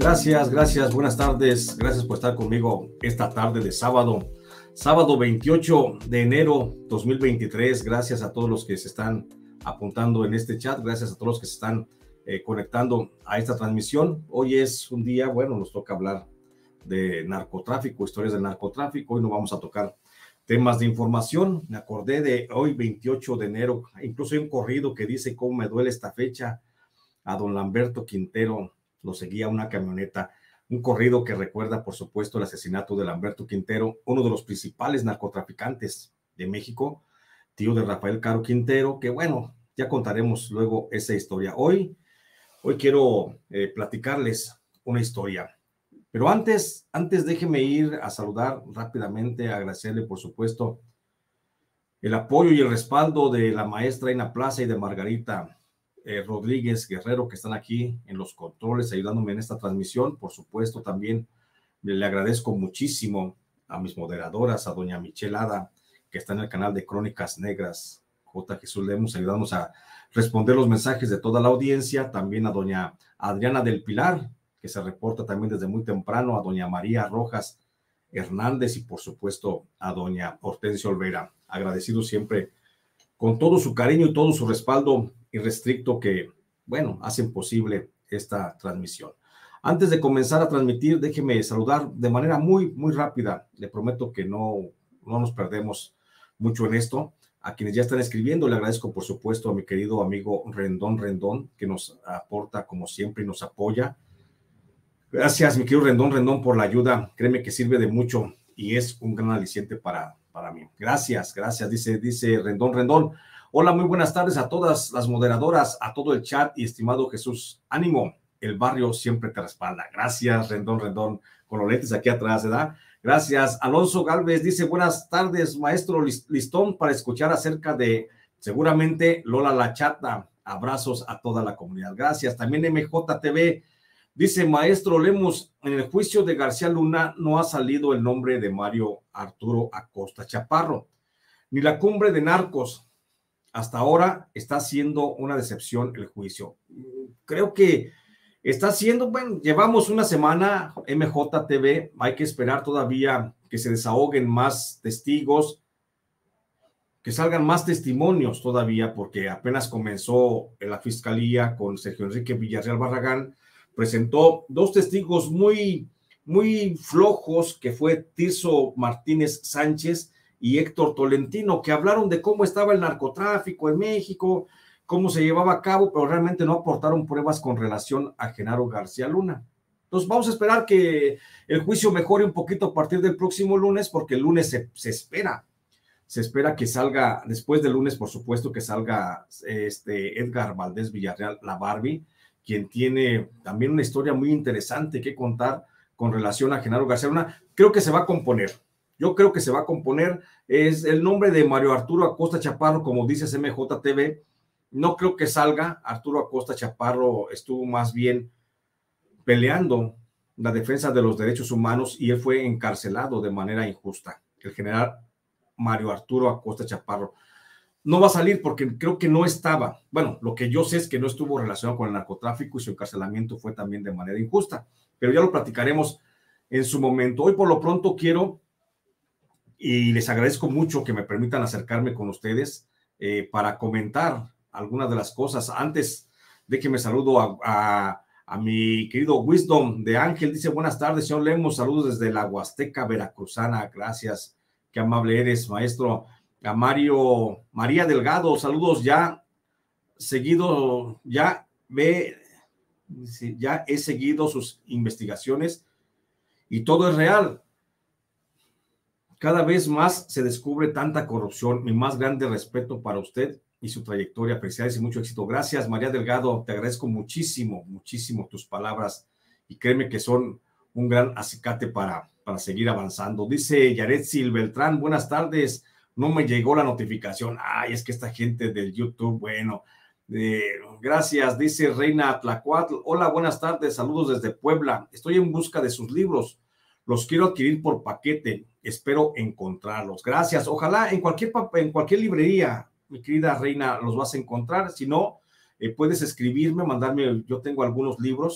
Gracias, buenas tardes, gracias por estar conmigo esta tarde de sábado 28 de enero 2023, gracias a todos los que se están apuntando en este chat, gracias a todos los que se están conectando a esta transmisión. Hoy es un día, bueno, nos toca hablar de narcotráfico, historias del narcotráfico. Hoy no vamos a tocar temas de información. Me acordé de hoy 28 de enero, incluso hay un corrido que dice cómo me duele esta fecha. A don Lamberto Quintero lo seguía una camioneta, un corrido que recuerda, por supuesto, el asesinato de Lamberto Quintero, uno de los principales narcotraficantes de México, tío de Rafael Caro Quintero, que bueno, ya contaremos luego esa historia. Hoy quiero platicarles una historia, pero antes déjenme ir a saludar rápidamente, agradecerle, por supuesto, el apoyo y el respaldo de la maestra Ina Plaza y de Margarita Rodríguez Guerrero, que están aquí en los controles ayudándome en esta transmisión. Por supuesto, también le agradezco muchísimo a mis moderadoras, a doña Michelle Ada, que está en el canal de Crónicas Negras, J. Jesús Lemos, ayudándonos a responder los mensajes de toda la audiencia. También a doña Adriana del Pilar, que se reporta también desde muy temprano, a doña María Rojas Hernández y por supuesto a doña Hortensia Olvera. Agradecido siempre con todo su cariño y todo su respaldo irrestricto que, bueno, hacen posible esta transmisión. Antes de comenzar a transmitir, déjeme saludar de manera muy rápida. Le prometo que no nos perdemos mucho en esto. A quienes ya están escribiendo, le agradezco, por supuesto, a mi querido amigo Rendón, que nos aporta como siempre y nos apoya. Gracias, mi querido Rendón, por la ayuda. Créeme que sirve de mucho y es un gran aliciente para mí. Gracias, dice Rendón. Hola, muy buenas tardes a todas las moderadoras, a todo el chat y estimado Jesús. Ánimo, el barrio siempre te respalda. Gracias, Rendón, con los lentes aquí atrás, ¿verdad? Gracias. Alonso Galvez dice, buenas tardes, maestro Listón, para escuchar acerca de, seguramente, Lola la Chata. Abrazos a toda la comunidad. Gracias. También MJTV dice, maestro Lemos, en el juicio de García Luna no ha salido el nombre de Mario Arturo Acosta Chaparro, ni la cumbre de narcos. Hasta ahora está siendo una decepción el juicio. Creo que está siendo, bueno, llevamos una semana, MJTV, hay que esperar todavía que se desahoguen más testigos, que salgan más testimonios todavía, porque apenas comenzó la fiscalía con Sergio Enrique Villarreal Barragán, presentó dos testigos muy flojos, que fue Tirso Martínez Sánchez y Héctor Tolentino, que hablaron de cómo estaba el narcotráfico en México, cómo se llevaba a cabo, pero realmente no aportaron pruebas con relación a Genaro García Luna. Entonces vamos a esperar que el juicio mejore un poquito a partir del próximo lunes, porque el lunes se espera que salga, después del lunes, por supuesto, que salga Edgar Valdés Villarreal, la Barbie, quien tiene también una historia muy interesante que contar con relación a Genaro García Luna. Creo que se va a componer. Yo creo que se va a componer. Es el nombre de Mario Arturo Acosta Chaparro, como dice MJTV. No creo que salga. Arturo Acosta Chaparro estuvo más bien peleando la defensa de los derechos humanos y él fue encarcelado de manera injusta. El general Mario Arturo Acosta Chaparro no va a salir porque creo que no estaba. Bueno, lo que yo sé es que no estuvo relacionado con el narcotráfico y su encarcelamiento fue también de manera injusta. Pero ya lo platicaremos en su momento. Hoy por lo pronto quiero, y les agradezco mucho que me permitan acercarme con ustedes para comentar algunas de las cosas. Antes, déjenme saludo a mi querido Wisdom de Ángel. Dice, buenas tardes, señor Lemos, saludos desde la Huasteca Veracruzana. Gracias, qué amable eres, maestro. A María Delgado, saludos. Ya he seguido sus investigaciones y todo es real. Cada vez más se descubre tanta corrupción. Mi más grande respeto para usted y su trayectoria. Felicidades y mucho éxito. Gracias, María Delgado. Te agradezco muchísimo tus palabras y créeme que son un gran acicate para seguir avanzando. Dice Yaretsil Beltrán, buenas tardes. No me llegó la notificación. Ay, es que esta gente del YouTube, bueno. Gracias, dice Reina Tlacuatl. Hola, buenas tardes. Saludos desde Puebla. Estoy en busca de sus libros. Los quiero adquirir por paquete. Espero encontrarlos. Gracias. Ojalá en cualquier librería, mi querida Reina, los vas a encontrar. Si no, puedes escribirme, mandarme. Yo tengo algunos libros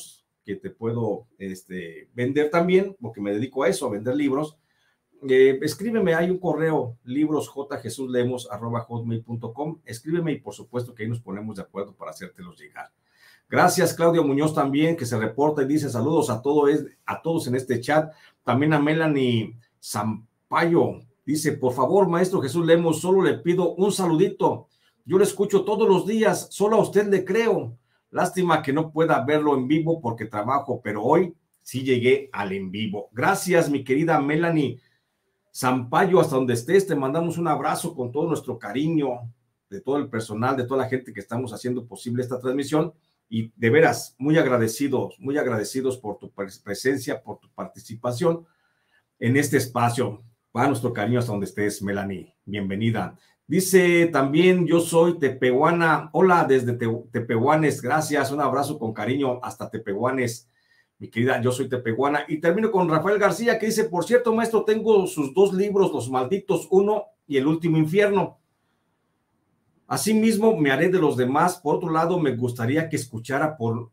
que te puedo vender también, porque me dedico a eso, a vender libros. Escríbeme, hay un correo, librosjjesuslemos@hotmail.com. Escríbeme y por supuesto que ahí nos ponemos de acuerdo para hacértelos llegar. Gracias, Claudio Muñoz también, que se reporta y dice saludos a todos en este chat. También a Melanie Sampaio. Dice, por favor, maestro Jesús Lemos, solo le pido un saludito. Yo le escucho todos los días, solo a usted le creo. Lástima que no pueda verlo en vivo porque trabajo, pero hoy sí llegué al en vivo. Gracias, mi querida Melanie Sampaio, hasta donde estés, te mandamos un abrazo con todo nuestro cariño, de todo el personal, de toda la gente que estamos haciendo posible esta transmisión. Y de veras, muy agradecidos por tu presencia, por tu participación en este espacio. Va nuestro cariño hasta donde estés, Melanie. Bienvenida. Dice también, yo soy tepehuana. Hola, desde Tepehuanes. Gracias. Un abrazo con cariño hasta Tepehuanes. Mi querida, yo soy tepehuana. Y termino con Rafael García, que dice, por cierto, maestro, tengo sus 2 libros, Los Malditos 1 y El Último Infierno. Asimismo, me haré de los demás. Por otro lado, me gustaría que escuchara por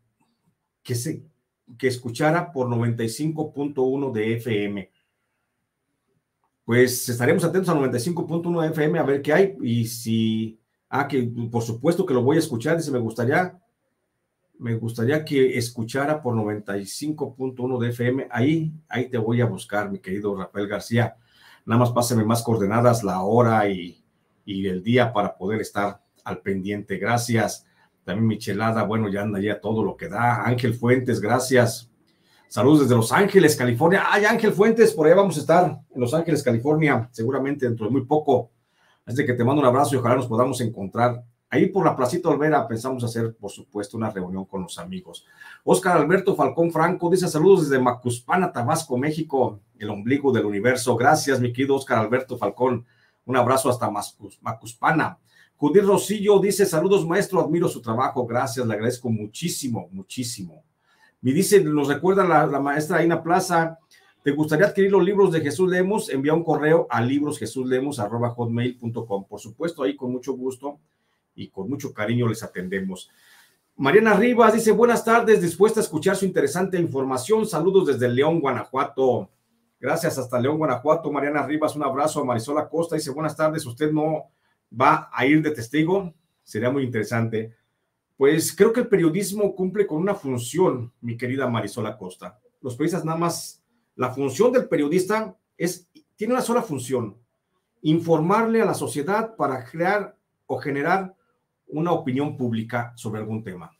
95.1 de FM. Pues estaremos atentos a 95.1 de FM a ver qué hay. Y si, que por supuesto que lo voy a escuchar. Dice, me gustaría que escuchara por 95.1 de FM. Ahí te voy a buscar, mi querido Rafael García. Nada más pásame más coordenadas, la hora y el día para poder estar al pendiente. Gracias. También Michelada, bueno, ya anda ya todo lo que da. Ángel Fuentes, gracias. Saludos desde Los Ángeles, California. Ay, Ángel Fuentes, por allá vamos a estar en Los Ángeles, California, seguramente dentro de muy poco. Así que te mando un abrazo y ojalá nos podamos encontrar. Ahí por la Placita Olvera pensamos hacer, por supuesto, una reunión con los amigos. Óscar Alberto Falcón Franco dice saludos desde Macuspana, Tabasco, México, el ombligo del universo. Gracias, mi querido Óscar Alberto Falcón. Un abrazo hasta Macuspana. Judith Rosillo dice, saludos, maestro, admiro su trabajo. Gracias, le agradezco muchísimo, muchísimo. Me dice, nos recuerda la maestra Aina Plaza, ¿te gustaría adquirir los libros de Jesús Lemos? Envía un correo a librosjesuslemos@hotmail.com. Por supuesto, ahí con mucho gusto y con mucho cariño les atendemos. Mariana Rivas dice, buenas tardes, dispuesta a escuchar su interesante información. Saludos desde León, Guanajuato. Gracias, hasta León, Guanajuato. Mariana Rivas, un abrazo. A Marisol Acosta dice, buenas tardes, ¿usted no va a ir de testigo? Sería muy interesante. Pues creo que el periodismo cumple con una función, mi querida Marisol Acosta. Los periodistas nada más, la función del periodista tiene una sola función, informarle a la sociedad para crear o generar una opinión pública sobre algún tema.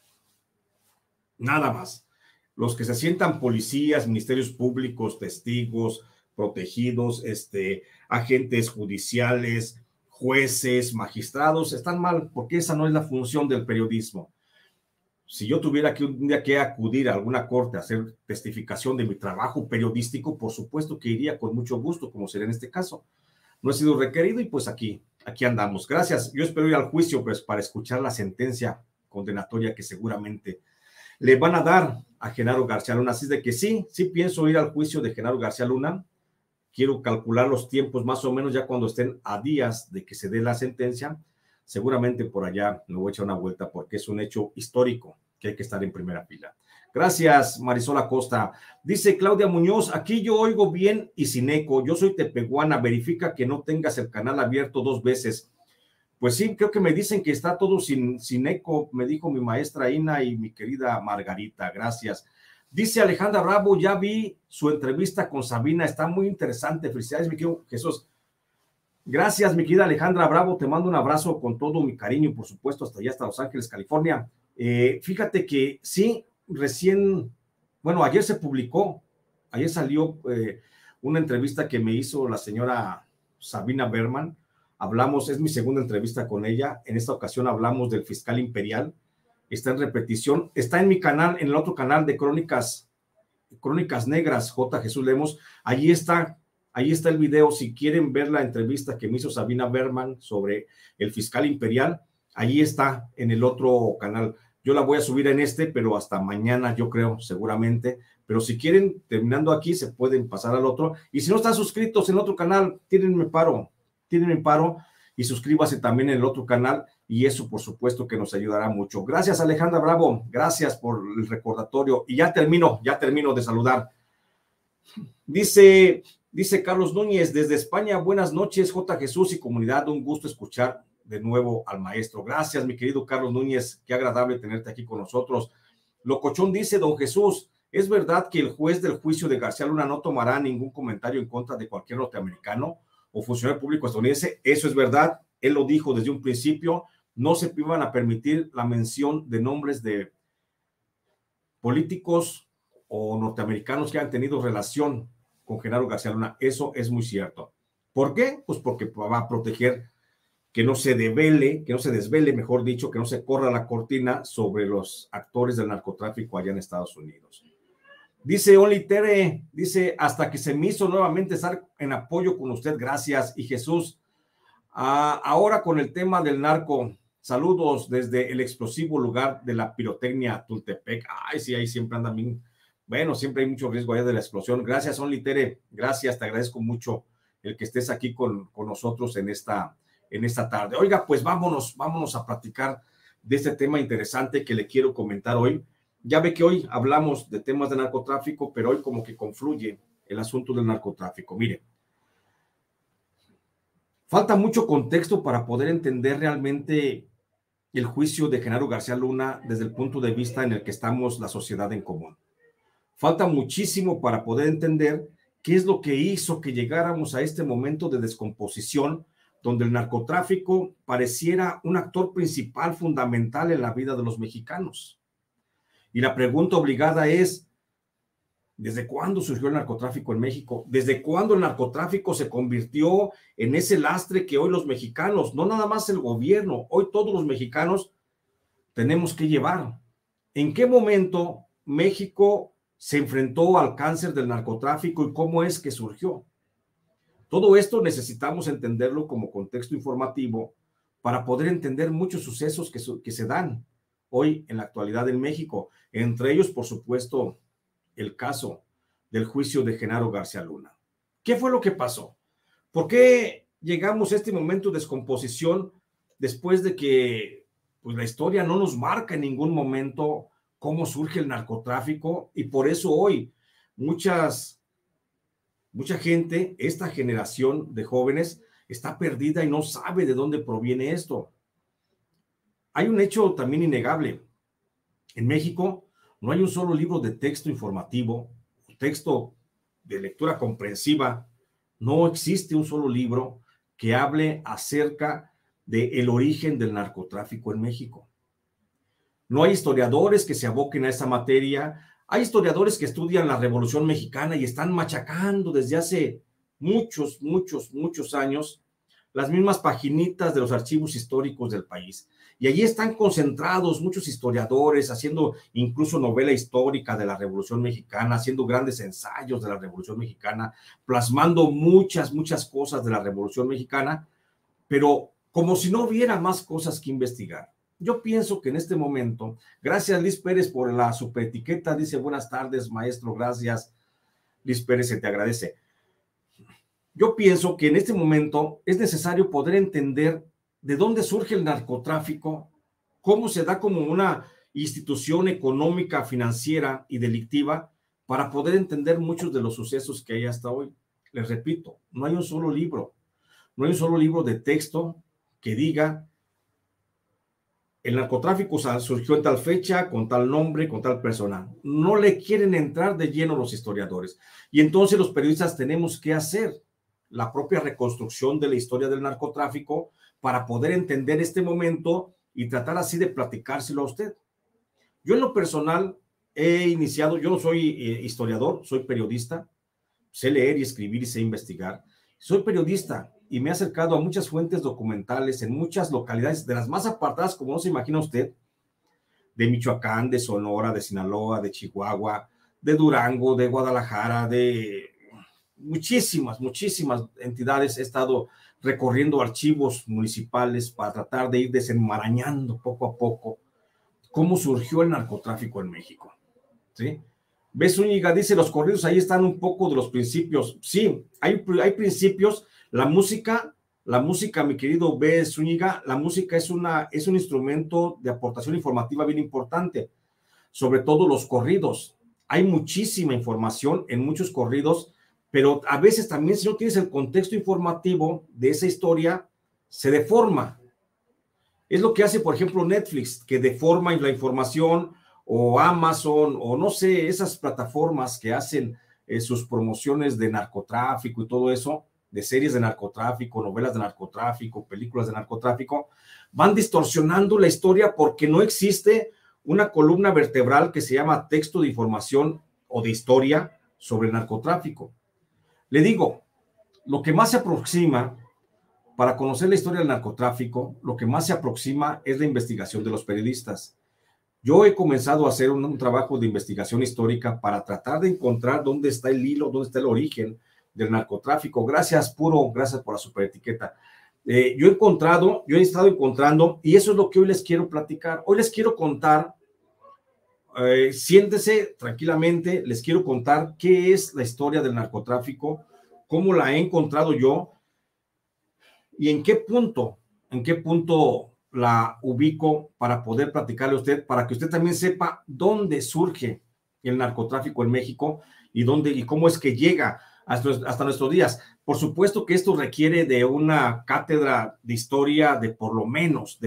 Nada más. Los que se sientan policías, ministerios públicos, testigos, protegidos, agentes judiciales, jueces, magistrados, están mal, porque esa no es la función del periodismo. Si yo tuviera que un día que acudir a alguna corte a hacer testificación de mi trabajo periodístico, por supuesto que iría con mucho gusto, como sería en este caso. No he sido requerido y pues aquí andamos. Gracias. Yo espero ir al juicio pues para escuchar la sentencia condenatoria que seguramente le van a dar a Genaro García Luna. Así de que sí pienso ir al juicio de Genaro García Luna. Quiero calcular los tiempos más o menos ya cuando estén a días de que se dé la sentencia. Seguramente por allá me voy a echar una vuelta porque es un hecho histórico que hay que estar en primera fila. Gracias, Marisol Acosta. Dice Claudia Muñoz, aquí yo oigo bien y sin eco. Yo soy tepehuana, verifica que no tengas el canal abierto 2 veces. Pues sí, creo que me dicen que está todo sin eco, me dijo mi maestra Ina y mi querida Margarita. Gracias. Dice Alejandra Bravo, ya vi su entrevista con Sabina, está muy interesante. Felicidades, mi querido Jesús. Gracias, mi querida Alejandra Bravo, te mando un abrazo con todo mi cariño, por supuesto, hasta allá, hasta Los Ángeles, California. Fíjate que sí, ayer se publicó, ayer salió una entrevista que me hizo la señora Sabina Berman. Hablamos, es mi segunda entrevista con ella, en esta ocasión hablamos del fiscal imperial. Está en repetición, está en mi canal, en el otro canal de Crónicas Negras, J. Jesús Lemos. Ahí está el video. Si quieren ver la entrevista que me hizo Sabina Berman sobre el fiscal imperial, ahí está en el otro canal. Yo la voy a subir en pero hasta mañana, yo creo, seguramente. Pero si quieren, terminando aquí, se pueden pasar al otro. Y si no están suscritos en el otro canal, tírenme paro. y suscríbase también en el otro canal y eso por supuesto que nos ayudará mucho. Gracias Alejandra Bravo, gracias por el recordatorio y ya termino de saludar. Dice Carlos Núñez desde España, buenas noches J. Jesús y comunidad, un gusto escuchar de nuevo al maestro. Gracias mi querido Carlos Núñez, qué agradable tenerte aquí con nosotros. Locochón dice, don Jesús, ¿es verdad que el juez del juicio de García Luna no tomará ningún comentario en contra de cualquier norteamericano o funcionario público estadounidense? Eso es verdad, él lo dijo desde un principio, no se iban a permitir la mención de nombres de políticos o norteamericanos que han tenido relación con Genaro García Luna. Eso es muy cierto. ¿Por qué? Pues porque va a proteger que no se desvele, mejor dicho, que no se corra la cortina sobre los actores del narcotráfico allá en Estados Unidos. Dice Oli Tere, dice, hasta que se me hizo nuevamente estar en apoyo con usted, gracias. Y Jesús, ahora con el tema del narco, saludos desde el explosivo lugar de la pirotecnia Tultepec. Ay, sí, ahí siempre andan bien. Bueno, siempre hay mucho riesgo allá de la explosión. Gracias, Oli Tere, gracias, te agradezco mucho el que estés aquí con nosotros en esta tarde. Oiga, pues vámonos a platicar de este tema interesante que le quiero comentar hoy. Ya ve que hoy hablamos de temas de narcotráfico, pero hoy como que confluye el asunto del narcotráfico. Mire, falta mucho contexto para poder entender realmente el juicio de Genaro García Luna desde el punto de vista en el que estamos la sociedad en común. Falta muchísimo para poder entender qué es lo que hizo que llegáramos a este momento de descomposición donde el narcotráfico pareciera un actor principal, fundamental en la vida de los mexicanos. Y la pregunta obligada es, ¿desde cuándo surgió el narcotráfico en México? ¿Desde cuándo el narcotráfico se convirtió en ese lastre que hoy los mexicanos, no nada más el gobierno, hoy todos los mexicanos tenemos que llevar? ¿En qué momento México se enfrentó al cáncer del narcotráfico y cómo es que surgió? Todo esto necesitamos entenderlo como contexto informativo para poder entender muchos sucesos que se dan hoy en la actualidad en México. Entre ellos, por supuesto, el caso del juicio de Genaro García Luna. ¿Qué fue lo que pasó? ¿Por qué llegamos a este momento de descomposición después de que pues, la historia no nos marca en ningún momento cómo surge el narcotráfico? Y por eso hoy mucha gente, esta generación de jóvenes, está perdida y no sabe de dónde proviene esto. Hay un hecho también innegable. En México no hay un solo libro de texto informativo, texto de lectura comprensiva. No existe un solo libro que hable acerca del origen del narcotráfico en México. No hay historiadores que se aboquen a esa materia. Hay historiadores que estudian la Revolución Mexicana y están machacando desde hace muchos años las mismas paginitas de los archivos históricos del país. Y allí están concentrados muchos historiadores haciendo incluso novela histórica de la Revolución Mexicana, haciendo grandes ensayos de la Revolución Mexicana, plasmando muchas cosas de la Revolución Mexicana, pero como si no hubiera más cosas que investigar. Yo pienso que en este momento, gracias Liz Pérez por la superetiqueta, dice buenas tardes maestro, gracias Liz Pérez, se te agradece. Yo pienso que en este momento es necesario poder entender de dónde surge el narcotráfico, cómo se da como una institución económica, financiera y delictiva para poder entender muchos de los sucesos que hay hasta hoy. Les repito, no hay un solo libro de texto que diga el narcotráfico surgió en tal fecha, con tal nombre, con tal persona. No le quieren entrar de lleno los historiadores. Y entonces los periodistas tenemos que hacer la propia reconstrucción de la historia del narcotráfico para poder entender este momento y tratar así de platicárselo a usted. Yo en lo personal he iniciado, yo no soy historiador, soy periodista, sé leer y escribir y sé investigar. Soy periodista y me he acercado a muchas fuentes documentales en muchas localidades, de las más apartadas, como no se imagina usted, de Michoacán, de Sonora, de Sinaloa, de Chihuahua, de Durango, de Guadalajara, de muchísimas entidades. He estado recorriendo archivos municipales para tratar de ir desenmarañando poco a poco cómo surgió el narcotráfico en México, ¿sí? Ves, Zúñiga dice, los corridos ahí están un poco de los principios. Sí, hay principios. La música La música, mi querido B. Zúñiga, la música es un instrumento de aportación informativa bien importante, sobre todo los corridos. Hay muchísima información en muchos corridos, pero a veces también si no tienes el contexto informativo de esa historia, se deforma. Es lo que hace, por ejemplo, Netflix, que deforma la información, o Amazon, o no sé, esas plataformas que hacen sus promociones de narcotráfico y todo eso, de series de narcotráfico, novelas de narcotráfico, películas de narcotráfico, van distorsionando la historia porque no existe una columna vertebral que se llama texto de información o de historia sobre el narcotráfico. Le digo, lo que más se aproxima para conocer la historia del narcotráfico, lo que más se aproxima es la investigación de los periodistas. Yo he comenzado a hacer un trabajo de investigación histórica para tratar de encontrar dónde está el hilo, dónde está el origen del narcotráfico. Gracias, Puro, gracias por la superetiqueta. Yo he estado encontrando, y eso es lo que hoy les quiero platicar. Hoy les quiero contar, siéntese tranquilamente, les quiero contar qué es la historia del narcotráfico, cómo la he encontrado yo, y en qué punto la ubico para poder platicarle a usted, para que usted también sepa dónde surge el narcotráfico en México y cómo es que llega hasta nuestros días. Por supuesto que esto requiere de una cátedra de historia de por lo menos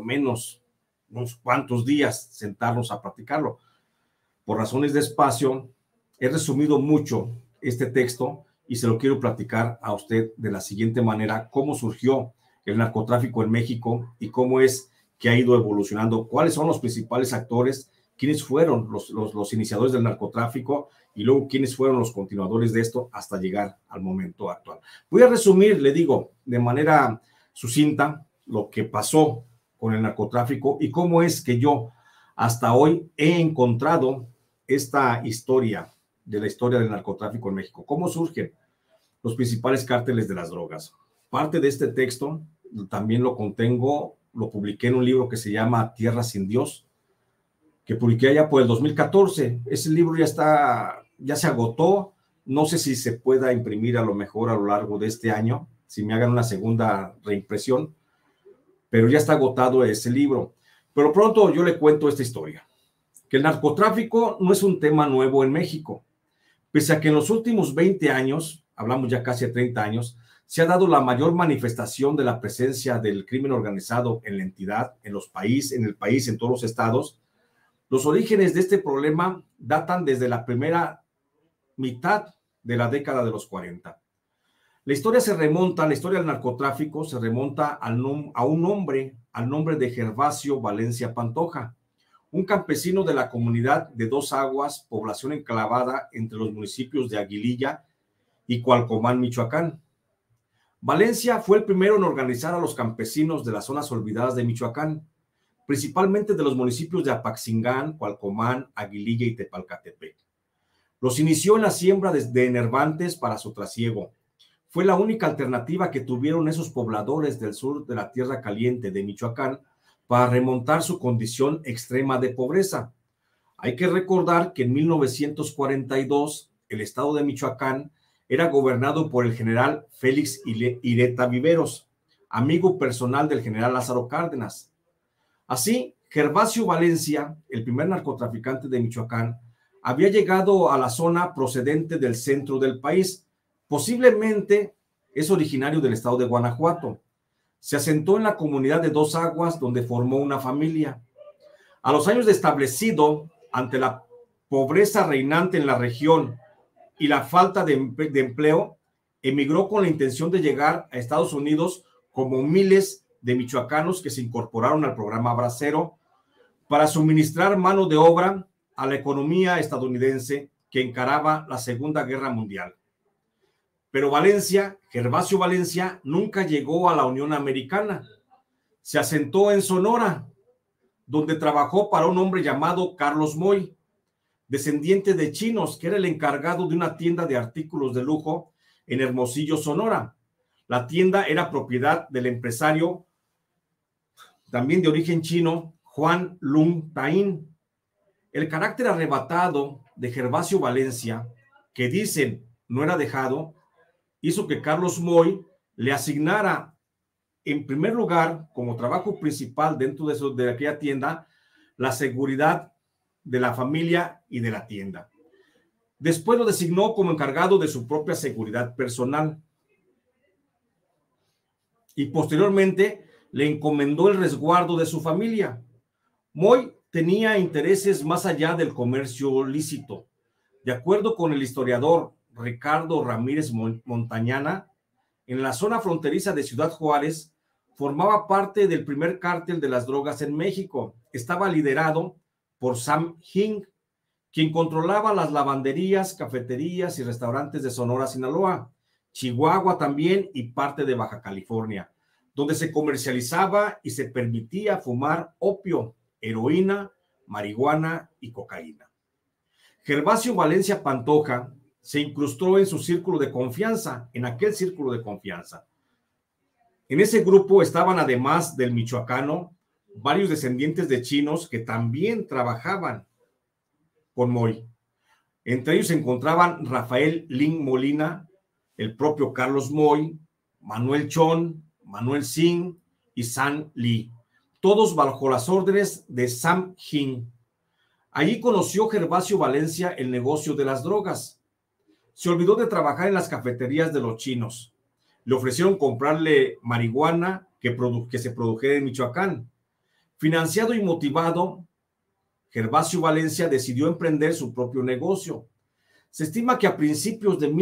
unos cuantos días sentarnos a platicarlo. Por razones de espacio, he resumido mucho este texto y se lo quiero platicar a usted de la siguiente manera: cómo surgió el narcotráfico en México y cómo es que ha ido evolucionando, cuáles son los principales actores, quiénes fueron los iniciadores del narcotráfico y luego quiénes fueron los continuadores de esto hasta llegar al momento actual. Voy a resumir, le digo, de manera sucinta lo que pasó con el narcotráfico y cómo es que yo hasta hoy he encontrado esta historia de la historia del narcotráfico en México. ¿Cómo surgen los principales cárteles de las drogas? Parte de este texto también lo publiqué en un libro que se llama Tierra sin Dios, que publiqué allá por el 2014. Ese libro ya se agotó. No sé si se pueda imprimir a lo mejor a lo largo de este año, si me hagan una segunda reimpresión, pero ya está agotado ese libro. Pero pronto yo le cuento esta historia, que el narcotráfico no es un tema nuevo en México. Pese a que en los últimos 20 años, hablamos ya casi de 30 años, se ha dado la mayor manifestación de la presencia del crimen organizado en la entidad, en el país, en todos los estados. Los orígenes de este problema datan desde la primera mitad de la década de los 40. La historia del narcotráfico se remonta a un hombre, al nombre de Gervasio Valencia Pantoja, un campesino de la comunidad de Dos Aguas, población enclavada entre los municipios de Aguililla y Cualcomán, Michoacán. Valencia fue el primero en organizar a los campesinos de las zonas olvidadas de Michoacán, principalmente de los municipios de Apaxingán, Cualcomán, Aguililla y Tepalcatepec. Los inició en la siembra de enervantes para su trasiego. Fue la única alternativa que tuvieron esos pobladores del sur de la Tierra Caliente de Michoacán para remontar su condición extrema de pobreza. Hay que recordar que en 1942 el estado de Michoacán era gobernado por el general Félix Ireta Viveros, amigo personal del general Lázaro Cárdenas. Así, Gervasio Valencia, el primer narcotraficante de Michoacán, había llegado a la zona procedente del centro del país. Posiblemente es originario del estado de Guanajuato. Se asentó en la comunidad de Dos Aguas, donde formó una familia. A los años de establecido, ante la pobreza reinante en la región y la falta de empleo, emigró con la intención de llegar a Estados Unidos, como miles de michoacanos que se incorporaron al programa Bracero para suministrar mano de obra a la economía estadounidense que encaraba la Segunda Guerra Mundial. Pero Gervasio Valencia, nunca llegó a la Unión Americana. Se asentó en Sonora, donde trabajó para un hombre llamado Carlos Moy, descendiente de chinos, que era el encargado de una tienda de artículos de lujo en Hermosillo, Sonora. La tienda era propiedad del empresario, también de origen chino, Juan Lung Tain. El carácter arrebatado de Gervasio Valencia, que dicen no era dejado, hizo que Carlos Moy le asignara en primer lugar, como trabajo principal dentro de aquella tienda, la seguridad de la familia y de la tienda. Después lo designó como encargado de su propia seguridad personal y posteriormente le encomendó el resguardo de su familia. Moy tenía intereses más allá del comercio lícito. De acuerdo con el historiador Ricardo Ramírez Montañana, en la zona fronteriza de Ciudad Juárez, formaba parte del primer cártel de las drogas en México. Estaba liderado por Sam Hing, quien controlaba las lavanderías, cafeterías y restaurantes de Sonora, Sinaloa, Chihuahua también y parte de Baja California, donde se comercializaba y se permitía fumar opio, heroína, marihuana y cocaína. Gervasio Valencia Pantoja se incrustó en su círculo de confianza, en aquel círculo de confianza. En ese grupo estaban, además del michoacano, varios descendientes de chinos que también trabajaban con Moy. Entre ellos se encontraban Rafael Lin Molina, el propio Carlos Moy, Manuel Chon, Manuel Singh y San Lee, todos bajo las órdenes de Sam Hing. Allí conoció Gervasio Valencia el negocio de las drogas. Se olvidó de trabajar en las cafeterías de los chinos. Le ofrecieron comprarle marihuana que se produjera en Michoacán. Financiado y motivado, Gervasio Valencia decidió emprender su propio negocio. Se estima que a principios de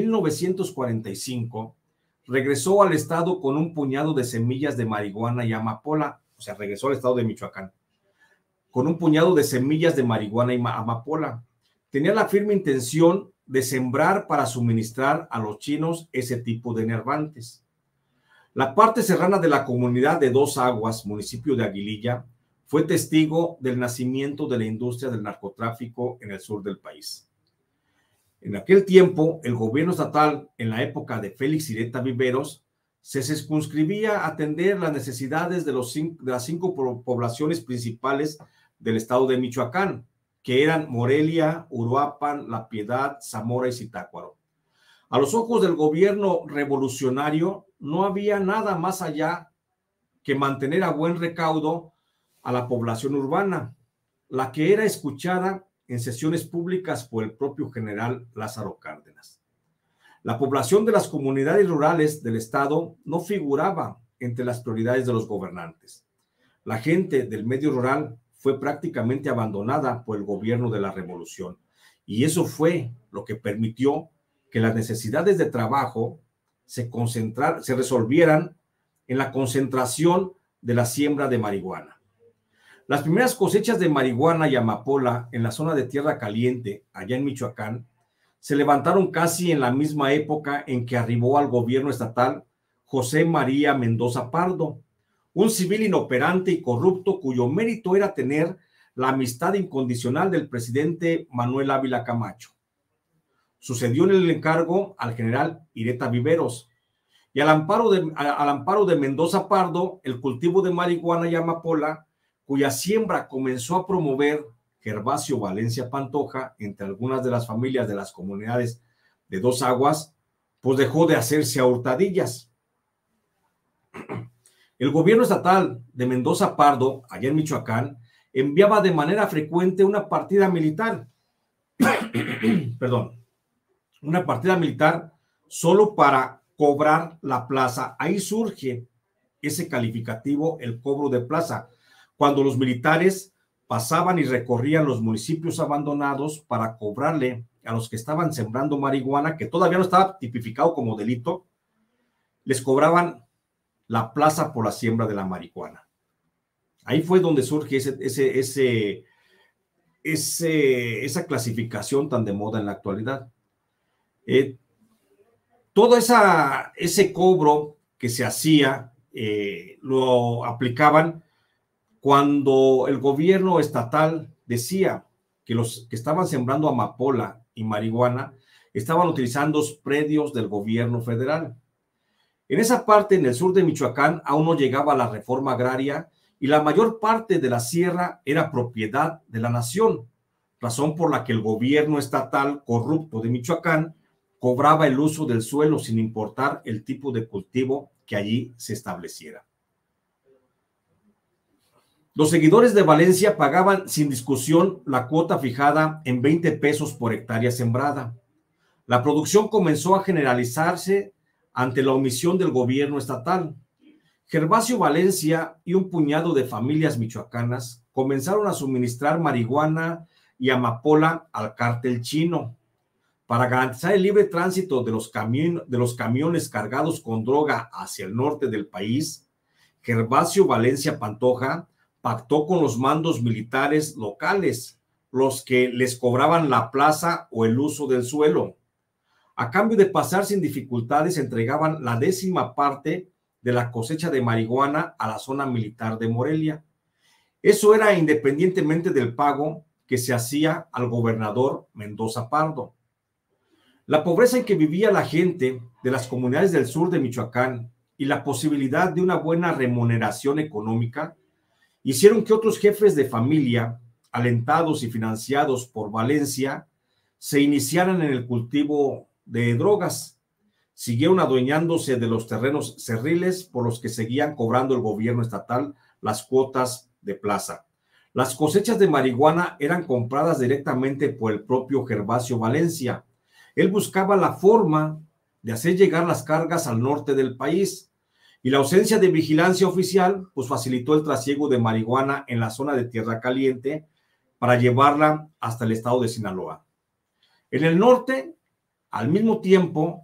1945 regresó al estado con un puñado de semillas de marihuana y amapola, o sea, regresó al estado de Michoacán, con un puñado de semillas de marihuana y amapola. Tenía la firme intención de sembrar para suministrar a los chinos ese tipo de enervantes. La parte serrana de la comunidad de Dos Aguas, municipio de Aguililla, fue testigo del nacimiento de la industria del narcotráfico en el sur del país. En aquel tiempo, el gobierno estatal, en la época de Félix Ireta Viveros, se circunscribía a atender las necesidades de las 5 poblaciones principales del estado de Michoacán, que eran Morelia, Uruapan, La Piedad, Zamora y Zitácuaro. A los ojos del gobierno revolucionario, no había nada más allá que mantener a buen recaudo a la población urbana, la que era escuchada en sesiones públicas por el propio general Lázaro Cárdenas. La población de las comunidades rurales del estado no figuraba entre las prioridades de los gobernantes. La gente del medio rural fue prácticamente abandonada por el gobierno de la revolución, y eso fue lo que permitió que las necesidades de trabajo se resolvieran en la concentración de la siembra de marihuana. Las primeras cosechas de marihuana y amapola en la zona de Tierra Caliente, allá en Michoacán, se levantaron casi en la misma época en que arribó al gobierno estatal José María Mendoza Pardo, un civil inoperante y corrupto cuyo mérito era tener la amistad incondicional del presidente Manuel Ávila Camacho. Sucedió en el encargo al general Ireta Viveros, y al amparo de Mendoza Pardo, el cultivo de marihuana y amapola, cuya siembra comenzó a promover Gervasio Valencia Pantoja entre algunas de las familias de las comunidades de Dos Aguas, pues dejó de hacerse a hurtadillas. El gobierno estatal de Mendoza Pardo, allá en Michoacán, enviaba de manera frecuente una partida militar, una partida militar solo para cobrar la plaza. Ahí surge ese calificativo, el cobro de plaza, cuando los militares pasaban y recorrían los municipios abandonados para cobrarle a los que estaban sembrando marihuana, que todavía no estaba tipificado como delito, les cobraban la plaza por la siembra de la marihuana. Ahí fue donde surge esa clasificación tan de moda en la actualidad. Todo ese cobro que se hacía lo aplicaban cuando el gobierno estatal decía que los que estaban sembrando amapola y marihuana estaban utilizando predios del gobierno federal. En esa parte, en el sur de Michoacán, aún no llegaba la reforma agraria y la mayor parte de la sierra era propiedad de la nación, razón por la que el gobierno estatal corrupto de Michoacán cobraba el uso del suelo sin importar el tipo de cultivo que allí se estableciera. Los seguidores de Valencia pagaban sin discusión la cuota fijada en 20 pesos por hectárea sembrada. La producción comenzó a generalizarse ante la omisión del gobierno estatal. Gervasio Valencia y un puñado de familias michoacanas comenzaron a suministrar marihuana y amapola al cártel chino. Para garantizar el libre tránsito de los camiones cargados con droga hacia el norte del país, Gervasio Valencia Pantoja pactó con los mandos militares locales, los que les cobraban la plaza o el uso del suelo. A cambio de pasar sin dificultades, entregaban la 10ª parte de la cosecha de marihuana a la zona militar de Morelia. Eso era independientemente del pago que se hacía al gobernador Mendoza Pardo. La pobreza en que vivía la gente de las comunidades del sur de Michoacán y la posibilidad de una buena remuneración económica hicieron que otros jefes de familia, alentados y financiados por Valencia, se iniciaran en el cultivo de drogas. Siguieron adueñándose de los terrenos cerriles por los que seguían cobrando el gobierno estatal las cuotas de plaza. Las cosechas de marihuana eran compradas directamente por el propio Gervasio Valencia. Él buscaba la forma de hacer llegar las cargas al norte del país, y la ausencia de vigilancia oficial pues facilitó el trasiego de marihuana en la zona de Tierra Caliente para llevarla hasta el estado de Sinaloa. En el norte, al mismo tiempo,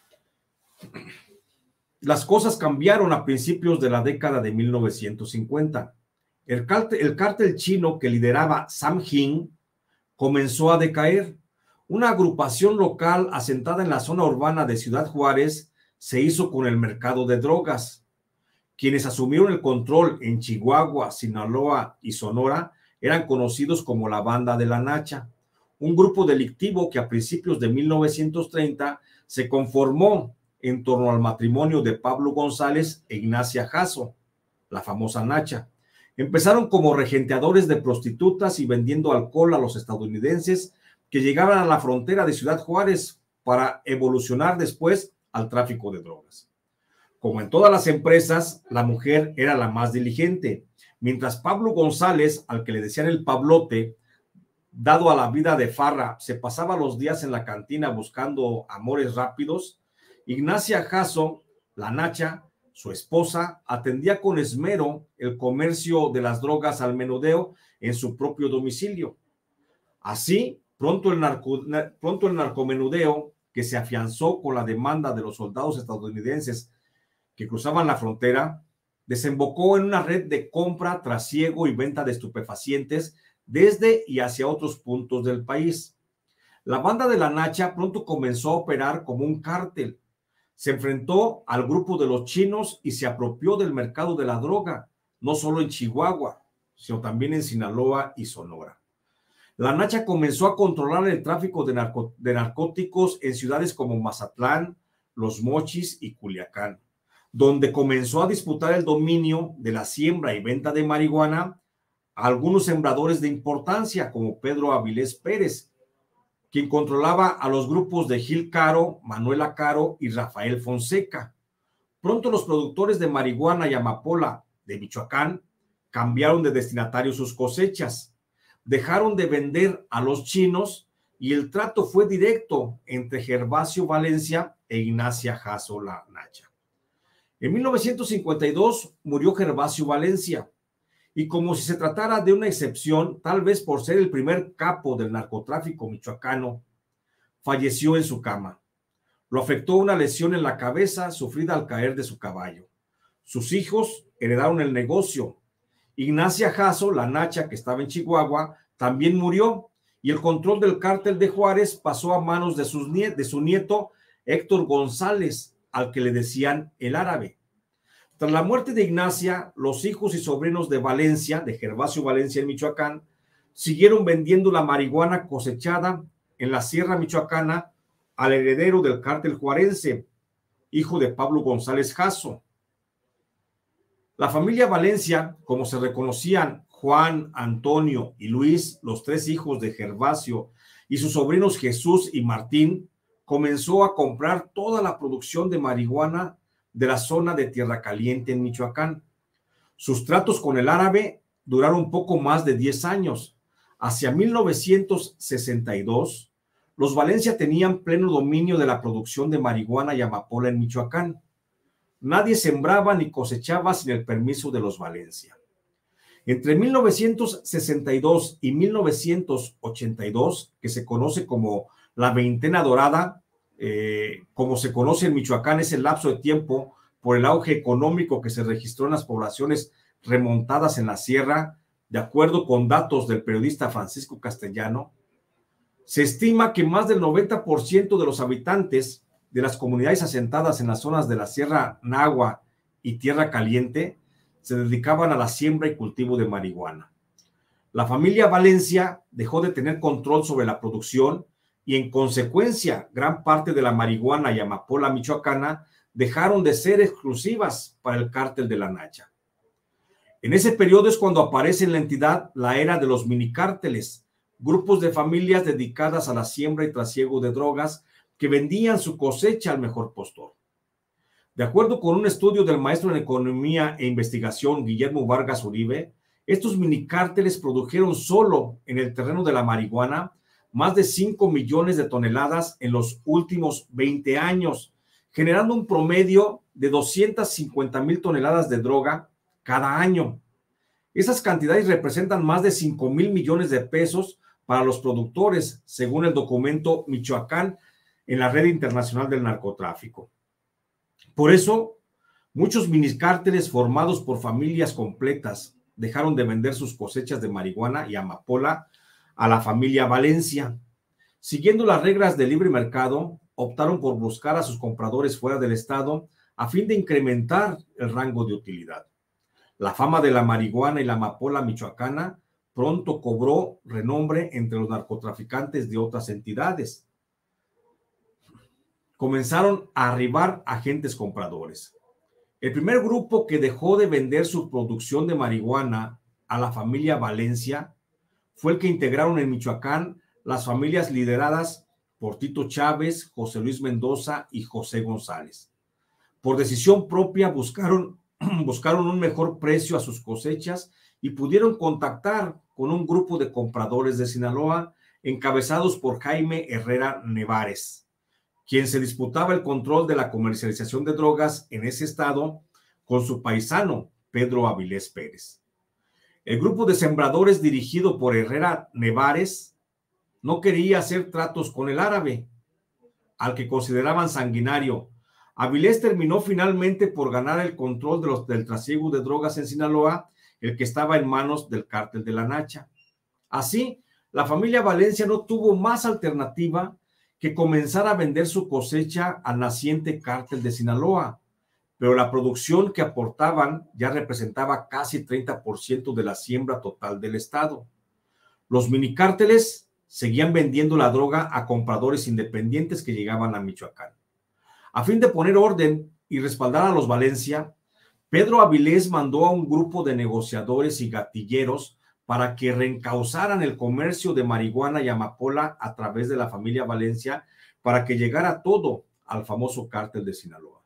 las cosas cambiaron a principios de la década de 1950. El cártel chino que lideraba Sam Hing comenzó a decaer. Una agrupación local asentada en la zona urbana de Ciudad Juárez se hizo con el mercado de drogas. Quienes asumieron el control en Chihuahua, Sinaloa y Sonora eran conocidos como la Banda de la Nacha, un grupo delictivo que a principios de 1930 se conformó en torno al matrimonio de Pablo González e Ignacia Jasso, la famosa Nacha. Empezaron como regenteadores de prostitutas y vendiendo alcohol a los estadounidenses que llegaban a la frontera de Ciudad Juárez para evolucionar después al tráfico de drogas. Como en todas las empresas, la mujer era la más diligente, mientras Pablo González, al que le decían el Pablote, dado a la vida de farra, se pasaba los días en la cantina buscando amores rápidos, Ignacia Jasso, la Nacha, su esposa, atendía con esmero el comercio de las drogas al menudeo en su propio domicilio. Así, pronto el narcomenudeo, que se afianzó con la demanda de los soldados estadounidenses que cruzaban la frontera, desembocó en una red de compra, trasiego y venta de estupefacientes desde y hacia otros puntos del país. La Banda de la Nacha pronto comenzó a operar como un cártel. Se enfrentó al grupo de los chinos y se apropió del mercado de la droga, no solo en Chihuahua, sino también en Sinaloa y Sonora. La Nacha comenzó a controlar el tráfico de narcóticos en ciudades como Mazatlán, Los Mochis y Culiacán, donde comenzó a disputar el dominio de la siembra y venta de marihuana a algunos sembradores de importancia, como Pedro Avilés Pérez, quien controlaba a los grupos de Gil Caro, Manuela Caro y Rafael Fonseca. Pronto los productores de marihuana y amapola de Michoacán cambiaron de destinatario sus cosechas, dejaron de vender a los chinos y el trato fue directo entre Gervasio Valencia e Ignacia Jasso la Nacha. En 1952 murió Gervasio Valencia y como si se tratara de una excepción, tal vez por ser el primer capo del narcotráfico michoacano, falleció en su cama. Lo afectó una lesión en la cabeza sufrida al caer de su caballo. Sus hijos heredaron el negocio. Ignacia Jasso, la Nacha, que estaba en Chihuahua, también murió y el control del cártel de Juárez pasó a manos de su nieto Héctor González, al que le decían el Árabe. Tras la muerte de Ignacia, los hijos y sobrinos de Valencia, de Gervasio Valencia en Michoacán, siguieron vendiendo la marihuana cosechada en la Sierra Michoacana al heredero del cártel juarense, hijo de Pablo González Jasso. La familia Valencia, como se reconocían Juan, Antonio y Luis, los tres hijos de Gervasio, y sus sobrinos Jesús y Martín, comenzó a comprar toda la producción de marihuana de la zona de Tierra Caliente en Michoacán. Sus tratos con el Árabe duraron un poco más de 10 años. Hacia 1962, los Valencia tenían pleno dominio de la producción de marihuana y amapola en Michoacán. Nadie sembraba ni cosechaba sin el permiso de los Valencia. Entre 1962 y 1982, que se conoce como la veintena dorada, como se conoce en Michoacán, es el lapso de tiempo por el auge económico que se registró en las poblaciones remontadas en la sierra, de acuerdo con datos del periodista Francisco Castellano. Se estima que más del 90% de los habitantes de las comunidades asentadas en las zonas de la Sierra Nahua y Tierra Caliente se dedicaban a la siembra y cultivo de marihuana. La familia Valencia dejó de tener control sobre la producción y, en consecuencia, gran parte de la marihuana y amapola michoacana dejaron de ser exclusivas para el cártel de la Nacha. En ese periodo es cuando aparece en la entidad la era de los minicárteles, grupos de familias dedicadas a la siembra y trasiego de drogas que vendían su cosecha al mejor postor. De acuerdo con un estudio del maestro en Economía e Investigación Guillermo Vargas Uribe, estos minicárteles produjeron solo en el terreno de la marihuana más de 5 millones de toneladas en los últimos 20 años, generando un promedio de 250,000 toneladas de droga cada año. Esas cantidades representan más de 5,000 millones de pesos para los productores, según el documento Michoacán en la Red Internacional del Narcotráfico. Por eso, muchos minicárteles formados por familias completas dejaron de vender sus cosechas de marihuana y amapola a la familia Valencia. Siguiendo las reglas del libre mercado, optaron por buscar a sus compradores fuera del estado a fin de incrementar el rango de utilidad. La fama de la marihuana y la amapola michoacana pronto cobró renombre entre los narcotraficantes de otras entidades. Comenzaron a arribar agentes compradores. El primer grupo que dejó de vender su producción de marihuana a la familia Valencia fue el que integraron en Michoacán las familias lideradas por Tito Chávez, José Luis Mendoza y José González. Por decisión propia buscaron un mejor precio a sus cosechas y pudieron contactar con un grupo de compradores de Sinaloa encabezados por Jaime Herrera Nevares, quien se disputaba el control de la comercialización de drogas en ese estado con su paisano Pedro Avilés Pérez. El grupo de sembradores dirigido por Herrera Nevares no quería hacer tratos con el árabe, al que consideraban sanguinario. Avilés terminó finalmente por ganar el control del trasiego de drogas en Sinaloa, el que estaba en manos del cártel de la Nacha. Así, la familia Valencia no tuvo más alternativa que comenzar a vender su cosecha al naciente cártel de Sinaloa, pero la producción que aportaban ya representaba casi 30% de la siembra total del estado. Los minicárteles seguían vendiendo la droga a compradores independientes que llegaban a Michoacán. A fin de poner orden y respaldar a los Valencia, Pedro Avilés mandó a un grupo de negociadores y gatilleros para que reencauzaran el comercio de marihuana y amapola a través de la familia Valencia para que llegara todo al famoso cártel de Sinaloa.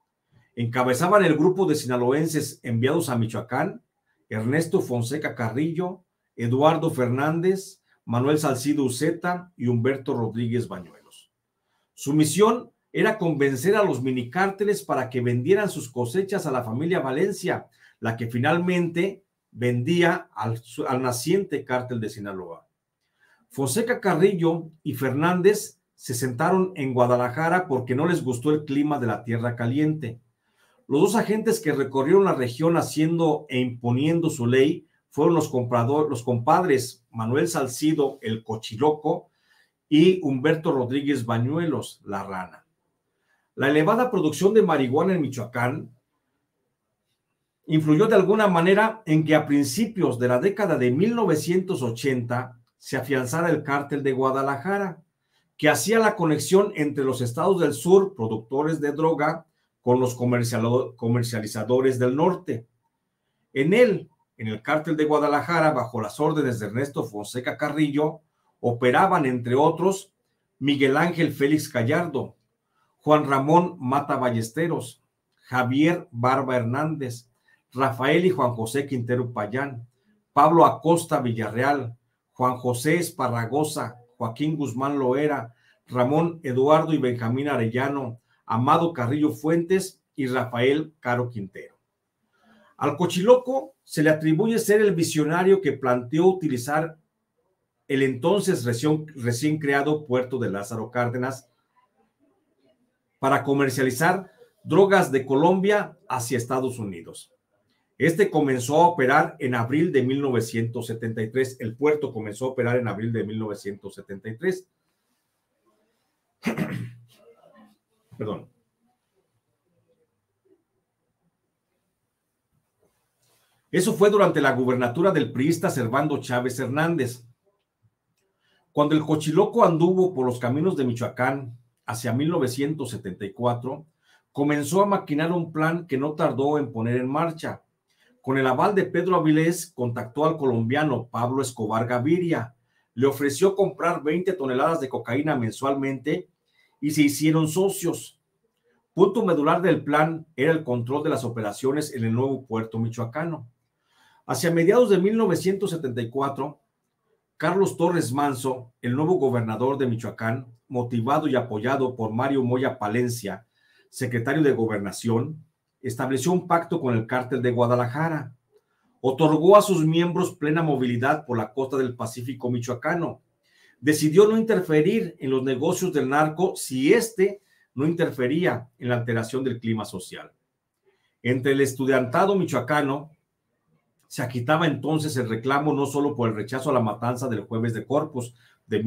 Encabezaban el grupo de sinaloenses enviados a Michoacán Ernesto Fonseca Carrillo, Eduardo Fernández, Manuel Salcido Uceta y Humberto Rodríguez Bañuelos. Su misión era convencer a los minicárteles para que vendieran sus cosechas a la familia Valencia, la que finalmente vendía al naciente cártel de Sinaloa. Fonseca Carrillo y Fernández se sentaron en Guadalajara porque no les gustó el clima de la Tierra Caliente. Los dos agentes que recorrieron la región haciendo e imponiendo su ley fueron los compadres Manuel Salcido, el Cochiloco, y Humberto Rodríguez Bañuelos, la Rana. La elevada producción de marihuana en Michoacán influyó de alguna manera en que a principios de la década de 1980 se afianzara el cártel de Guadalajara, que hacía la conexión entre los estados del sur, productores de droga, con los comercializadores del norte. En el cártel de Guadalajara, bajo las órdenes de Ernesto Fonseca Carrillo, operaban, entre otros, Miguel Ángel Félix Gallardo, Juan Ramón Mata Ballesteros, Javier Barba Hernández, Rafael y Juan José Quintero Payán, Pablo Acosta Villarreal, Juan José Esparragosa, Joaquín Guzmán Loera, Ramón Eduardo y Benjamín Arellano, Amado Carrillo Fuentes y Rafael Caro Quintero. Al Cochiloco se le atribuye ser el visionario que planteó utilizar el entonces recién creado puerto de Lázaro Cárdenas para comercializar drogas de Colombia hacia Estados Unidos. Este comenzó a operar en abril de 1973. El puerto comenzó a operar en abril de 1973. Perdón. Eso fue durante la gubernatura del priista Servando Chávez Hernández. Cuando el Cochiloco anduvo por los caminos de Michoacán hacia 1974, comenzó a maquinar un plan que no tardó en poner en marcha. Con el aval de Pedro Avilés, contactó al colombiano Pablo Escobar Gaviria, le ofreció comprar 20 toneladas de cocaína mensualmente y se hicieron socios. Punto medular del plan era el control de las operaciones en el nuevo puerto michoacano. Hacia mediados de 1974, Carlos Torres Manso, el nuevo gobernador de Michoacán, motivado y apoyado por Mario Moya Palencia, secretario de Gobernación, estableció un pacto con el cártel de Guadalajara. Otorgó a sus miembros plena movilidad por la costa del Pacífico michoacano. Decidió no interferir en los negocios del narco si éste no interfería en la alteración del clima social. Entre el estudiantado michoacano se agitaba entonces el reclamo no solo por el rechazo a la matanza del Jueves de Corpus de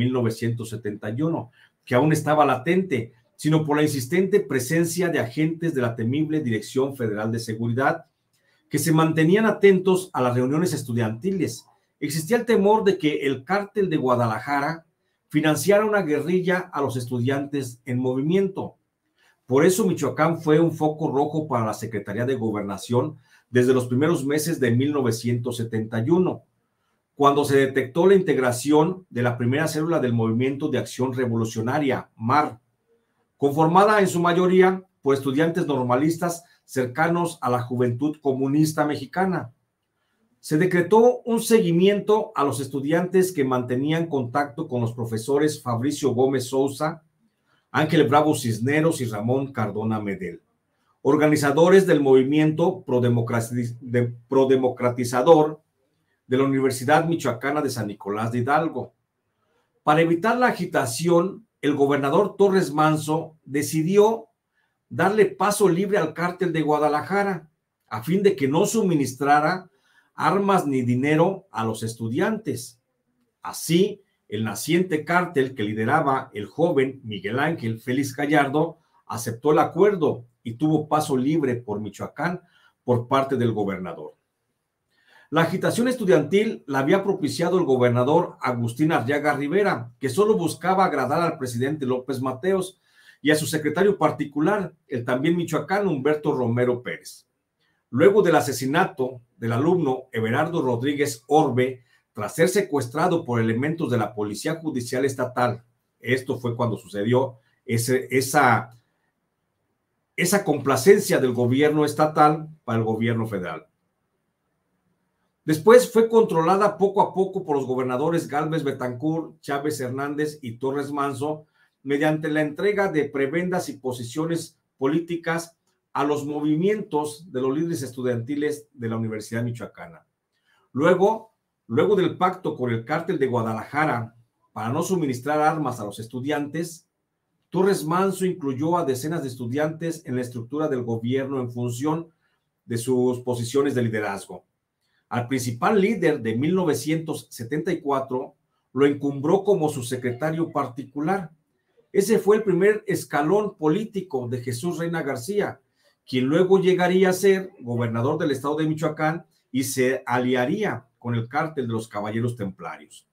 1971, que aún estaba latente, sino por la insistente presencia de agentes de la temible Dirección Federal de Seguridad, que se mantenían atentos a las reuniones estudiantiles. Existía el temor de que el cártel de Guadalajara financiara una guerrilla a los estudiantes en movimiento. Por eso Michoacán fue un foco rojo para la Secretaría de Gobernación desde los primeros meses de 1971, cuando se detectó la integración de la primera célula del Movimiento de Acción Revolucionaria, MAR, conformada en su mayoría por estudiantes normalistas cercanos a la Juventud Comunista Mexicana. Se decretó un seguimiento a los estudiantes que mantenían contacto con los profesores Fabricio Gómez Sousa, Ángel Bravo Cisneros y Ramón Cardona Medel, organizadores del movimiento prodemocratizador de la Universidad Michoacana de San Nicolás de Hidalgo. Para evitar la agitación, el gobernador Torres Manso decidió darle paso libre al cártel de Guadalajara a fin de que no suministrara armas ni dinero a los estudiantes. Así, el naciente cártel que lideraba el joven Miguel Ángel Félix Gallardo aceptó el acuerdo y tuvo paso libre por Michoacán por parte del gobernador. La agitación estudiantil la había propiciado el gobernador Agustín Arriaga Rivera, que solo buscaba agradar al presidente López Mateos y a su secretario particular, el también michoacano Humberto Romero Pérez. Luego del asesinato del alumno Everardo Rodríguez Orbe, tras ser secuestrado por elementos de la Policía Judicial Estatal, esto fue cuando sucedió esa complacencia del gobierno estatal para el gobierno federal. Después fue controlada poco a poco por los gobernadores Gálvez Betancourt, Chávez Hernández y Torres Manso, mediante la entrega de prebendas y posiciones políticas a los movimientos de los líderes estudiantiles de la Universidad Michoacana. Luego del pacto con el cártel de Guadalajara para no suministrar armas a los estudiantes, Torres Manso incluyó a decenas de estudiantes en la estructura del gobierno en función de sus posiciones de liderazgo. Al principal líder de 1974 lo encumbró como su secretario particular. Ese fue el primer escalón político de Jesús Reina García, quien luego llegaría a ser gobernador del estado de Michoacán y se aliaría con el cártel de los Caballeros Templarios.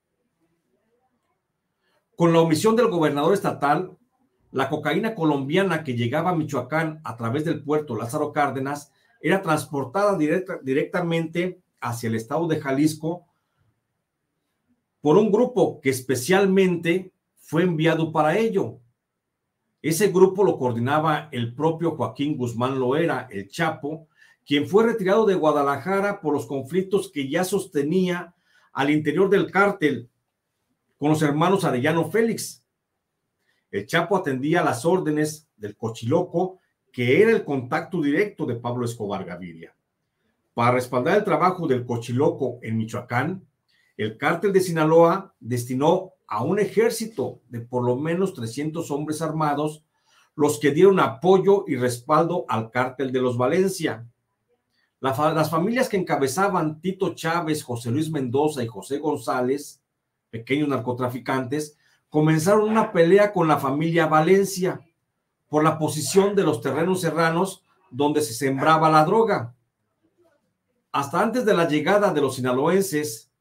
Con la omisión del gobernador estatal, la cocaína colombiana que llegaba a Michoacán a través del puerto Lázaro Cárdenas era transportada directamente hacia el estado de Jalisco por un grupo que especialmente fue enviado para ello. Ese grupo lo coordinaba el propio Joaquín Guzmán Loera, el Chapo, quien fue retirado de Guadalajara por los conflictos que ya sostenía al interior del cártel con los hermanos Arellano Félix. El Chapo atendía las órdenes del Cochiloco, que era el contacto directo de Pablo Escobar Gaviria. Para respaldar el trabajo del Cochiloco en Michoacán, el cártel de Sinaloa destinó a un ejército de por lo menos 300 hombres armados, los que dieron apoyo y respaldo al cártel de los Valencia. Las familias que encabezaban Tito Chávez, José Luis Mendoza y José González, pequeños narcotraficantes, comenzaron una pelea con la familia Valencia por la posición de los terrenos serranos donde se sembraba la droga. Hasta antes de la llegada de los sinaloenses,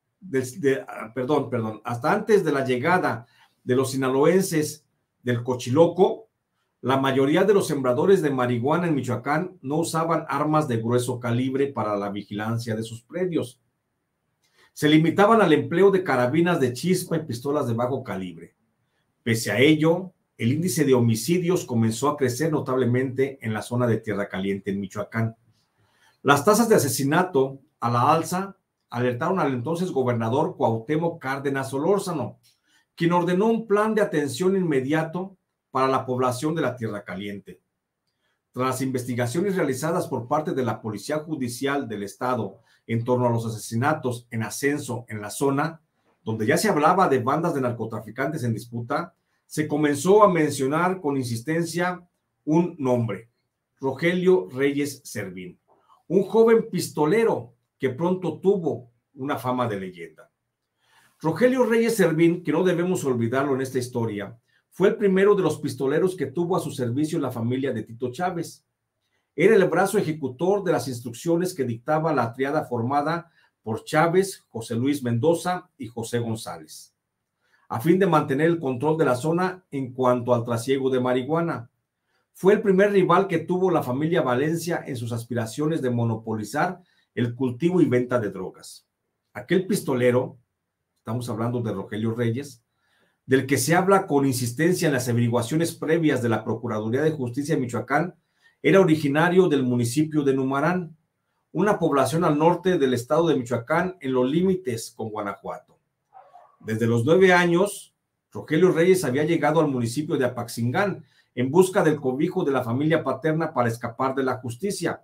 hasta antes de la llegada de los sinaloenses del Cochiloco, la mayoría de los sembradores de marihuana en Michoacán no usaban armas de grueso calibre para la vigilancia de sus predios. Se limitaban al empleo de carabinas de chispa y pistolas de bajo calibre. Pese a ello, el índice de homicidios comenzó a crecer notablemente en la zona de Tierra Caliente en Michoacán. Las tasas de asesinato a la alza alertaron al entonces gobernador Cuauhtémoc Cárdenas Solórzano, quien ordenó un plan de atención inmediato para la población de la Tierra Caliente. Tras las investigaciones realizadas por parte de la Policía Judicial del Estado en torno a los asesinatos en ascenso en la zona, donde ya se hablaba de bandas de narcotraficantes en disputa, se comenzó a mencionar con insistencia un nombre: Rogelio Reyes Servín, un joven pistolero que pronto tuvo una fama de leyenda. Rogelio Reyes Servín, que no debemos olvidarlo en esta historia, fue el primero de los pistoleros que tuvo a su servicio la familia de Tito Chávez. Era el brazo ejecutor de las instrucciones que dictaba la triada formada por Chávez, José Luis Mendoza y José González, a fin de mantener el control de la zona en cuanto al trasiego de marihuana. Fue el primer rival que tuvo la familia Valencia en sus aspiraciones de monopolizar el cultivo y venta de drogas. Aquel pistolero, estamos hablando de Rogelio Reyes, del que se habla con insistencia en las averiguaciones previas de la Procuraduría de Justicia de Michoacán, era originario del municipio de Numarán, una población al norte del estado de Michoacán en los límites con Guanajuato. Desde los 9 años, Rogelio Reyes había llegado al municipio de Apaxingán en busca del cobijo de la familia paterna para escapar de la justicia.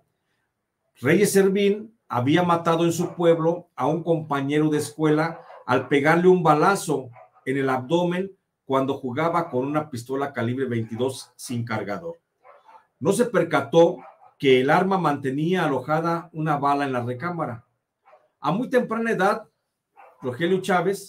Reyes Servín había matado en su pueblo a un compañero de escuela al pegarle un balazo en el abdomen cuando jugaba con una pistola calibre 22 sin cargador. No se percató que el arma mantenía alojada una bala en la recámara. A muy temprana edad, Rogelio Chávez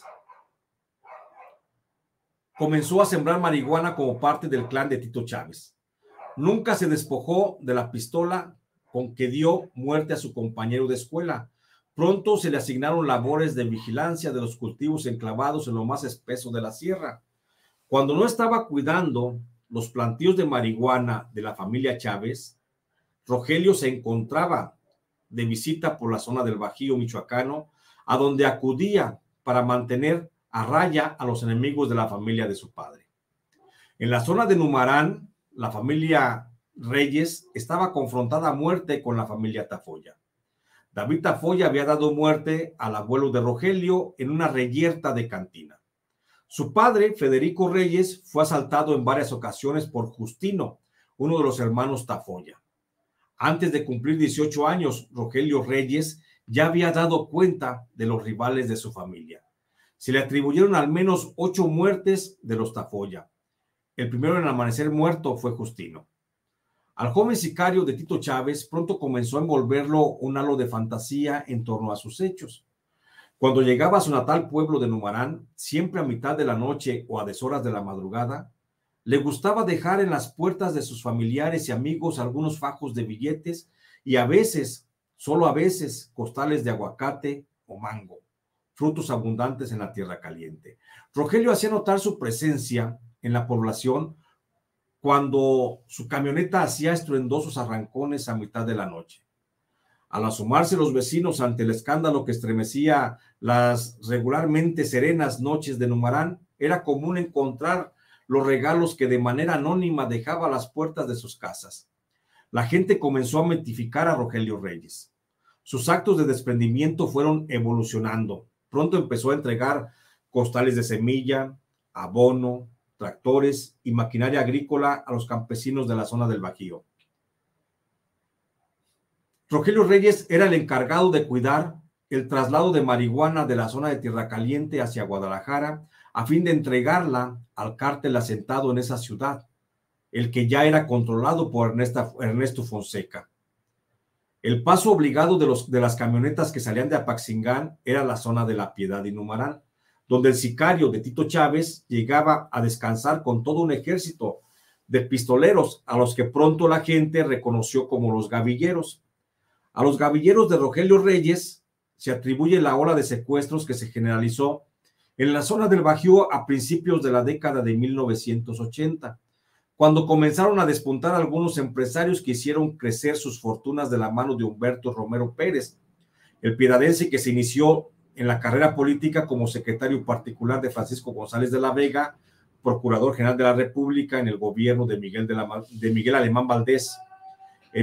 comenzó a sembrar marihuana como parte del clan de Tito Chávez. Nunca se despojó de la pistola con que dio muerte a su compañero de escuela. Pronto se le asignaron labores de vigilancia de los cultivos enclavados en lo más espeso de la sierra. Cuando no estaba cuidando los plantíos de marihuana de la familia Chávez, Rogelio se encontraba de visita por la zona del Bajío michoacano, a donde acudía para mantener a raya a los enemigos de la familia de su padre. En la zona de Numarán, la familia Reyes estaba confrontada a muerte con la familia Tafoya. David Tafoya había dado muerte al abuelo de Rogelio en una reyerta de cantina. Su padre, Federico Reyes, fue asaltado en varias ocasiones por Justino, uno de los hermanos Tafoya. Antes de cumplir 18 años, Rogelio Reyes ya había dado cuenta de los rivales de su familia. Se le atribuyeron al menos 8 muertes de los Tafoya. El primero en amanecer muerto fue Justino. Al joven sicario de Tito Chávez pronto comenzó a envolverlo un halo de fantasía en torno a sus hechos. Cuando llegaba a su natal pueblo de Numarán, siempre a mitad de la noche o a deshoras de la madrugada, le gustaba dejar en las puertas de sus familiares y amigos algunos fajos de billetes y a veces, solo a veces, costales de aguacate o mango, frutos abundantes en la Tierra Caliente. Rogelio hacía notar su presencia en la población cuando su camioneta hacía estruendosos arrancones a mitad de la noche. Al asomarse los vecinos ante el escándalo que estremecía las regularmente serenas noches de Numarán, era común encontrar los regalos que de manera anónima dejaba a las puertas de sus casas. la gente comenzó a mitificar a Rogelio Reyes. Sus actos de desprendimiento fueron evolucionando. Pronto empezó a entregar costales de semilla, abono, tractores y maquinaria agrícola a los campesinos de la zona del Bajío. Rogelio Reyes era el encargado de cuidar el traslado de marihuana de la zona de Tierra Caliente hacia Guadalajara a fin de entregarla al cártel asentado en esa ciudad, el que ya era controlado por Ernesto Fonseca. El paso obligado de las camionetas que salían de Apaxingán era la zona de La Piedad y Numaral, donde el sicario de Tito Chávez llegaba a descansar con todo un ejército de pistoleros, a los que pronto la gente reconoció como los gavilleros. A los gavilleros de Rogelio Reyes se atribuye la ola de secuestros que se generalizó en la zona del Bajío a principios de la década de 1980, cuando comenzaron a despuntar algunos empresarios que hicieron crecer sus fortunas de la mano de Humberto Romero Pérez, el piedadense que se inició en la carrera política como secretario particular de Francisco González de la Vega, procurador general de la República en el gobierno de Miguel Alemán Valdés. En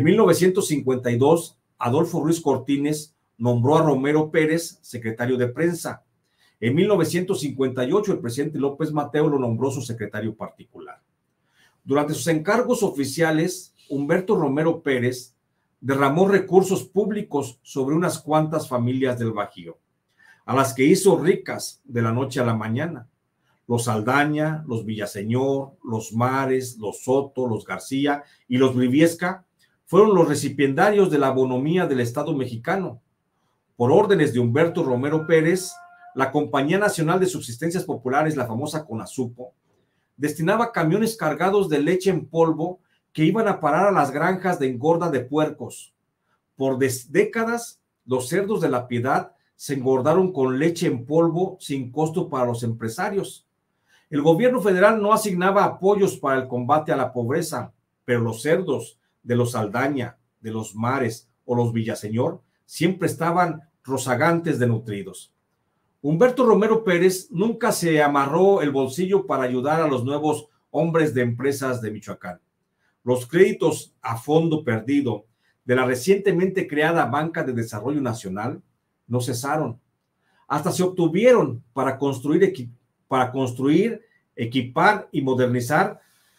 1952, Adolfo Ruiz Cortines nombró a Romero Pérez secretario de prensa. En 1958, el presidente López Mateo lo nombró su secretario particular. Durante sus encargos oficiales, Humberto Romero Pérez derramó recursos públicos sobre unas cuantas familias del Bajío, a las que hizo ricas de la noche a la mañana. Los Saldaña, los Villaseñor, los Mares, los Soto, los García y los Briviesca fueron los recipiendarios de la bonomía del Estado mexicano. Por órdenes de Humberto Romero Pérez, la Compañía Nacional de Subsistencias Populares, la famosa CONASUPO, destinaba camiones cargados de leche en polvo que iban a parar a las granjas de engorda de puercos. Por décadas, los cerdos de La Piedad se engordaron con leche en polvo sin costo para los empresarios. El gobierno federal no asignaba apoyos para el combate a la pobreza, pero los cerdos de los Saldaña, de los Mares o los Villaseñor siempre estaban rozagantes de nutridos. Humberto Romero Pérez nunca se amarró el bolsillo para ayudar a los nuevos hombres de empresas de Michoacán. Los créditos a fondo perdido de la recientemente creada Banca de Desarrollo Nacional no cesaron. Hasta se obtuvieron para construir, equipar y modernizar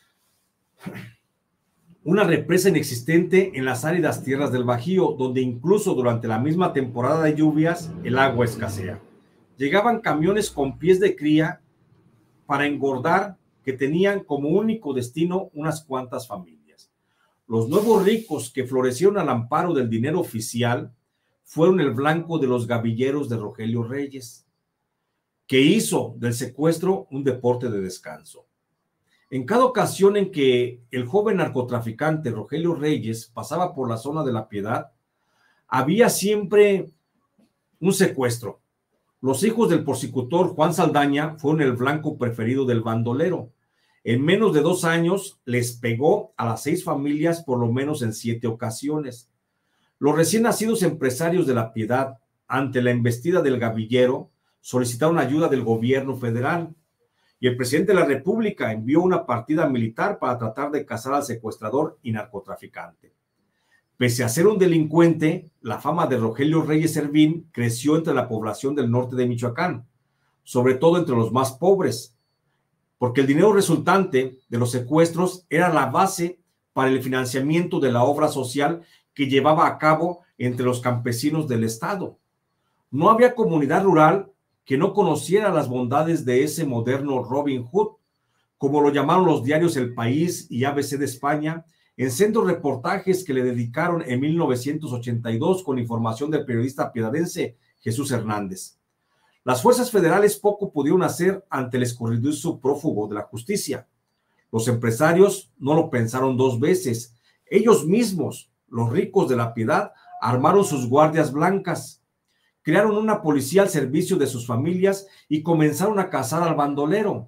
una represa inexistente en las áridas tierras del Bajío, donde incluso durante la misma temporada de lluvias el agua escasea. Llegaban camiones con pies de cría para engordar que tenían como único destino unas cuantas familias. Los nuevos ricos que florecieron al amparo del dinero oficial fueron el blanco de los gavilleros de Rogelio Reyes, que hizo del secuestro un deporte de descanso. En cada ocasión en que el joven narcotraficante Rogelio Reyes pasaba por la zona de La Piedad, había siempre un secuestro. Los hijos del porcicultor Juan Saldaña fueron el blanco preferido del bandolero. En menos de 2 años les pegó a las 6 familias por lo menos en 7 ocasiones. Los recién nacidos empresarios de La Piedad, ante la embestida del gavillero, solicitaron ayuda del gobierno federal y el presidente de la República envió una partida militar para tratar de cazar al secuestrador y narcotraficante. Pese a ser un delincuente, la fama de Rogelio Reyes Servín creció entre la población del norte de Michoacán, sobre todo entre los más pobres, porque el dinero resultante de los secuestros era la base para el financiamiento de la obra social que llevaba a cabo entre los campesinos del estado. No había comunidad rural que no conociera las bondades de ese moderno Robin Hood, como lo llamaron los diarios El País y ABC de España, en sendos reportajes que le dedicaron en 1982 con información del periodista piedadense Jesús Hernández. Las fuerzas federales poco pudieron hacer ante el escurridizo prófugo de la justicia. Los empresarios no lo pensaron 2 veces. Ellos mismos, los ricos de La Piedad, armaron sus guardias blancas, crearon una policía al servicio de sus familias y comenzaron a cazar al bandolero.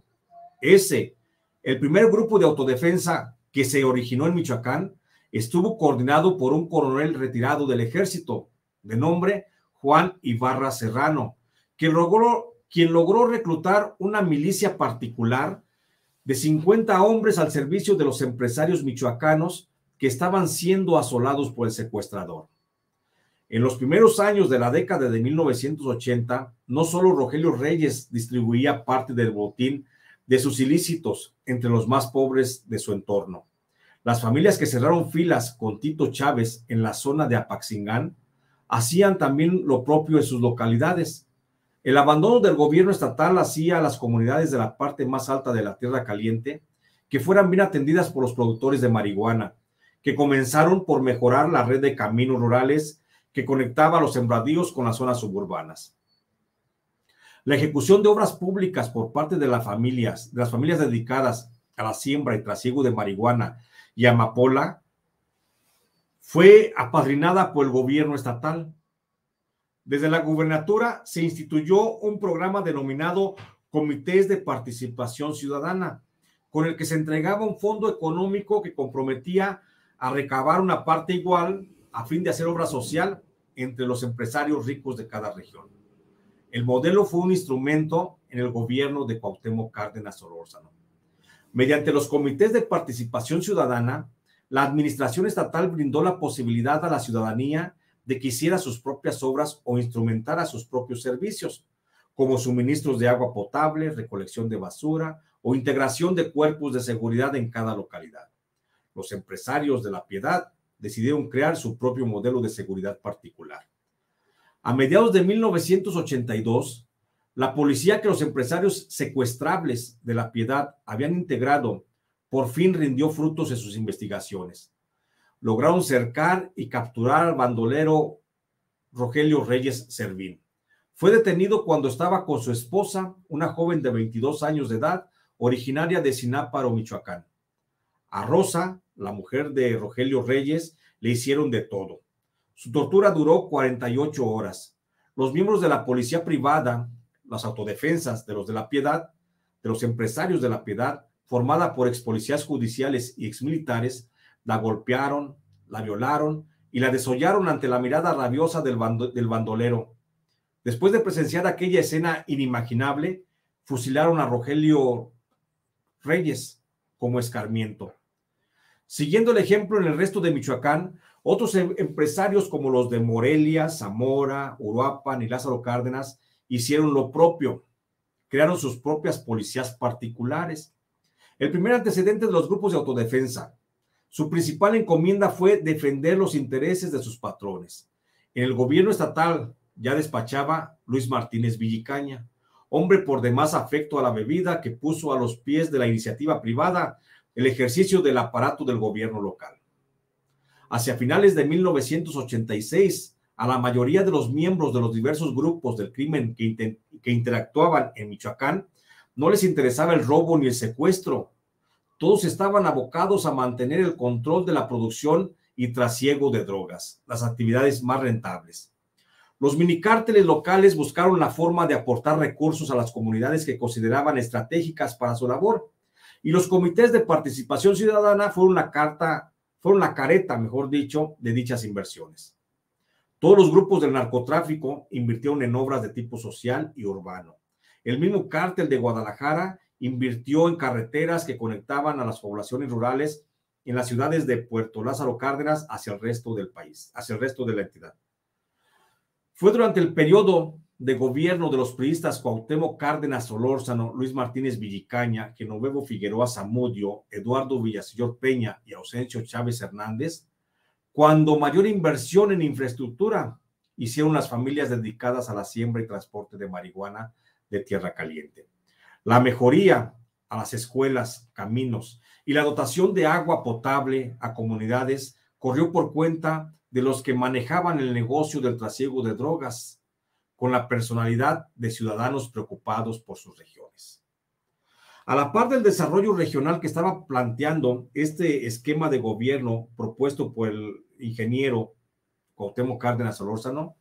El primer grupo de autodefensa que se originó en Michoacán, estuvo coordinado por un coronel retirado del ejército, de nombre Juan Ibarra Serrano, quien logró reclutar una milicia particular de 50 hombres al servicio de los empresarios michoacanos que estaban siendo asolados por el secuestrador. En los primeros años de la década de 1980, no solo Rogelio Reyes distribuía parte del botín de sus ilícitos entre los más pobres de su entorno. Las familias que cerraron filas con Tito Chávez en la zona de Apaxingán hacían también lo propio en sus localidades. El abandono del gobierno estatal hacía a las comunidades de la parte más alta de la Tierra Caliente que fueran bien atendidas por los productores de marihuana, que comenzaron por mejorar la red de caminos rurales que conectaba a los sembradíos con las zonas suburbanas. La ejecución de obras públicas por parte de las familias dedicadas a la siembra y trasiego de marihuana y amapola fue apadrinada por el gobierno estatal. Desde la gubernatura se instituyó un programa denominado Comités de Participación Ciudadana, con el que se entregaba un fondo económico que comprometía a recabar una parte igual a fin de hacer obra social entre los empresarios ricos de cada región. El modelo fue un instrumento en el gobierno de Cuauhtémoc Cárdenas Solórzano. Mediante los comités de participación ciudadana, la administración estatal brindó la posibilidad a la ciudadanía de que hiciera sus propias obras o instrumentara sus propios servicios, como suministros de agua potable, recolección de basura o integración de cuerpos de seguridad en cada localidad. Los empresarios de La Piedad decidieron crear su propio modelo de seguridad particular. A mediados de 1982, la policía que los empresarios secuestrables de La Piedad habían integrado por fin rindió frutos en sus investigaciones. Lograron cercar y capturar al bandolero Rogelio Reyes Servín. Fue detenido cuando estaba con su esposa, una joven de 22 años de edad, originaria de Sináparo, Michoacán. A Rosa, la mujer de Rogelio Reyes, le hicieron de todo. Su tortura duró 48 horas. Los miembros de la policía privada, las autodefensas de los de La Piedad, de los empresarios de La Piedad, formada por expolicías judiciales y exmilitares, la golpearon, la violaron y la desollaron ante la mirada rabiosa del bandolero. Después de presenciar aquella escena inimaginable, fusilaron a Rogelio Reyes como escarmiento. Siguiendo el ejemplo en el resto de Michoacán, otros empresarios como los de Morelia, Zamora, Uruapan y Lázaro Cárdenas hicieron lo propio. Crearon sus propias policías particulares. El primer antecedente de los grupos de autodefensa. Su principal encomienda fue defender los intereses de sus patrones. En el gobierno estatal ya despachaba Luis Martínez Villicaña, hombre por demás afecto a la bebida que puso a los pies de la iniciativa privada el ejercicio del aparato del gobierno local. Hacia finales de 1986, a la mayoría de los miembros de los diversos grupos del crimen que interactuaban en Michoacán, no les interesaba el robo ni el secuestro. Todos estaban abocados a mantener el control de la producción y trasiego de drogas, las actividades más rentables. Los minicárteles locales buscaron la forma de aportar recursos a las comunidades que consideraban estratégicas para su labor, y los comités de participación ciudadana fueron la careta, mejor dicho, de dichas inversiones. Todos los grupos del narcotráfico invirtieron en obras de tipo social y urbano. El mismo cártel de Guadalajara invirtió en carreteras que conectaban a las poblaciones rurales en las ciudades de Puerto Lázaro Cárdenas hacia el resto del país, hacia el resto de la entidad. Fue durante el periodo de gobierno de los priistas Cuauhtémoc Cárdenas Solórzano, Luis Martínez Villicaña, Genovevo Figueroa Zamudio, Eduardo Villaseñor Peña y Ausencio Chávez Hernández, cuando mayor inversión en infraestructura hicieron las familias dedicadas a la siembra y transporte de marihuana de Tierra Caliente. La mejoría a las escuelas, caminos y la dotación de agua potable a comunidades corrió por cuenta de los que manejaban el negocio del trasiego de drogas, con la personalidad de ciudadanos preocupados por sus regiones. A la par del desarrollo regional que estaba planteando este esquema de gobierno propuesto por el ingeniero Cuauhtémoc Cárdenas Solórzano,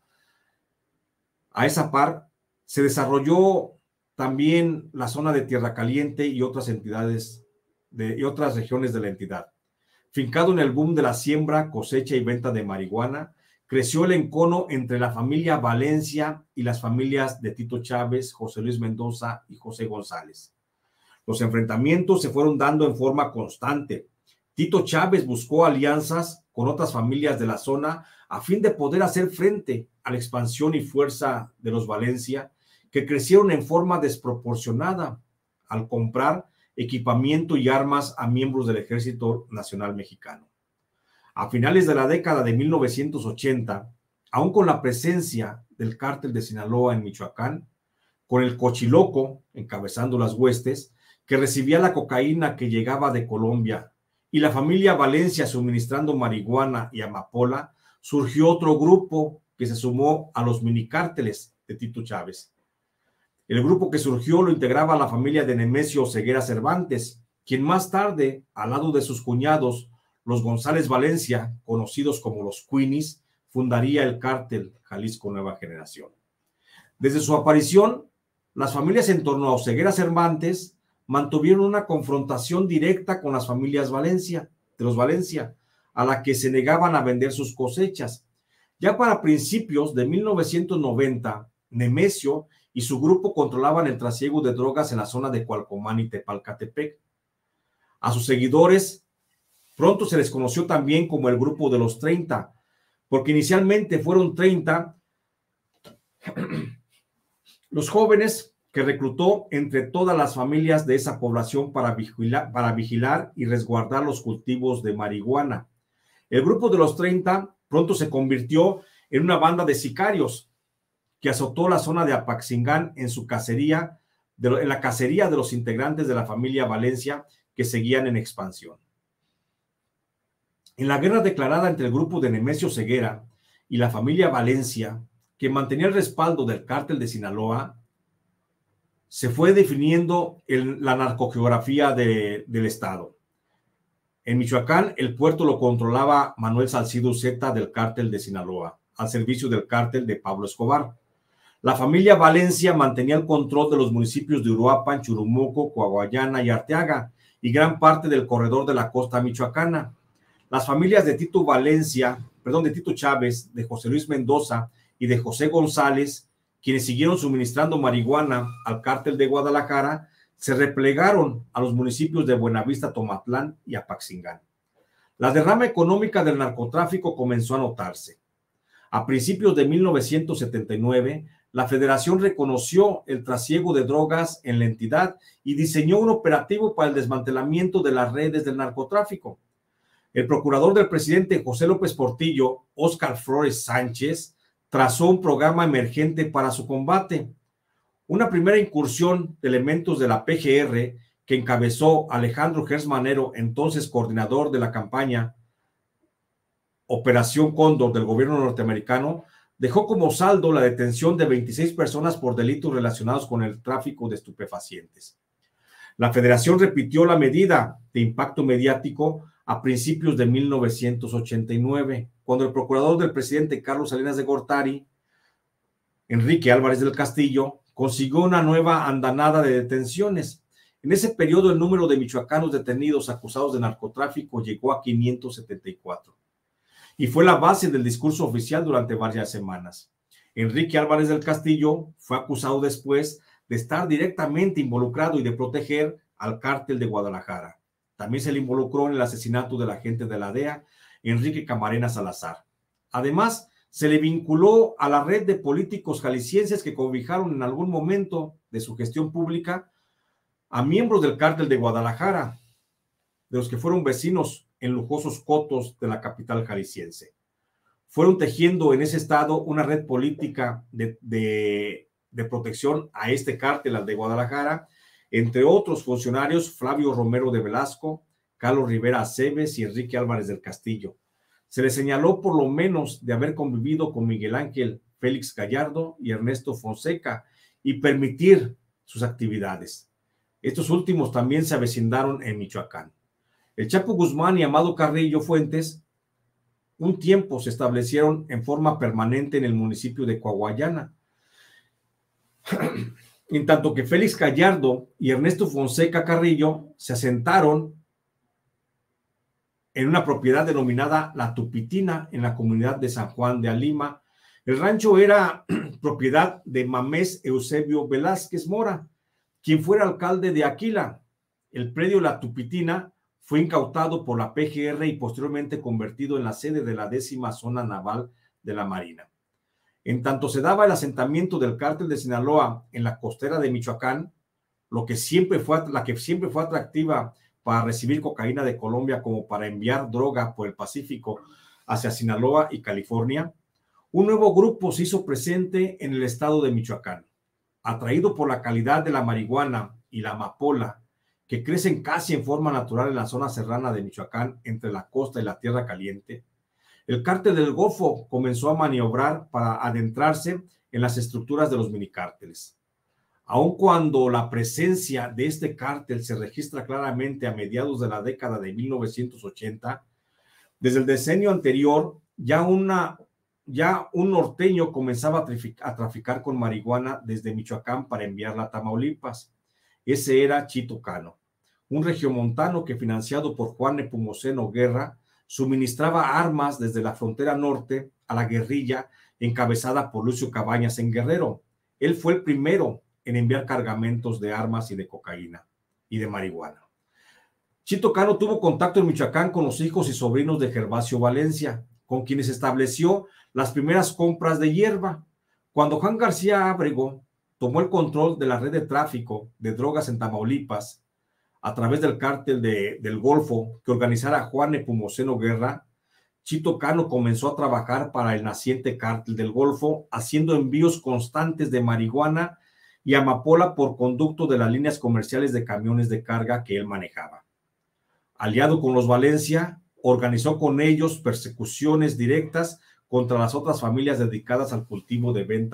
a esa par se desarrolló también la zona de Tierra Caliente y otras entidades y otras regiones de la entidad. Fincado en el boom de la siembra, cosecha y venta de marihuana, creció el encono entre la familia Valencia y las familias de Tito Chávez, José Luis Mendoza y José González. Los enfrentamientos se fueron dando en forma constante, Tito Chávez buscó alianzas con otras familias de la zona a fin de poder hacer frente a la expansión y fuerza de los Valencia, que crecieron en forma desproporcionada al comprar equipamiento y armas a miembros del Ejército Nacional Mexicano. A finales de la década de 1980, aún con la presencia del cártel de Sinaloa en Michoacán, con el Cochiloco encabezando las huestes, que recibía la cocaína que llegaba de Colombia, y la familia Valencia suministrando marihuana y amapola, surgió otro grupo que se sumó a los minicárteles de Tito Chávez. El grupo que surgió lo integraba la familia de Nemesio Ceguera Cervantes, quien más tarde, al lado de sus cuñados, los González Valencia, conocidos como los Queenies, fundaría el cártel Jalisco Nueva Generación. Desde su aparición, las familias en torno a Oseguera Cervantes mantuvieron una confrontación directa con las familias de los Valencia, a la que se negaban a vender sus cosechas. Ya para principios de 1990, Nemesio y su grupo controlaban el trasiego de drogas en la zona de Cualcomán y Tepalcatepec. A sus seguidores pronto se les conoció también como el grupo de los 30, porque inicialmente fueron 30 los jóvenes que reclutó entre todas las familias de esa población para vigilar y resguardar los cultivos de marihuana. El grupo de los 30 pronto se convirtió en una banda de sicarios que azotó la zona de Apaxingán en la cacería de los integrantes de la familia Valencia que seguían en expansión. En la guerra declarada entre el grupo de Nemesio Ceguera y la familia Valencia, que mantenía el respaldo del cártel de Sinaloa, se fue definiendo la narcogeografía del estado. En Michoacán, el puerto lo controlaba Manuel Salcido Zeta del cártel de Sinaloa, al servicio del cártel de Pablo Escobar. La familia Valencia mantenía el control de los municipios de Uruapan, Churumuco, Coahuayana y Arteaga, y gran parte del corredor de la costa michoacana. Las familias de Tito Chávez, de José Luis Mendoza y de José González, quienes siguieron suministrando marihuana al cártel de Guadalajara, se replegaron a los municipios de Buenavista, Tomatlán y Apaxingán. La derrama económica del narcotráfico comenzó a notarse. A principios de 1979, la Federación reconoció el trasiego de drogas en la entidad y diseñó un operativo para el desmantelamiento de las redes del narcotráfico. El procurador del presidente José López Portillo, Óscar Flores Sánchez, trazó un programa emergente para su combate. Una primera incursión de elementos de la PGR que encabezó Alejandro Gers Manero, entonces coordinador de la campaña Operación Cóndor del gobierno norteamericano, dejó como saldo la detención de 26 personas por delitos relacionados con el tráfico de estupefacientes. La Federación repitió la medida de impacto mediático a principios de 1989, cuando el procurador del presidente Carlos Salinas de Gortari, Enrique Álvarez del Castillo, consiguió una nueva andanada de detenciones. En ese periodo, el número de michoacanos detenidos acusados de narcotráfico llegó a 574 y fue la base del discurso oficial durante varias semanas. Enrique Álvarez del Castillo fue acusado después de estar directamente involucrado y de proteger al cártel de Guadalajara. También se le involucró en el asesinato del agente de la DEA, Enrique Camarena Salazar. Además, se le vinculó a la red de políticos jaliscienses que cobijaron en algún momento de su gestión pública a miembros del cártel de Guadalajara, de los que fueron vecinos en lujosos cotos de la capital jalisciense. Fueron tejiendo en ese estado una red política de protección a este cártel, al de Guadalajara, entre otros funcionarios Flavio Romero de Velasco, Carlos Rivera Aceves y Enrique Álvarez del Castillo. Se le señaló por lo menos de haber convivido con Miguel Ángel Félix Gallardo y Ernesto Fonseca y permitir sus actividades. Estos últimos también se avecindaron en Michoacán. El Chapo Guzmán y Amado Carrillo Fuentes un tiempo se establecieron en forma permanente en el municipio de Coahuayana, en tanto que Félix Gallardo y Ernesto Fonseca Carrillo se asentaron en una propiedad denominada La Tupitina en la comunidad de San Juan de Alima. El rancho era propiedad de Mamés Eusebio Velázquez Mora, quien fuera alcalde de Aquila. El predio La Tupitina fue incautado por la PGR y posteriormente convertido en la sede de la 10ª Zona Naval de la Marina. En tanto se daba el asentamiento del cártel de Sinaloa en la costera de Michoacán, la que siempre fue atractiva para recibir cocaína de Colombia como para enviar droga por el Pacífico hacia Sinaloa y California, un nuevo grupo se hizo presente en el estado de Michoacán. Atraído por la calidad de la marihuana y la amapola, que crecen casi en forma natural en la zona serrana de Michoacán, entre la costa y la tierra caliente, el cártel del Golfo comenzó a maniobrar para adentrarse en las estructuras de los minicárteles. Aun cuando la presencia de este cártel se registra claramente a mediados de la década de 1980, desde el decenio anterior ya un norteño comenzaba a traficar con marihuana desde Michoacán para enviarla a Tamaulipas. Ese era Chito Cano, un regiomontano que, financiado por Juan Nepomuceno Guerra, suministraba armas desde la frontera norte a la guerrilla encabezada por Lucio Cabañas en Guerrero. Él fue el primero en enviar cargamentos de armas y de cocaína y de marihuana. Chito Cano tuvo contacto en Michoacán con los hijos y sobrinos de Gervasio Valencia, con quienes estableció las primeras compras de hierba. Cuando Juan García Ábrego tomó el control de la red de tráfico de drogas en Tamaulipas, a través del cártel del Golfo que organizara Juan Nepomuceno Guerra, Chito Cano comenzó a trabajar para el naciente cártel del Golfo, haciendo envíos constantes de marihuana y amapola por conducto de las líneas comerciales de camiones de carga que él manejaba. Aliado con los Valencia, organizó con ellos persecuciones directas contra las otras familias dedicadas al cultivo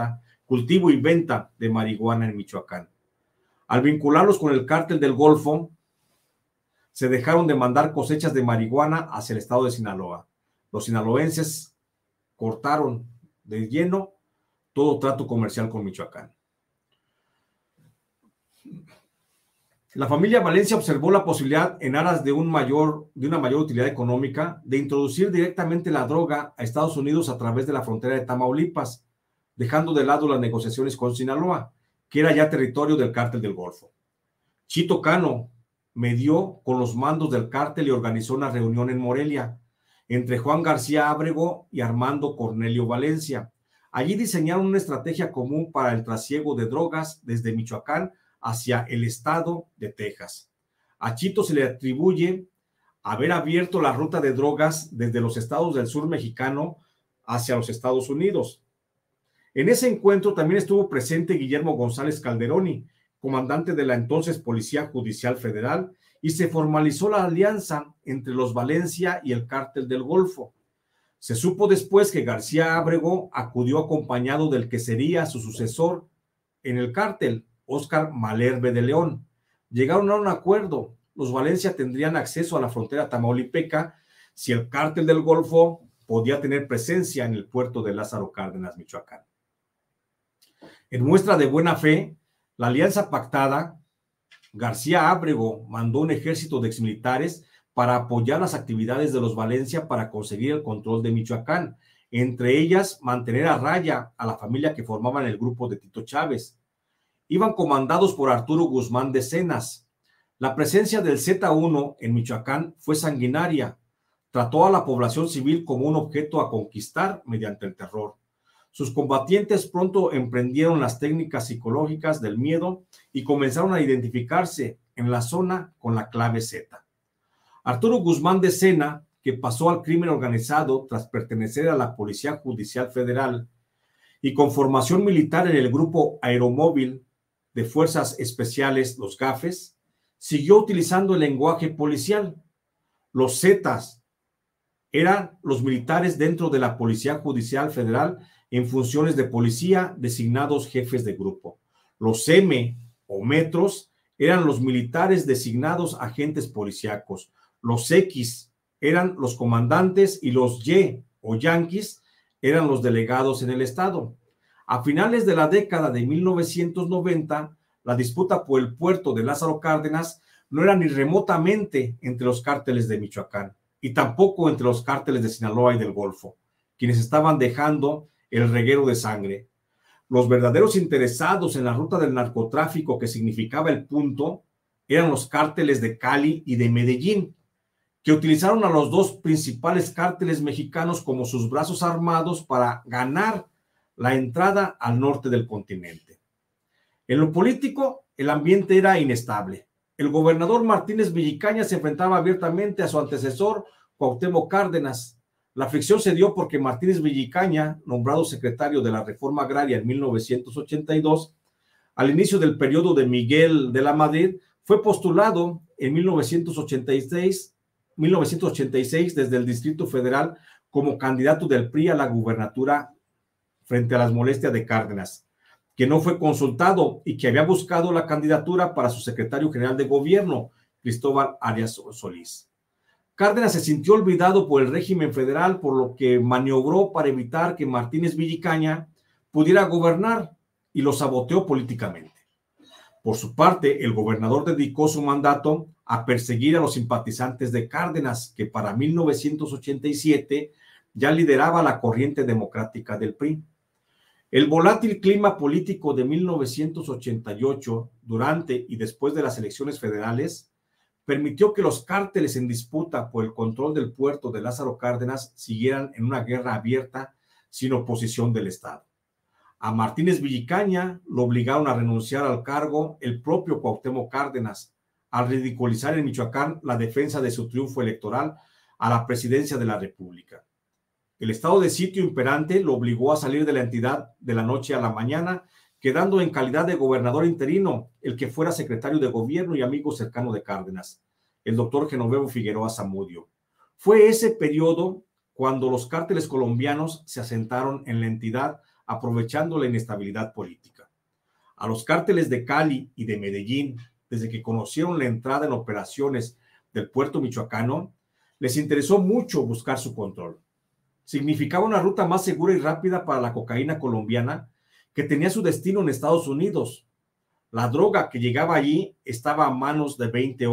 y venta de marihuana en Michoacán. Al vincularlos con el cártel del Golfo, se dejaron de mandar cosechas de marihuana hacia el estado de Sinaloa. Los sinaloenses cortaron de lleno todo trato comercial con Michoacán. La familia Valencia observó la posibilidad, en aras de una mayor utilidad económica, de introducir directamente la droga a Estados Unidos a través de la frontera de Tamaulipas, dejando de lado las negociaciones con Sinaloa, que era ya territorio del cártel del Golfo. Chito Cano medió con los mandos del cártel y organizó una reunión en Morelia entre Juan García Ábrego y Armando Cornelio Valencia. Allí diseñaron una estrategia común para el trasiego de drogas desde Michoacán hacia el estado de Texas. A Chito se le atribuye haber abierto la ruta de drogas desde los estados del sur mexicano hacia los Estados Unidos. En ese encuentro también estuvo presente Guillermo González Calderoni, comandante de la entonces Policía Judicial Federal, y se formalizó la alianza entre los Valencia y el cártel del Golfo. Se supo después que García Ábrego acudió acompañado del que sería su sucesor en el cártel, Óscar Malherbe de León. Llegaron a un acuerdo. Los Valencia tendrían acceso a la frontera tamaulipeca si el cártel del Golfo podía tener presencia en el puerto de Lázaro Cárdenas, Michoacán. En muestra de buena fe, la alianza pactada, García Ábrego mandó un ejército de exmilitares para apoyar las actividades de los Valencia para conseguir el control de Michoacán, entre ellas mantener a raya a la familia que formaban el grupo de Tito Chávez. Iban comandados por Arturo Guzmán de Cenas. La presencia del Z1 en Michoacán fue sanguinaria. Trató a la población civil como un objeto a conquistar mediante el terror. Sus combatientes pronto emprendieron las técnicas psicológicas del miedo y comenzaron a identificarse en la zona con la clave Z. Arturo Guzmán de Sena, que pasó al crimen organizado tras pertenecer a la Policía Judicial Federal y con formación militar en el Grupo Aeromóvil de Fuerzas Especiales, los GAFES, siguió utilizando el lenguaje policial. Los Zetas eran los militares dentro de la Policía Judicial Federal en funciones de policía designados jefes de grupo. Los M o metros eran los militares designados agentes policíacos. Los X eran los comandantes y los Y o yanquis eran los delegados en el estado. A finales de la década de 1990, la disputa por el puerto de Lázaro Cárdenas no era ni remotamente entre los cárteles de Michoacán y tampoco entre los cárteles de Sinaloa y del Golfo, quienes estaban dejando el reguero de sangre. Los verdaderos interesados en la ruta del narcotráfico que significaba el punto eran los cárteles de Cali y de Medellín, que utilizaron a los dos principales cárteles mexicanos como sus brazos armados para ganar la entrada al norte del continente. En lo político, el ambiente era inestable. El gobernador Martínez Villicaña se enfrentaba abiertamente a su antecesor, Cuauhtémoc Cárdenas. La fricción se dio porque Martínez Villicaña, nombrado secretario de la Reforma Agraria en 1982, al inicio del periodo de Miguel de la Madrid, fue postulado en 1986 desde el Distrito Federal como candidato del PRI a la gubernatura frente a las molestias de Cárdenas, que no fue consultado y que había buscado la candidatura para su secretario general de gobierno, Cristóbal Arias Solís. Cárdenas se sintió olvidado por el régimen federal, por lo que maniobró para evitar que Martínez Villicaña pudiera gobernar y lo saboteó políticamente. Por su parte, el gobernador dedicó su mandato a perseguir a los simpatizantes de Cárdenas, que para 1987 ya lideraba la corriente democrática del PRI. El volátil clima político de 1988, durante y después de las elecciones federales, permitió que los cárteles en disputa por el control del puerto de Lázaro Cárdenas siguieran en una guerra abierta sin oposición del Estado. A Martínez Villicaña lo obligaron a renunciar al cargo el propio Cuauhtémoc Cárdenas, al ridiculizar en Michoacán la defensa de su triunfo electoral a la presidencia de la República. El estado de sitio imperante lo obligó a salir de la entidad de la noche a la mañana, quedando en calidad de gobernador interino el que fuera secretario de gobierno y amigo cercano de Cárdenas, el doctor Genovevo Figueroa Zamudio. Fue ese periodo cuando los cárteles colombianos se asentaron en la entidad, aprovechando la inestabilidad política. A los cárteles de Cali y de Medellín, desde que conocieron la entrada en operaciones del puerto michoacano, les interesó mucho buscar su control. Significaba una ruta más segura y rápida para la cocaína colombiana, que tenía su destino en Estados Unidos. La droga que llegaba allí estaba a menos de 20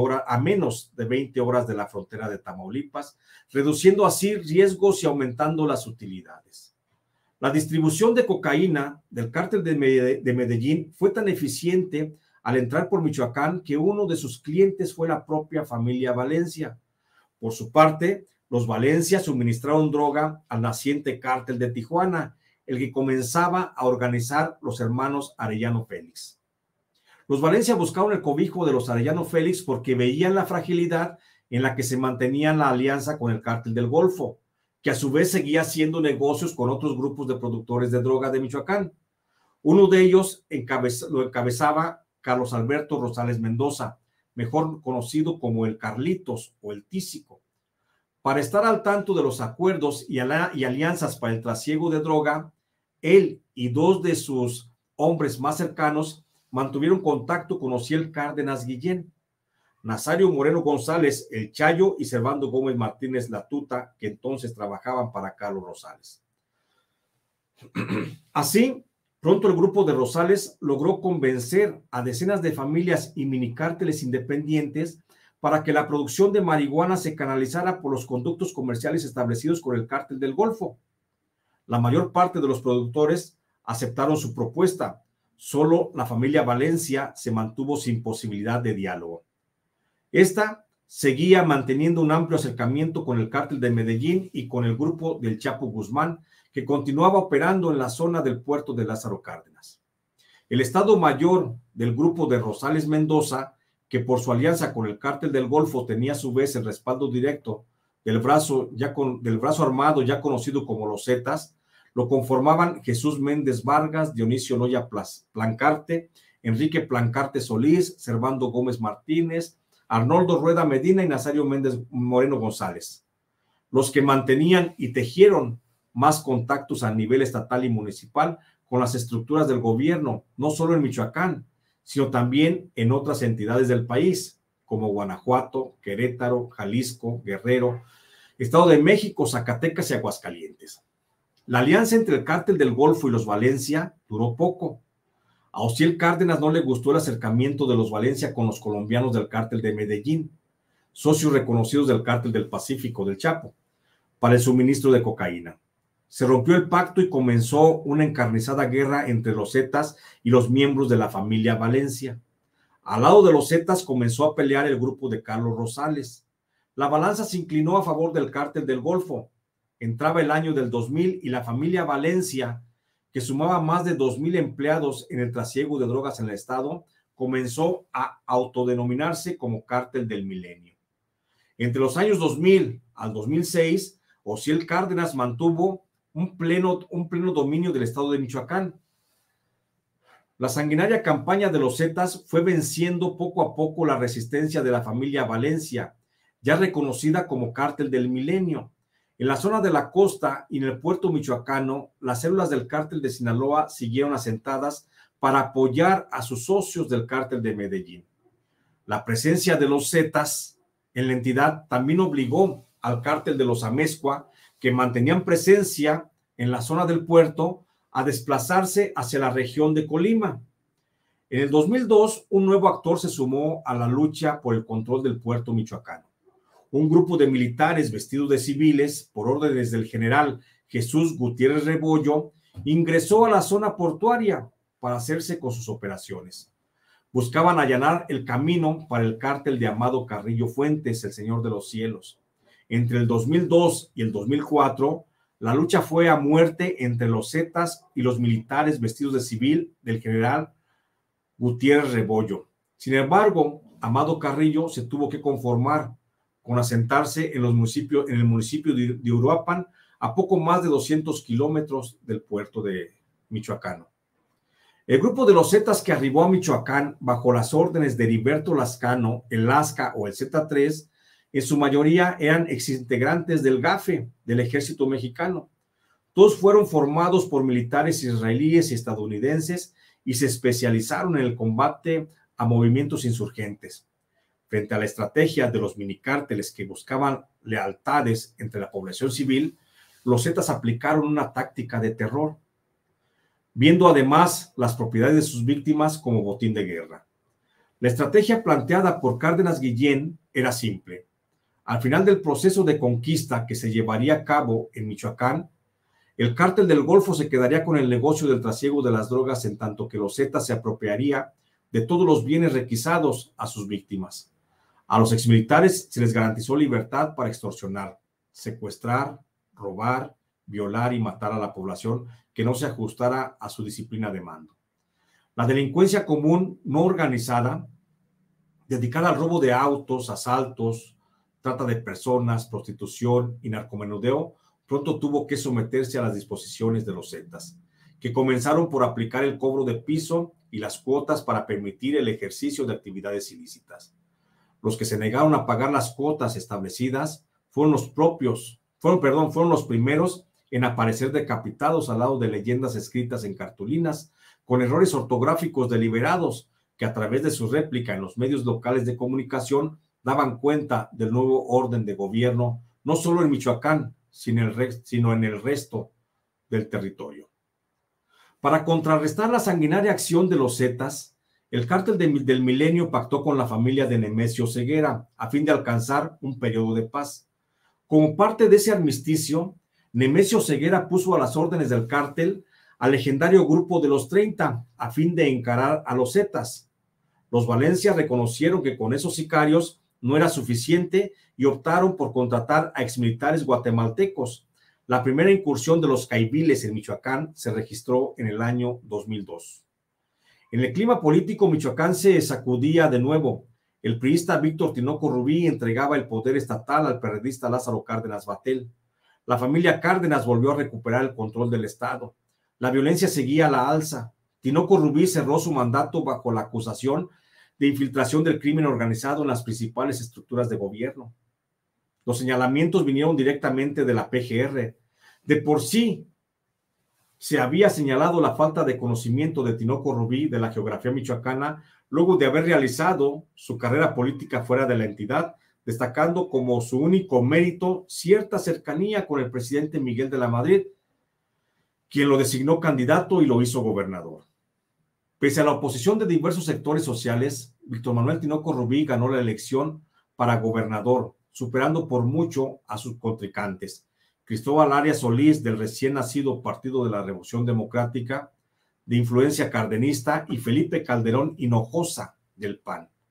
horas de la frontera de Tamaulipas, reduciendo así riesgos y aumentando las utilidades. La distribución de cocaína del cártel de Medellín fue tan eficiente al entrar por Michoacán que uno de sus clientes fue la propia familia Valencia. Por su parte, los Valencia suministraron droga al naciente cártel de Tijuana, el que comenzaba a organizar los hermanos Arellano Félix. Los Valencia buscaron el cobijo de los Arellano Félix porque veían la fragilidad en la que se mantenía la alianza con el cártel del Golfo, que a su vez seguía haciendo negocios con otros grupos de productores de droga de Michoacán. Uno de ellos lo encabezaba Carlos Alberto Rosales Mendoza, mejor conocido como el Carlitos o el Tísico. Para estar al tanto de los acuerdos y alianzas para el trasiego de droga, él y dos de sus hombres más cercanos mantuvieron contacto con Ociel Cárdenas Guillén, Nazario Moreno González, el Chayo, y Servando Gómez Martínez La Tuta, que entonces trabajaban para Carlos Rosales. Así, pronto el grupo de Rosales logró convencer a decenas de familias y minicárteles independientes para que la producción de marihuana se canalizara por los conductos comerciales establecidos con el cártel del Golfo. La mayor parte de los productores aceptaron su propuesta. Solo la familia Valencia se mantuvo sin posibilidad de diálogo. Esta seguía manteniendo un amplio acercamiento con el cártel de Medellín y con el grupo del Chapo Guzmán, que continuaba operando en la zona del puerto de Lázaro Cárdenas. El Estado Mayor del grupo de Rosales Mendoza, que por su alianza con el cártel del Golfo tenía a su vez el respaldo directo del brazo armado ya conocido como los Zetas, lo conformaban Jesús Méndez Vargas, Dionisio Loya Plancarte, Enrique Plancarte Solís, Servando Gómez Martínez, Arnoldo Rueda Medina y Nazario Méndez Moreno González, los que mantenían y tejieron más contactos a nivel estatal y municipal con las estructuras del gobierno, no solo en Michoacán, sino también en otras entidades del país, como Guanajuato, Querétaro, Jalisco, Guerrero, Estado de México, Zacatecas y Aguascalientes. La alianza entre el cártel del Golfo y los Valencia duró poco. A Ociel Cárdenas no le gustó el acercamiento de los Valencia con los colombianos del cártel de Medellín, socios reconocidos del cártel del Pacífico del Chapo, para el suministro de cocaína. Se rompió el pacto y comenzó una encarnizada guerra entre los Zetas y los miembros de la familia Valencia. Al lado de los Zetas comenzó a pelear el grupo de Carlos Rosales. la balanza se inclinó a favor del cártel del Golfo. Entraba el año del 2000 y la familia Valencia, que sumaba más de 2,000 empleados en el trasiego de drogas en el estado, comenzó a autodenominarse como Cártel del Milenio. Entre los años 2000 al 2006, Osiel Cárdenas mantuvo un pleno dominio del estado de Michoacán. La sanguinaria campaña de los Zetas fue venciendo poco a poco la resistencia de la familia Valencia, ya reconocida como Cártel del Milenio. En la zona de la costa y en el puerto michoacano, las células del Cártel de Sinaloa siguieron asentadas para apoyar a sus socios del Cártel de Medellín. La presencia de los Zetas en la entidad también obligó al Cártel de los Amezcua, que mantenían presencia en la zona del puerto, a desplazarse hacia la región de Colima. En el 2002, un nuevo actor se sumó a la lucha por el control del puerto michoacano. Un grupo de militares vestidos de civiles, por órdenes del general Jesús Gutiérrez Rebollo, ingresó a la zona portuaria para hacerse con sus operaciones. Buscaban allanar el camino para el cártel de Amado Carrillo Fuentes, el Señor de los Cielos. Entre el 2002 y el 2004, la lucha fue a muerte entre los Zetas y los militares vestidos de civil del general Gutiérrez Rebollo. Sin embargo, Amado Carrillo se tuvo que conformar con asentarse en el municipio de Uruapan, a poco más de 200 kilómetros del puerto de Michoacano. El grupo de los Zetas que arribó a Michoacán bajo las órdenes de Heriberto Lascano, el Lasca o el Z3, en su mayoría eran exintegrantes del GAFE, del ejército mexicano. Todos fueron formados por militares israelíes y estadounidenses y se especializaron en el combate a movimientos insurgentes. Frente a la estrategia de los minicárteles que buscaban lealtades entre la población civil, los Zetas aplicaron una táctica de terror, viendo además las propiedades de sus víctimas como botín de guerra. La estrategia planteada por Cárdenas Guillén era simple. Al final del proceso de conquista que se llevaría a cabo en Michoacán, el cártel del Golfo se quedaría con el negocio del trasiego de las drogas, en tanto que los Zetas se apropiaría de todos los bienes requisados a sus víctimas. A los exmilitares se les garantizó libertad para extorsionar, secuestrar, robar, violar y matar a la población que no se ajustara a su disciplina de mando. La delincuencia común no organizada, dedicada al robo de autos, asaltos, trata de personas, prostitución y narcomenudeo, pronto tuvo que someterse a las disposiciones de los Zetas, que comenzaron por aplicar el cobro de piso y las cuotas para permitir el ejercicio de actividades ilícitas. Los que se negaron a pagar las cuotas establecidas fueron los primeros en aparecer decapitados al lado de leyendas escritas en cartulinas con errores ortográficos deliberados que a través de su réplica en los medios locales de comunicación daban cuenta del nuevo orden de gobierno, no solo en Michoacán, sino en el resto del territorio. Para contrarrestar la sanguinaria acción de los Zetas, el cártel del Milenio pactó con la familia de Nemesio Ceguera a fin de alcanzar un periodo de paz. Como parte de ese armisticio, Nemesio Ceguera puso a las órdenes del cártel al legendario grupo de los 30 a fin de encarar a los Zetas. Los Valencia reconocieron que con esos sicarios no era suficiente y optaron por contratar a exmilitares guatemaltecos. La primera incursión de los caiviles en Michoacán se registró en el año 2002. En el clima político, Michoacán se sacudía de nuevo. El priista Víctor Tinoco Rubí entregaba el poder estatal al perredista Lázaro Cárdenas Batel. La familia Cárdenas volvió a recuperar el control del estado. La violencia seguía a la alza. Tinoco Rubí cerró su mandato bajo la acusación de infiltración del crimen organizado en las principales estructuras de gobierno. Los señalamientos vinieron directamente de la PGR. De por sí, se había señalado la falta de conocimiento de Tinoco Rubí de la geografía michoacana luego de haber realizado su carrera política fuera de la entidad, destacando como su único mérito cierta cercanía con el presidente Miguel de la Madrid, quien lo designó candidato y lo hizo gobernador. Pese a la oposición de diversos sectores sociales, Víctor Manuel Tinoco Rubí ganó la elección para gobernador, superando por mucho a sus contrincantes, Cristóbal Arias Solís, del recién nacido Partido de la Revolución Democrática, de influencia cardenista, y Felipe Calderón Hinojosa, del PAN.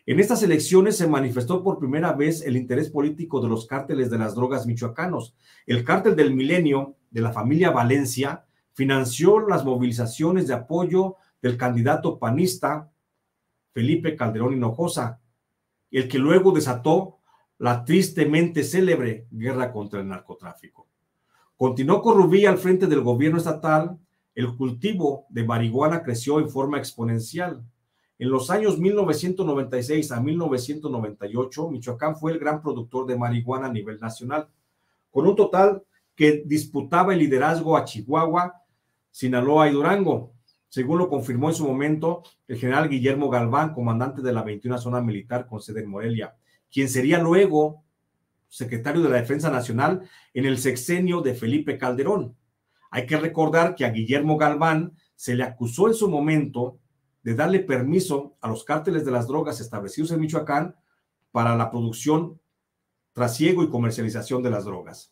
En estas elecciones se manifestó por primera vez el interés político de los cárteles de las drogas michoacanos. El cártel del Milenio de la familia Valencia financió las movilizaciones de apoyo del candidato panista Felipe Calderón Hinojosa, el que luego desató la tristemente célebre guerra contra el narcotráfico. Continuó con Rubí al frente del gobierno estatal. El cultivo de marihuana creció en forma exponencial. En los años 1996 a 1998, Michoacán fue el gran productor de marihuana a nivel nacional, con un total que disputaba el liderazgo a Chihuahua, Sinaloa y Durango, según lo confirmó en su momento el general Guillermo Galván, comandante de la 21 Zona Militar con sede en Morelia, quien sería luego secretario de la Defensa Nacional en el sexenio de Felipe Calderón. Hay que recordar que a Guillermo Galván se le acusó en su momento de darle permiso a los cárteles de las drogas establecidos en Michoacán para la producción, trasiego y comercialización de las drogas.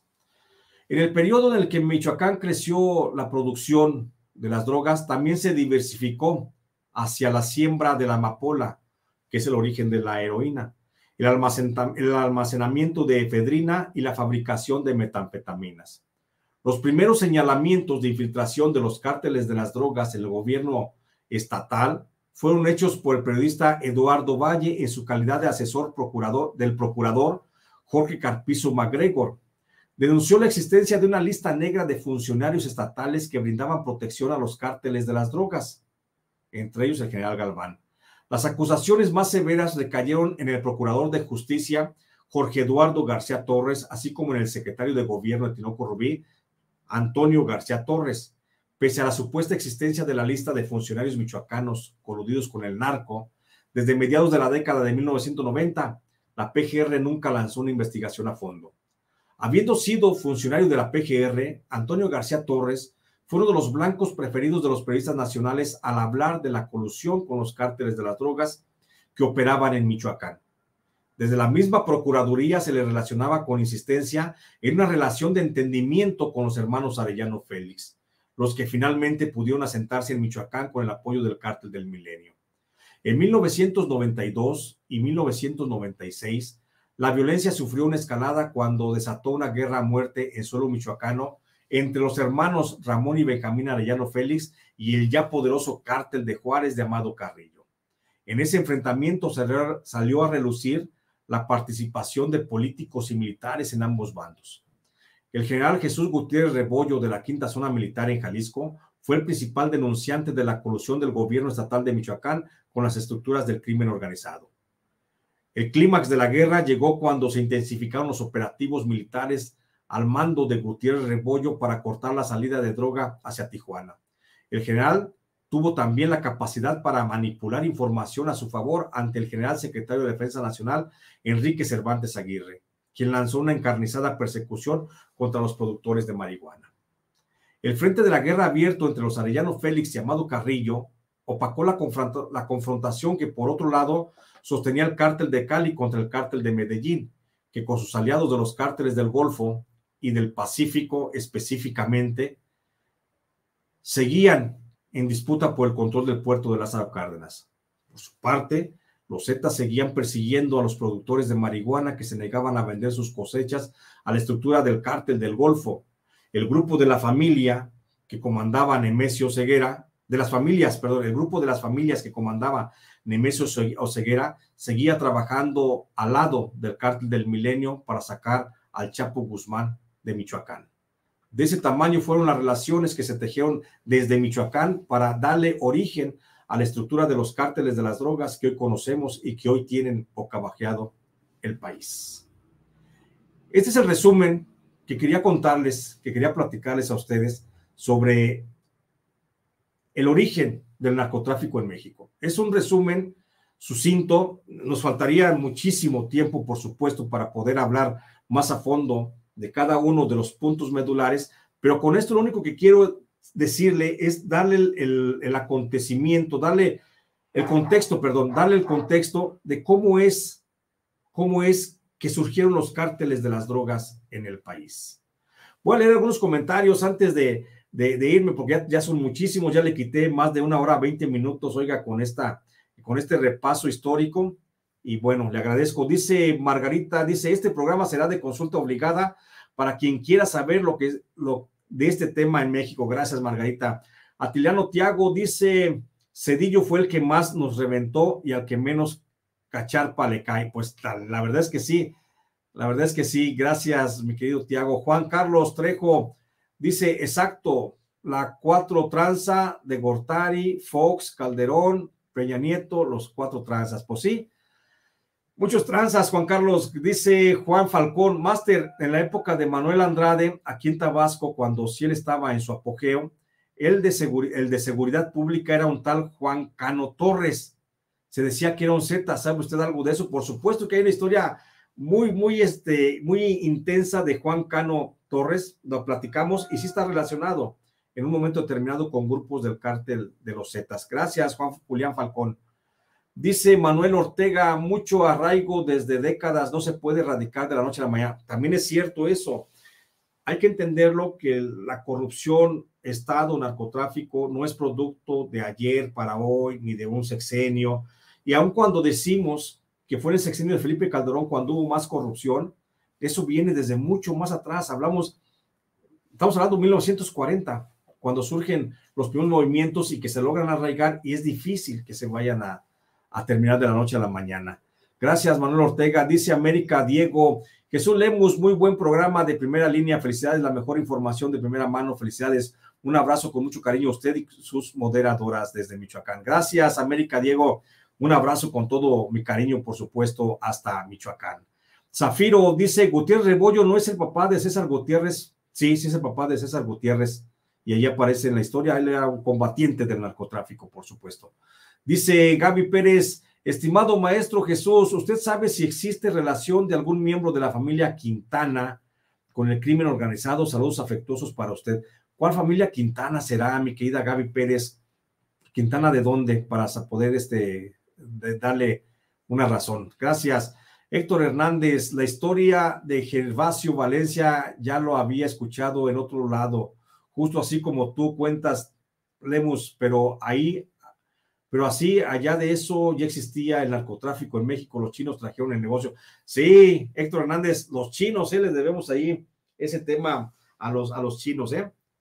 En el periodo en el que en Michoacán creció la producción de las drogas, también se diversificó hacia la siembra de la amapola, que es el origen de la heroína, el almacenamiento de efedrina y la fabricación de metanfetaminas. Los primeros señalamientos de infiltración de los cárteles de las drogas en el gobierno estatal fueron hechos por el periodista Eduardo Valle en su calidad de asesor del procurador Jorge Carpizo MacGregor. Denunció la existencia de una lista negra de funcionarios estatales que brindaban protección a los cárteles de las drogas, entre ellos el general Galván. Las acusaciones más severas recayeron en el procurador de justicia Jorge Eduardo García Torres, así como en el secretario de gobierno de Tinoco Rubí, Antonio García Torres. Pese a la supuesta existencia de la lista de funcionarios michoacanos coludidos con el narco, desde mediados de la década de 1990, la PGR nunca lanzó una investigación a fondo. Habiendo sido funcionario de la PGR, Antonio García Torres fue uno de los blancos preferidos de los periodistas nacionales al hablar de la colusión con los cárteles de las drogas que operaban en Michoacán. Desde la misma Procuraduría se le relacionaba con insistencia en una relación de entendimiento con los hermanos Arellano Félix, los que finalmente pudieron asentarse en Michoacán con el apoyo del Cártel del Milenio. En 1992 y 1996, la violencia sufrió una escalada cuando desató una guerra a muerte en suelo michoacano entre los hermanos Ramón y Benjamín Arellano Félix y el ya poderoso Cártel de Juárez de Amado Carrillo. En ese enfrentamiento salió a relucir la participación de políticos y militares en ambos bandos. El general Jesús Gutiérrez Rebollo de la Quinta Zona Militar en Jalisco fue el principal denunciante de la colusión del gobierno estatal de Michoacán con las estructuras del crimen organizado. El clímax de la guerra llegó cuando se intensificaron los operativos militares al mando de Gutiérrez Rebollo para cortar la salida de droga hacia Tijuana. El general tuvo también la capacidad para manipular información a su favor ante el general secretario de Defensa Nacional, Enrique Cervantes Aguirre, quien lanzó una encarnizada persecución contra los productores de marihuana. El frente de la guerra abierto entre los Arellano Félix y Amado Carrillo opacó la confrontación que, por otro lado, sostenía el cártel de Cali contra el cártel de Medellín, que con sus aliados de los cárteles del Golfo y del Pacífico específicamente, seguían en disputa por el control del puerto de Lázaro Cárdenas. Por su parte, los Zetas seguían persiguiendo a los productores de marihuana que se negaban a vender sus cosechas a la estructura del cártel del Golfo. El grupo de la familia que comandaba Nemesio Ceguera, el grupo de las familias que comandaba Nemesio Ceguera seguía trabajando al lado del Cártel del Milenio para sacar al Chapo Guzmán de Michoacán. De ese tamaño fueron las relaciones que se tejieron desde Michoacán para darle origen a la estructura de los cárteles de las drogas que hoy conocemos y que hoy tienen bocabajeado el país. Este es el resumen que quería contarles, que quería platicarles a ustedes sobre el origen del narcotráfico en México. Es un resumen sucinto, nos faltaría muchísimo tiempo, por supuesto, para poder hablar más a fondo de cada uno de los puntos medulares, pero con esto lo único que quiero decirle es darle el acontecimiento, darle el contexto de cómo es que surgieron los cárteles de las drogas en el país. Voy a leer algunos comentarios antes de irme, porque ya son muchísimos, ya le quité más de 1 hora 20 minutos, oiga, con este repaso histórico. Y bueno, le agradezco. Dice Margarita, dice, este programa será de consulta obligada para quien quiera saber de este tema en México. Gracias, Margarita. Atiliano Tiago dice, Cedillo fue el que más nos reventó y al que menos cacharpa le cae. Pues la verdad es que sí, la verdad es que sí. Gracias, mi querido Tiago. Juan Carlos Trejo dice, exacto, la 4 tranza de Gortari, Fox, Calderón, Peña Nieto, los 4 tranzas. Pues sí, muchos tranzas, Juan Carlos. Dice Juan Falcón, máster, en la época de Manuel Andrade, aquí en Tabasco, cuando sí él estaba en su apogeo, el de seguridad pública era un tal Juan Cano Torres. Se decía que era un Z. ¿Sabe usted algo de eso? Por supuesto que hay una historia muy intensa de Juan Cano Torres. Lo platicamos y sí está relacionado en un momento determinado con grupos del cártel de los Zetas. Gracias, Julián Falcón. Dice Manuel Ortega, mucho arraigo desde décadas no se puede erradicar de la noche a la mañana. También es cierto eso. Hay que entenderlo que la corrupción, Estado, narcotráfico no es producto de ayer para hoy ni de un sexenio. Y aun cuando decimos que fue en el sexenio de Felipe Calderón cuando hubo más corrupción, eso viene desde mucho más atrás. Estamos hablando de 1940, cuando surgen los primeros movimientos y que se logran arraigar y es difícil que se vayan a terminar de la noche a la mañana. Gracias, Manuel Ortega. Dice América Diego, Jesús Lemus, muy buen programa de primera línea. Felicidades, la mejor información de primera mano. Felicidades. Un abrazo con mucho cariño a usted y sus moderadoras desde Michoacán. Gracias, América Diego. Un abrazo con todo mi cariño, por supuesto, hasta Michoacán. Zafiro dice, Gutiérrez Rebollo no es el papá de César Gutiérrez. Sí, sí es el papá de César Gutiérrez. Y ahí aparece en la historia, él era un combatiente del narcotráfico, por supuesto. Dice Gaby Pérez, estimado maestro Jesús, ¿usted sabe si existe relación de algún miembro de la familia Quintana con el crimen organizado? Saludos afectuosos para usted. ¿Cuál familia Quintana será, mi querida Gaby Pérez? ¿Quintana de dónde? Para poder darle una razón. Gracias. Héctor Hernández, la historia de Gervasio Valencia ya lo había escuchado en otro lado, justo así como tú cuentas, Lemus, pero así, allá de eso ya existía el narcotráfico en México, los chinos trajeron el negocio. Sí, Héctor Hernández, los chinos, les debemos ahí ese tema a los chinos,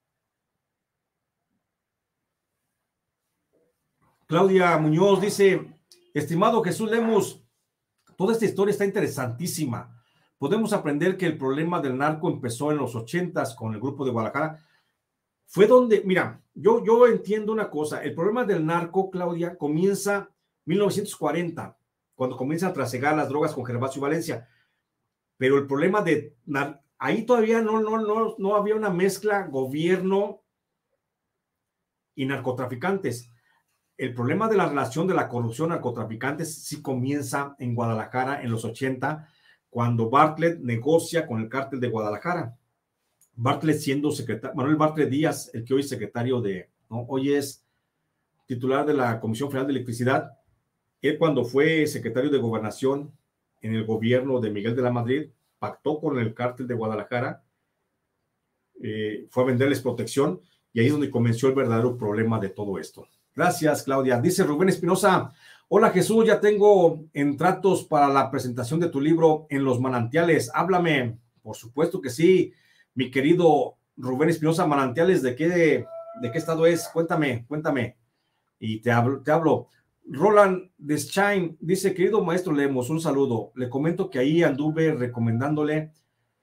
Claudia Muñoz dice, estimado Jesús Lemus, toda esta historia está interesantísima. Podemos aprender que el problema del narco empezó en los 80s con el grupo de Guadalajara. Fue donde, mira, yo entiendo una cosa, el problema del narco, Claudia, comienza en 1940, cuando comienzan a trasegar las drogas con Gervasio Valencia, pero el problema ahí todavía no había una mezcla gobierno y narcotraficantes. El problema de la relación de la corrupción narcotraficantes sí comienza en Guadalajara en los 80, cuando Bartlett negocia con el cártel de Guadalajara. Bartlett siendo secretario, Manuel Bartlett Díaz, el que hoy es secretario hoy es titular de la Comisión Federal de Electricidad. Él cuando fue secretario de Gobernación en el gobierno de Miguel de la Madrid, pactó con el cártel de Guadalajara, fue a venderles protección y ahí es donde comenzó el verdadero problema de todo esto. Gracias, Claudia. Dice Rubén Espinosa, hola Jesús, ya tengo en tratos para la presentación de tu libro En los Manantiales. Háblame. Por supuesto que sí, mi querido Rubén Espinosa. Manantiales, ¿de qué estado es? Cuéntame. Y te hablo. Roland Deschain dice, querido maestro Lemos, un saludo. Le comento que ahí anduve recomendándole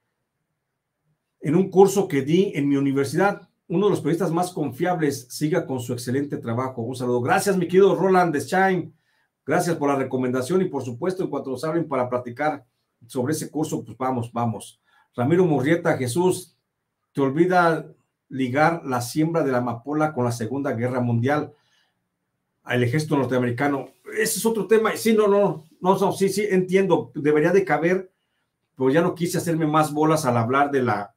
en un curso que di en mi universidad. Uno de los periodistas más confiables, siga con su excelente trabajo. Un saludo. Gracias, mi querido Roland Deschain. Gracias por la recomendación y por supuesto, en cuanto nos hablen para platicar sobre ese curso, pues vamos. Ramiro Murrieta, Jesús, te olvida ligar la siembra de la amapola con la Segunda Guerra Mundial al ejército norteamericano. Ese es otro tema. Sí, sí, entiendo. Debería de caber, pero ya no quise hacerme más bolas al hablar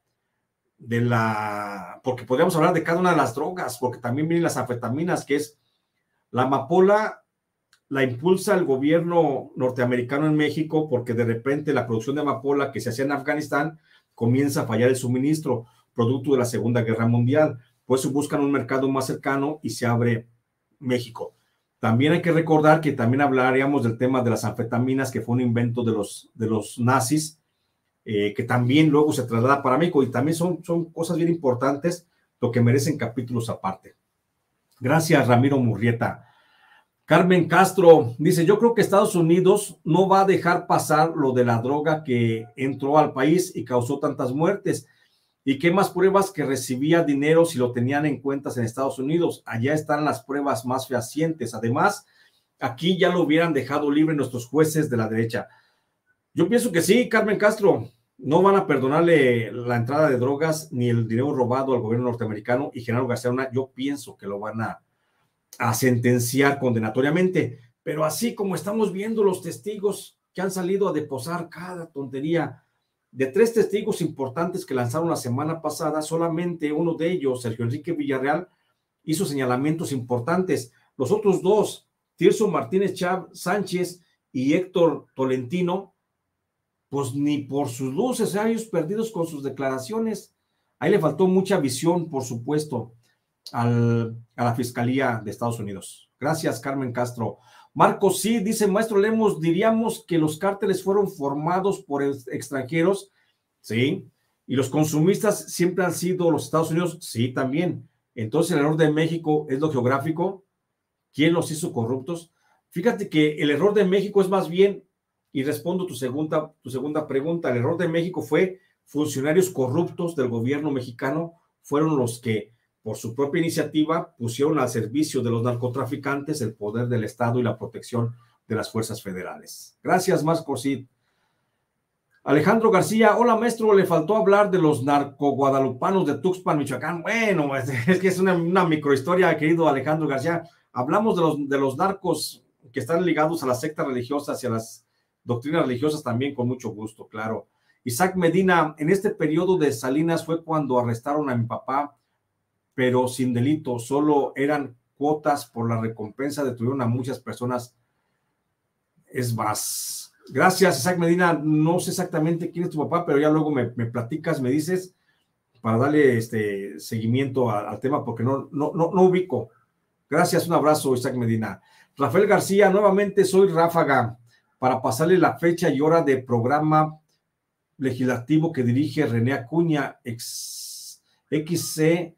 porque podríamos hablar de cada una de las drogas, porque también vienen las anfetaminas, que es la amapola, la impulsa el gobierno norteamericano en México, porque de repente la producción de amapola que se hacía en Afganistán comienza a fallar el suministro, producto de la Segunda Guerra Mundial. Por eso buscan un mercado más cercano y se abre México. También hay que recordar que también hablaríamos del tema de las anfetaminas, que fue un invento de los nazis, que también luego se traslada para México, y también son cosas bien importantes, lo que merecen capítulos aparte. Gracias, Ramiro Murrieta. Carmen Castro dice, yo creo que Estados Unidos no va a dejar pasar lo de la droga que entró al país y causó tantas muertes. ¿Y qué más pruebas que recibía dinero si lo tenían en cuentas en Estados Unidos? Allá están las pruebas más fehacientes. Además, aquí ya lo hubieran dejado libre nuestros jueces de la derecha. Yo pienso que sí, Carmen Castro. No van a perdonarle la entrada de drogas ni el dinero robado al gobierno norteamericano, y Genaro García Luna, yo pienso que lo van a sentenciar condenatoriamente. Pero así como estamos viendo los testigos que han salido a deposar cada tontería, de 3 testigos importantes que lanzaron la semana pasada, solamente uno de ellos, Sergio Enrique Villarreal, hizo señalamientos importantes. Los otros 2, Tirso Martínez Sánchez y Héctor Tolentino, pues ni por sus luces, ellos perdidos con sus declaraciones. Ahí le faltó mucha visión, por supuesto, a la Fiscalía de Estados Unidos. Gracias, Carmen Castro. Marcos, sí, dice Maestro Lemos, diríamos que los cárteles fueron formados por extranjeros, sí, y los consumistas siempre han sido los Estados Unidos, sí, también. Entonces el error de México es lo geográfico. ¿Quién los hizo corruptos? Fíjate que el error de México es más bien, y respondo tu segunda pregunta, el error de México fue funcionarios corruptos del gobierno mexicano, fueron los que por su propia iniciativa pusieron al servicio de los narcotraficantes el poder del Estado y la protección de las fuerzas federales. Gracias, Marcos. Alejandro García, hola maestro, le faltó hablar de los narcoguadalupanos de Tuxpan, Michoacán. Bueno, es que es una microhistoria, querido Alejandro García. Hablamos de los narcos que están ligados a las sectas religiosas y a las doctrinas religiosas también, con mucho gusto, claro. Isaac Medina, en este periodo de Salinas fue cuando arrestaron a mi papá, pero sin delito, solo eran cuotas por la recompensa, detuvieron a muchas personas. Es más. Gracias, Isaac Medina. No sé exactamente quién es tu papá, pero ya luego me platicas, me dices, para darle seguimiento al tema, porque no ubico. Gracias, un abrazo, Isaac Medina. Rafael García, nuevamente soy Ráfaga, para pasarle la fecha y hora de programa legislativo que dirige René Acuña, Excel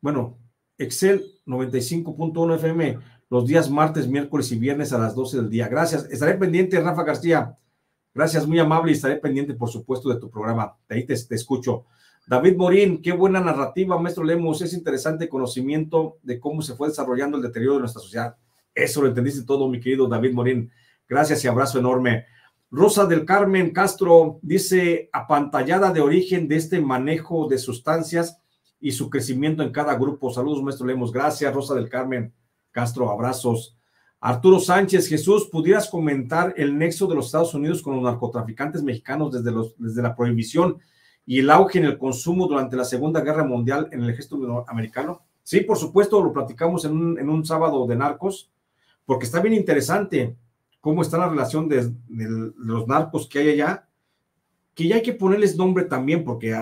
95.1 FM, los días martes, miércoles y viernes a las 12 del día. Gracias, estaré pendiente, Rafa García. Gracias, muy amable, y estaré pendiente, por supuesto, de tu programa. De ahí te escucho. David Morín, qué buena narrativa, maestro Lemos. Es interesante conocimiento de cómo se fue desarrollando el deterioro de nuestra sociedad. Eso lo entendiste todo, mi querido David Morín. Gracias y abrazo enorme. Rosa del Carmen Castro dice, apantallada de origen de este manejo de sustancias y su crecimiento en cada grupo. Saludos, maestro Lemos. Gracias, Rosa del Carmen Castro, abrazos. Arturo Sánchez, Jesús, ¿pudieras comentar el nexo de los Estados Unidos con los narcotraficantes mexicanos desde la prohibición y el auge en el consumo durante la Segunda Guerra Mundial en el ejército americano? Sí, por supuesto, lo platicamos en un sábado de narcos, porque está bien interesante cómo está la relación de los narcos que hay allá, que ya hay que ponerles nombre también, porque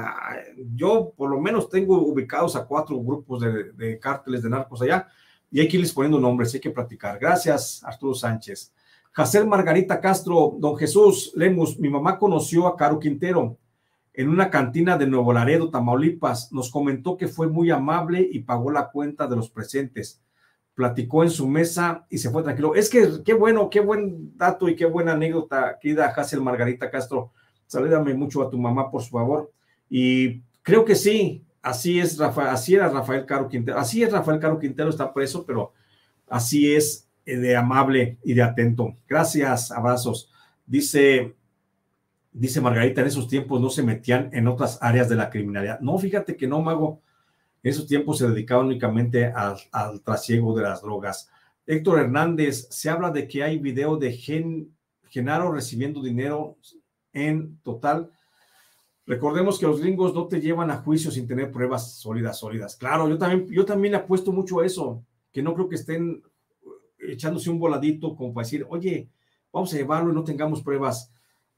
yo por lo menos tengo ubicados a 4 grupos de cárteles de narcos allá, y hay que irles poniendo nombres, hay que platicar. Gracias, Arturo Sánchez. Jacel Margarita Castro, don Jesús Lemus, mi mamá conoció a Caro Quintero en una cantina de Nuevo Laredo, Tamaulipas. Nos comentó que fue muy amable y pagó la cuenta de los presentes. Platicó en su mesa y se fue tranquilo. Es que qué bueno, qué buen dato y qué buena anécdota, querida Jacel Margarita Castro. Salúdame mucho a tu mamá, por favor. Y creo que sí, así es, así era Rafael Caro Quintero. Así es, Rafael Caro Quintero está preso, pero así es de amable y de atento. Gracias, abrazos. Dice Margarita, en esos tiempos no se metían en otras áreas de la criminalidad. No, fíjate que no, Mago. En esos tiempos se dedicaban únicamente al trasiego de las drogas. Héctor Hernández, se habla de que hay video de Genaro recibiendo dinero en total. Recordemos que los gringos no te llevan a juicio sin tener pruebas sólidas. Claro, yo también apuesto mucho a eso, que no creo que estén echándose un voladito como para decir, oye, vamos a llevarlo y no tengamos pruebas.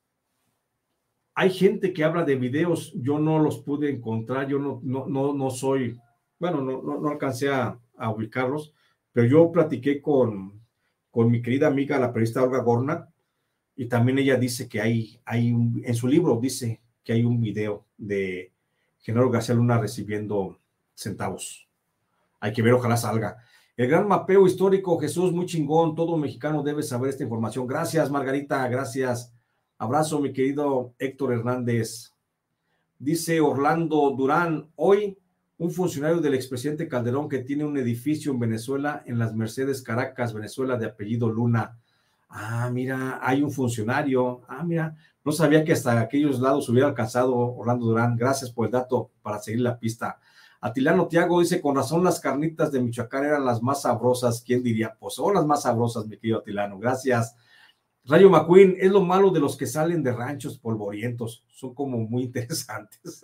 Hay gente que habla de videos, yo no los pude encontrar, yo no soy, bueno, no alcancé a ubicarlos, pero yo platiqué con con mi querida amiga, la periodista Olga Gorna, y también ella dice que en su libro dice que hay un video de Genaro García Luna recibiendo centavos. Hay que ver, ojalá salga. El gran mapeo histórico, Jesús, muy chingón, todo mexicano debe saber esta información. Gracias, Margarita, gracias. Abrazo, mi querido Héctor Hernández. Dice Orlando Durán, hoy un funcionario del expresidente Calderón que tiene un edificio en Venezuela, en las Mercedes, Caracas, Venezuela, de apellido Luna. Ah, mira, hay un funcionario. Ah, mira, no sabía que hasta aquellos lados hubiera alcanzado Orlando Durán. Gracias por el dato para seguir la pista. Atilano Tiago dice, con razón las carnitas de Michoacán eran las más sabrosas. ¿Quién diría? Pues son las más sabrosas, mi querido Atilano. Gracias. Rayo McQueen, es lo malo de los que salen de ranchos polvorientos. Son como muy interesantes.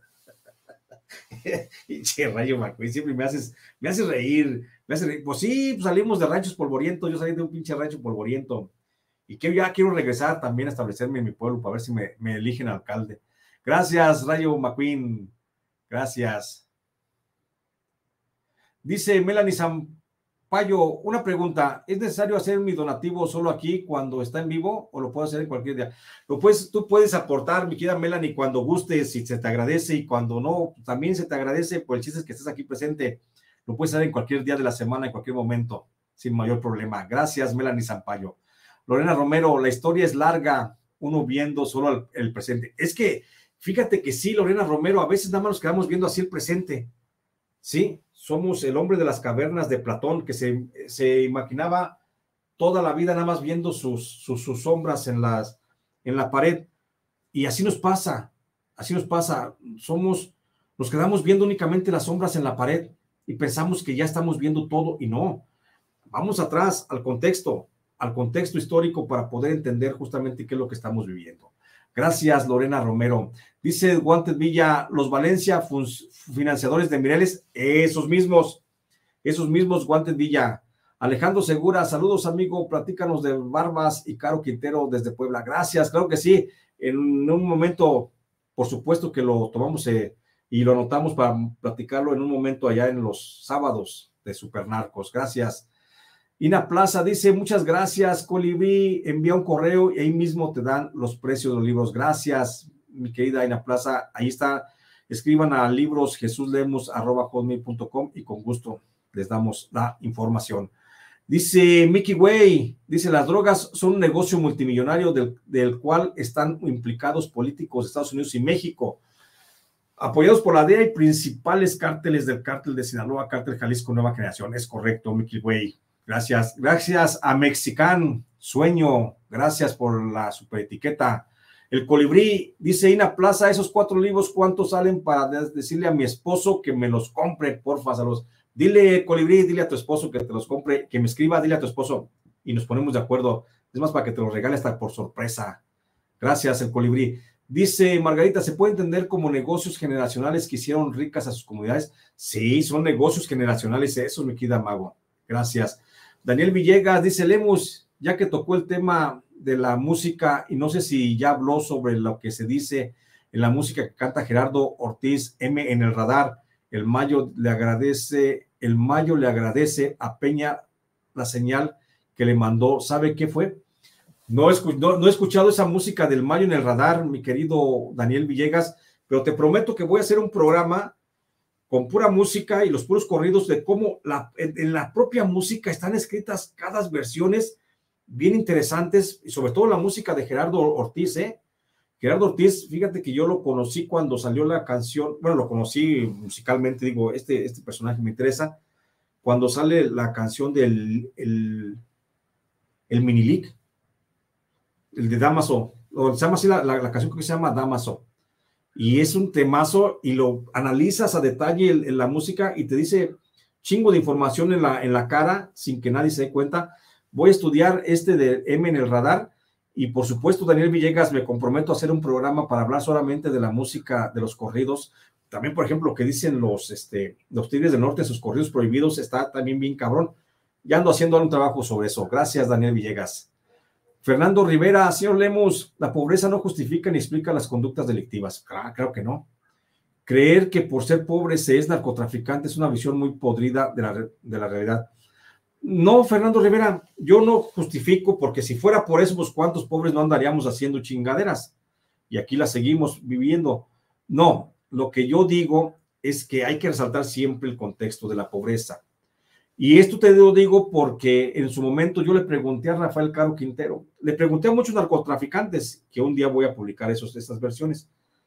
Che, Rayo McQueen, siempre me haces reír. Pues sí, pues salimos de ranchos polvorientos. Yo salí de un pinche rancho polvoriento. Y que ya quiero regresar también a establecerme en mi pueblo para ver si me eligen alcalde. Gracias, Rayo McQueen. Gracias. Dice Melanie Sampaio, una pregunta, ¿es necesario hacer mi donativo solo aquí cuando está en vivo o lo puedo hacer en cualquier día? Tú puedes aportar, mi querida Melanie, cuando gustes, si se te agradece, y cuando no, también se te agradece, pues el chiste es que estés aquí presente. Lo puedes hacer en cualquier día de la semana, en cualquier momento, sin mayor problema. Gracias, Melanie Sampaio. Lorena Romero, la historia es larga, uno viendo solo el presente. Es que, fíjate que sí, Lorena Romero, a veces nada más nos quedamos viendo así el presente. Sí, somos el hombre de las cavernas de Platón, que se imaginaba toda la vida nada más viendo sus sombras en la pared. Y así nos pasa, nos quedamos viendo únicamente las sombras en la pared y pensamos que ya estamos viendo todo, y no. Vamos atrás al contexto histórico para poder entender justamente qué es lo que estamos viviendo. Gracias, Lorena Romero. Dice Wanted Villa, los Valencia financiadores de Mireles, esos mismos, Wanted Villa. Alejandro Segura, saludos, amigo, platícanos de Barbas y Caro Quintero desde Puebla. Gracias, claro que sí. En un momento, por supuesto que lo tomamos y lo anotamos para platicarlo en un momento allá en los sábados de Supernarcos. Gracias. Ina Plaza dice, muchas gracias, Colibrí, envía un correo y ahí mismo te dan los precios de los libros. Gracias, mi querida Ina Plaza, ahí está, escriban a librosjesuslemos@hotmail.com y con gusto les damos la información. Dice Mickey Way, dice, las drogas son un negocio multimillonario del cual están implicados políticos de Estados Unidos y México, apoyados por la DEA y principales cárteles del cártel de Sinaloa, cártel Jalisco Nueva Generación. Es correcto, Mickey Way. Gracias a Mexican Sueño, gracias por la superetiqueta. El Colibrí, dice Ina Plaza, esos 4 libros, ¿cuántos salen para decirle a mi esposo que me los compre, porfa? Dile, Colibrí, dile a tu esposo que te los compre, que me escriba, dile a tu esposo y nos ponemos de acuerdo. Es más, para que te los regale hasta por sorpresa. Gracias, el Colibrí. Dice Margarita, ¿se puede entender como negocios generacionales que hicieron ricas a sus comunidades? Sí, son negocios generacionales esos, mi querida Mago. Gracias. Daniel Villegas dice, Lemus, ya que tocó el tema de la música y no sé si ya habló sobre lo que se dice en la música que canta Gerardo Ortiz, M en el radar, el Mayo le agradece a Peña la señal que le mandó. ¿Sabe qué fue? No he escuchado esa música del Mayo en el radar, mi querido Daniel Villegas, pero te prometo que voy a hacer un programa con pura música y los puros corridos de cómo en la propia música están escritas cada versiones bien interesantes, y sobre todo la música de Gerardo Ortiz, Gerardo Ortiz, fíjate que yo lo conocí cuando salió la canción, bueno, lo conocí musicalmente, digo, este personaje me interesa, cuando sale la canción del el Minilic, el de Damaso, o se llama así la canción que se llama Damaso. Y es un temazo y lo analizas a detalle en la música y te dice chingo de información en la cara sin que nadie se dé cuenta. Voy a estudiar de M en el radar y por supuesto, Daniel Villegas, me comprometo a hacer un programa para hablar solamente de la música de los corridos. También, por ejemplo, lo que dicen los Tigres del Norte en sus corridos prohibidos está también bien cabrón. Ya ando haciendo un trabajo sobre eso. Gracias, Daniel Villegas. Fernando Rivera, señor Lemus, la pobreza no justifica ni explica las conductas delictivas. Claro que no. Creer que por ser pobre se es narcotraficante es una visión muy podrida de la realidad. No, Fernando Rivera, yo no justifico, porque si fuera por eso, pues cuántos pobres no andaríamos haciendo chingaderas y aquí las seguimos viviendo. No, lo que yo digo es que hay que resaltar siempre el contexto de la pobreza. Y esto te lo digo porque en su momento yo le pregunté a Rafael Caro Quintero, le pregunté a muchos narcotraficantes, que un día voy a publicar esas versiones,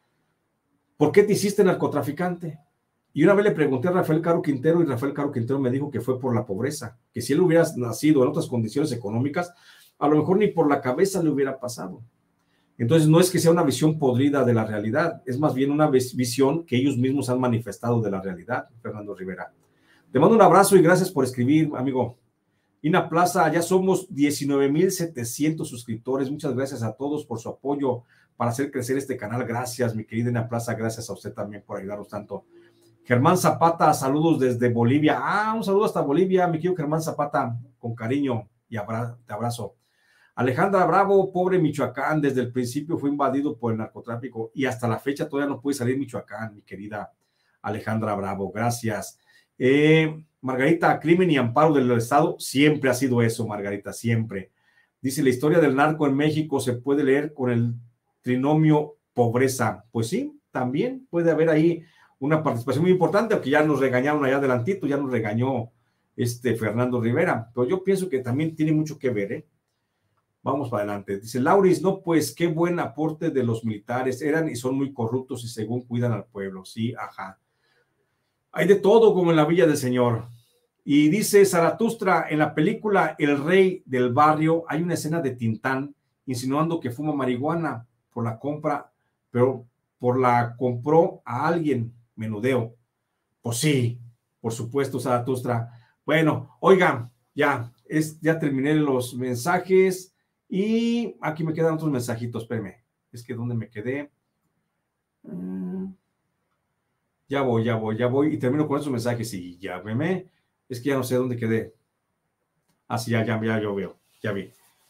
¿por qué te hiciste narcotraficante? Y una vez le pregunté a Rafael Caro Quintero y Rafael Caro Quintero me dijo que fue por la pobreza, que si él hubiera nacido en otras condiciones económicas, a lo mejor ni por la cabeza le hubiera pasado. Entonces no es que sea una visión podrida de la realidad, es más bien una visión que ellos mismos han manifestado de la realidad, Fernando Rivera. Te mando un abrazo y gracias por escribir, amigo. Ina Plaza, ya somos 19,700 suscriptores. Muchas gracias a todos por su apoyo para hacer crecer este canal. Gracias, mi querida Ina Plaza. Gracias a usted también por ayudarnos tanto. Germán Zapata, saludos desde Bolivia. Un saludo hasta Bolivia, mi querido Germán Zapata, con cariño y te abrazo. Alejandra Bravo, pobre Michoacán, desde el principio fue invadido por el narcotráfico y hasta la fecha todavía no puede salir Michoacán, mi querida Alejandra Bravo. Gracias. Margarita, crimen y amparo del Estado, siempre ha sido eso, Margarita, siempre. Dice, la historia del narco en México se puede leer con el trinomio pobreza. Pues sí, también puede haber ahí una participación muy importante, aunque ya nos regañaron allá adelantito, ya nos regañó Fernando Rivera, pero yo pienso que también tiene mucho que ver, ¿eh? Vamos para adelante. Dice Lauris, no, pues qué buen aporte de los militares, eran y son muy corruptos y según cuidan al pueblo. Sí, ajá. Hay de todo como en la Villa del Señor. Y dice Zaratustra, en la película El Rey del Barrio hay una escena de Tintán insinuando que fuma marihuana por la compra, pero por la compró a alguien, menudeo. Pues sí, por supuesto, Zaratustra. Bueno, oigan, ya terminé los mensajes y aquí me quedan otros mensajitos, espérenme. Es que ¿dónde me quedé? Ya voy y termino con esos mensajes y ya veme. Es que ya no sé dónde quedé. Sí, ya yo veo, ya vi.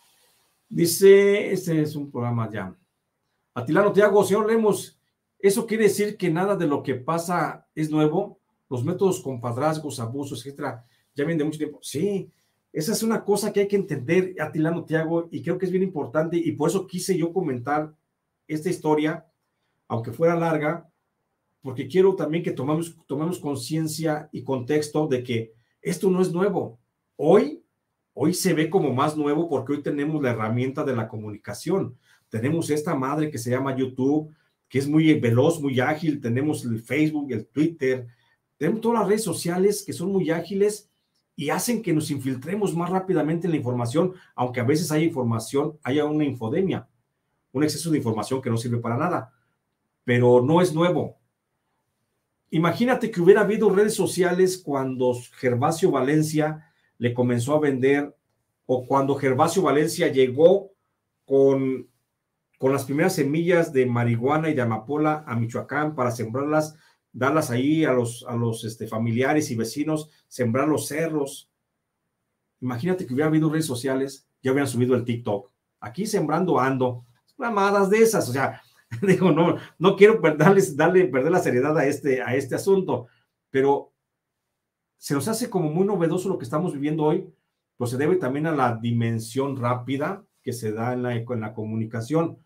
Dice, este es un programa ya. Atilano Tiago, señor Lemos, ¿eso quiere decir que nada de lo que pasa es nuevo? Los métodos con padrazgos, abusos, etcétera, ya vienen de mucho tiempo. Sí, esa es una cosa que hay que entender, Atilano Tiago, y creo que es bien importante, y por eso quise yo comentar esta historia, aunque fuera larga, porque quiero también que tomemos conciencia y contexto de que esto no es nuevo. Hoy se ve como más nuevo porque hoy tenemos la herramienta de la comunicación. Tenemos esta madre que se llama YouTube, que es muy veloz, muy ágil. Tenemos el Facebook, el Twitter. Tenemos todas las redes sociales que son muy ágiles y hacen que nos infiltremos más rápidamente en la información, aunque a veces haya una infodemia, un exceso de información que no sirve para nada, pero no es nuevo. Imagínate que hubiera habido redes sociales cuando Gervasio Valencia le comenzó a vender, o cuando Gervasio Valencia llegó con las primeras semillas de marihuana y de amapola a Michoacán para sembrarlas, darlas ahí a los familiares y vecinos, sembrar los cerros. Imagínate que hubiera habido redes sociales, ya hubieran subido el TikTok. Aquí sembrando ando, mamadas de esas, o sea, digo, no quiero perder la seriedad a este asunto, pero se nos hace como muy novedoso lo que estamos viviendo hoy, pues se debe también a la dimensión rápida que se da en la comunicación,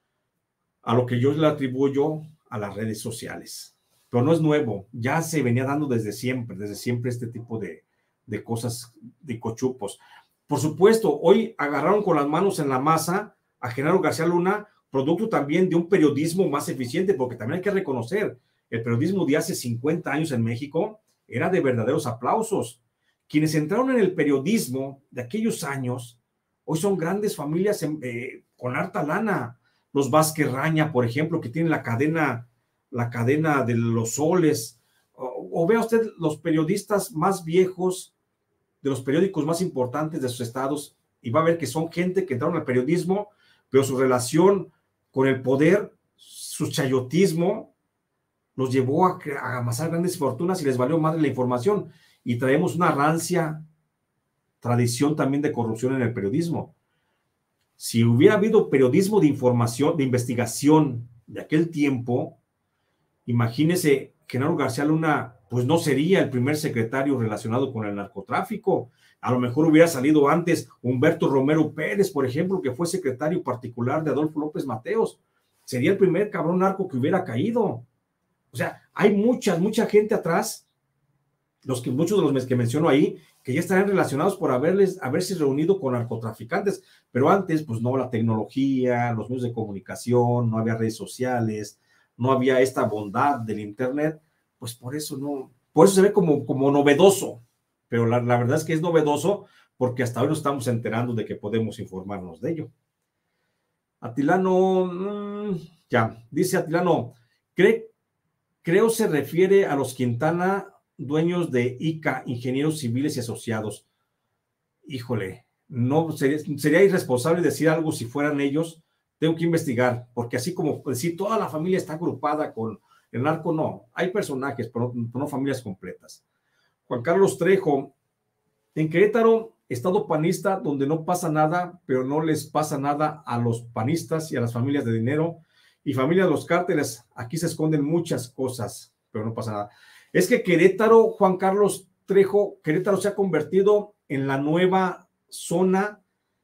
a lo que yo le atribuyo a las redes sociales. Pero no es nuevo, ya se venía dando desde siempre este tipo de cosas, de cochupos. Por supuesto, hoy agarraron con las manos en la masa a Genaro García Luna, producto también de un periodismo más eficiente, porque también hay que reconocer, el periodismo de hace 50 años en México era de verdaderos aplausos. Quienes entraron en el periodismo de aquellos años, hoy son grandes familias con harta lana. Los Vázquez Raña, por ejemplo, que tienen la cadena de los soles, o vea usted los periodistas más viejos de los periódicos más importantes de sus estados, y va a ver que son gente que entraron al periodismo, pero su relación con el poder, su chayotismo, los llevó a amasar grandes fortunas y les valió madre la información. Y traemos una rancia tradición también de corrupción en el periodismo. Si hubiera habido periodismo de información, de investigación de aquel tiempo, imagínese Genaro García Luna pues no sería el primer secretario relacionado con el narcotráfico. A lo mejor hubiera salido antes Humberto Romero Pérez, por ejemplo, que fue secretario particular de Adolfo López Mateos. Sería el primer cabrón narco que hubiera caído. O sea, hay mucha gente atrás, muchos de los que menciono ahí, que ya estarían relacionados por haberse reunido con narcotraficantes, pero antes, pues no, la tecnología, los medios de comunicación, no había redes sociales, no había esta bondad del internet, pues por eso se ve como novedoso, pero la verdad es que es novedoso porque hasta hoy nos estamos enterando de que podemos informarnos de ello. Atilano, dice Atilano, creo se refiere a los Quintana, dueños de ICA, ingenieros civiles y asociados. Híjole, no sería irresponsable decir algo si fueran ellos. Tengo que investigar, porque así como decir toda la familia está agrupada con el narco, no. Hay personajes, pero no familias completas. Juan Carlos Trejo, en Querétaro, estado panista donde no pasa nada, pero no les pasa nada a los panistas y a las familias de dinero y familias de los cárteles. Aquí se esconden muchas cosas, pero no pasa nada. Es que Querétaro, Juan Carlos Trejo, Querétaro se ha convertido en la nueva zona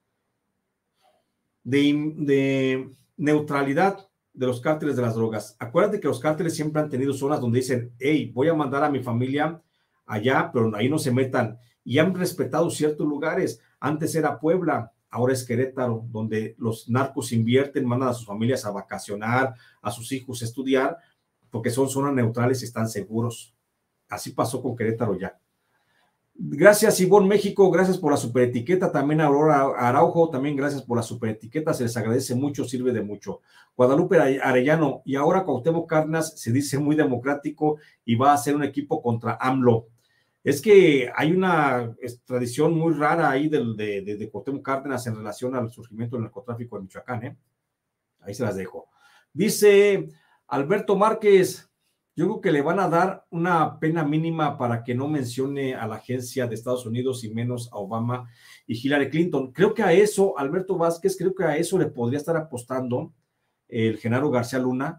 de neutralidad de los cárteles de las drogas. Acuérdate que los cárteles siempre han tenido zonas donde dicen, hey, voy a mandar a mi familia allá, pero ahí no se metan. Y han respetado ciertos lugares. Antes era Puebla, ahora es Querétaro, donde los narcos invierten, mandan a sus familias a vacacionar, a sus hijos a estudiar, porque son zonas neutrales y están seguros. Así pasó con Querétaro ya. Gracias, Ivonne México, gracias por la superetiqueta. También Aurora Araujo, también gracias por la superetiqueta, se les agradece mucho, sirve de mucho. Guadalupe Arellano, y ahora Cuauhtémoc Cárdenas se dice muy democrático y va a hacer un equipo contra AMLO. Es que hay una tradición muy rara ahí de Cuauhtémoc Cárdenas en relación al surgimiento del narcotráfico en Michoacán, ¿eh? Ahí se las dejo. Dice Alberto Márquez, yo creo que le van a dar una pena mínima para que no mencione a la agencia de Estados Unidos y menos a Obama y Hillary Clinton. Creo que a eso, Alberto Vázquez, creo que a eso le podría estar apostando el Genaro García Luna.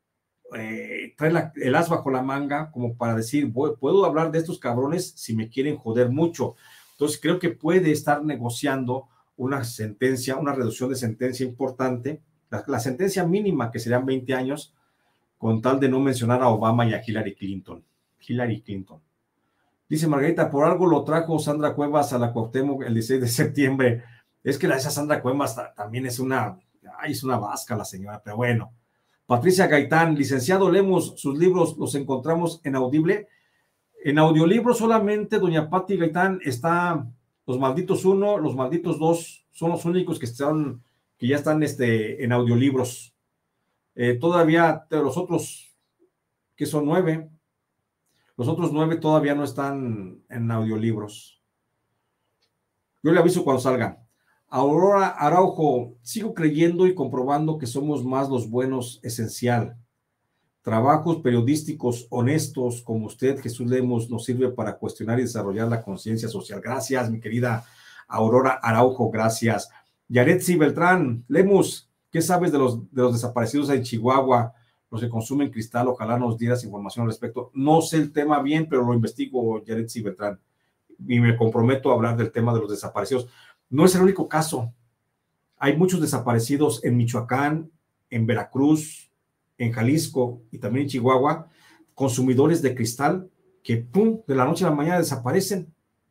Trae el as bajo la manga como para decir, puedo hablar de estos cabrones si me quieren joder mucho. Entonces creo que puede estar negociando una sentencia, una reducción de sentencia importante, la sentencia mínima que serían 20 años, con tal de no mencionar a Obama y a Hillary Clinton. Hillary Clinton. Dice Margarita, por algo lo trajo Sandra Cuevas a la Cuauhtémoc el 16 de septiembre. Es que esa Sandra Cuevas también es una vasca la señora, pero bueno. Patricia Gaitán, licenciado Lemus, sus libros los encontramos en Audible. En audiolibro solamente, doña Pati Gaitán, está Los Malditos 1, Los Malditos 2, son los únicos que ya están en audiolibros. Todavía los otros, que son 9, los otros 9 todavía no están en audiolibros. Yo le aviso cuando salga. Aurora Araujo, sigo creyendo y comprobando que somos más los buenos, esencial. Trabajos periodísticos honestos como usted, Jesús Lemus, nos sirve para cuestionar y desarrollar la conciencia social. Gracias, mi querida Aurora Araujo, gracias. Yaretsi Beltrán, Lemus, ¿qué sabes de los desaparecidos en Chihuahua, los que consumen cristal? Ojalá nos dieras información al respecto. No sé el tema bien, pero lo investigo, Yaretsi Beltrán, y me comprometo a hablar del tema de los desaparecidos. No es el único caso. Hay muchos desaparecidos en Michoacán, en Veracruz, en Jalisco y también en Chihuahua, consumidores de cristal que, pum, de la noche a la mañana desaparecen.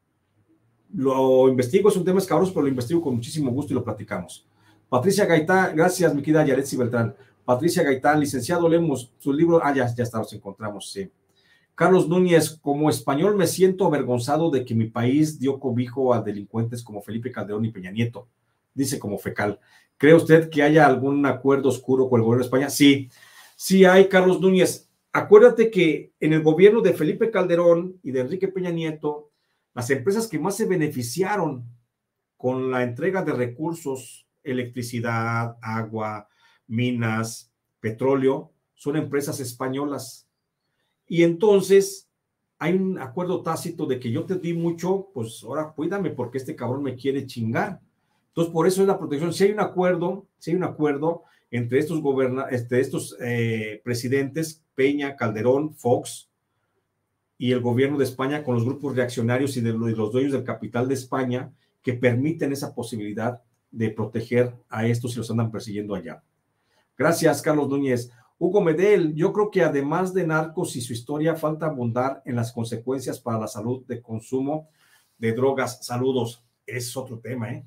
Lo investigo, es un tema escabroso, pero lo investigo con muchísimo gusto y lo platicamos. Patricia Gaitán, gracias, mi querida Yaretsi Beltrán. Patricia Gaitán, licenciado Lemus, su libro, ya está, los encontramos, sí. Carlos Núñez, como español me siento avergonzado de que mi país dio cobijo a delincuentes como Felipe Calderón y Peña Nieto, dice como fecal. ¿Cree usted que haya algún acuerdo oscuro con el gobierno de España? Sí hay, Carlos Núñez. Acuérdate que en el gobierno de Felipe Calderón y de Enrique Peña Nieto, las empresas que más se beneficiaron con la entrega de recursos, electricidad, agua, minas, petróleo, son empresas españolas. Y entonces hay un acuerdo tácito de que yo te di mucho, pues ahora cuídame porque este cabrón me quiere chingar. Entonces, por eso es la protección. Si hay un acuerdo entre estos presidentes, Peña, Calderón, Fox, y el gobierno de España con los grupos reaccionarios y de los dueños del capital de España que permiten esa posibilidad de proteger a estos si los andan persiguiendo allá. Gracias, Carlos Núñez. Hugo Medel, yo creo que además de narcos y su historia, falta abundar en las consecuencias para la salud de consumo de drogas. Saludos. Es otro tema, ¿eh?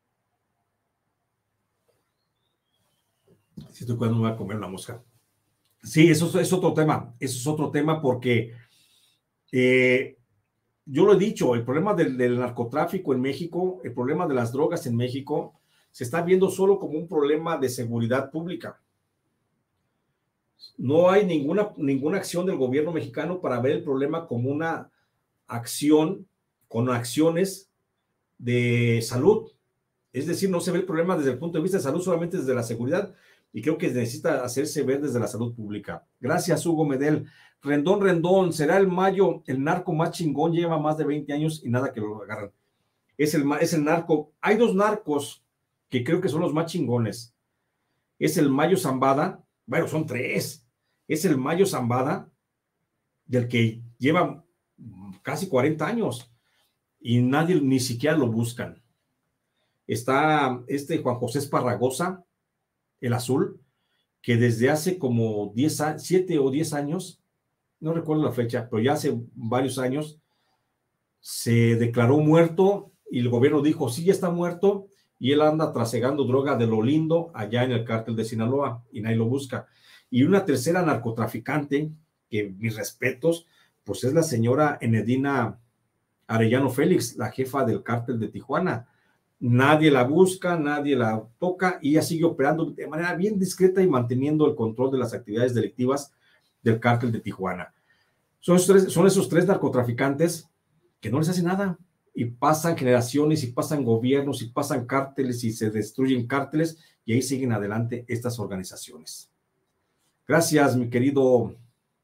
Si estoy cuando me voy a comer una mosca. Sí, eso es otro tema. Eso es otro tema porque yo lo he dicho, el problema del narcotráfico en México, el problema de las drogas en México, se está viendo solo como un problema de seguridad pública. No hay ninguna acción del gobierno mexicano para ver el problema como una acción con acciones de salud. Es decir, no se ve el problema desde el punto de vista de salud, solamente desde la seguridad, y creo que necesita hacerse ver desde la salud pública. Gracias, Hugo Medel. Rendón, ¿será el Mayo el narco más chingón? Lleva más de 20 años y nada que lo agarran. Es el narco. Hay dos narcos que creo que son los más chingones. Es el Mayo Zambada, bueno, son tres. Es el Mayo Zambada, del que lleva casi 40 años y nadie ni siquiera lo buscan. Está Juan José Esparragosa, el azul, que desde hace como 7 o 10 años, no recuerdo la fecha, pero ya hace varios años, se declaró muerto y el gobierno dijo, sí, ya está muerto, y él anda trasegando droga de lo lindo allá en el cártel de Sinaloa y nadie lo busca. Y una tercera narcotraficante, que mis respetos, pues es la señora Enedina Arellano Félix, la jefa del cártel de Tijuana. Nadie la busca, nadie la toca y ella sigue operando de manera bien discreta y manteniendo el control de las actividades delictivas del cártel de Tijuana. Son esos tres narcotraficantes que no les hace nada y pasan generaciones y pasan gobiernos y pasan cárteles y se destruyen cárteles y ahí siguen adelante estas organizaciones. Gracias, mi querido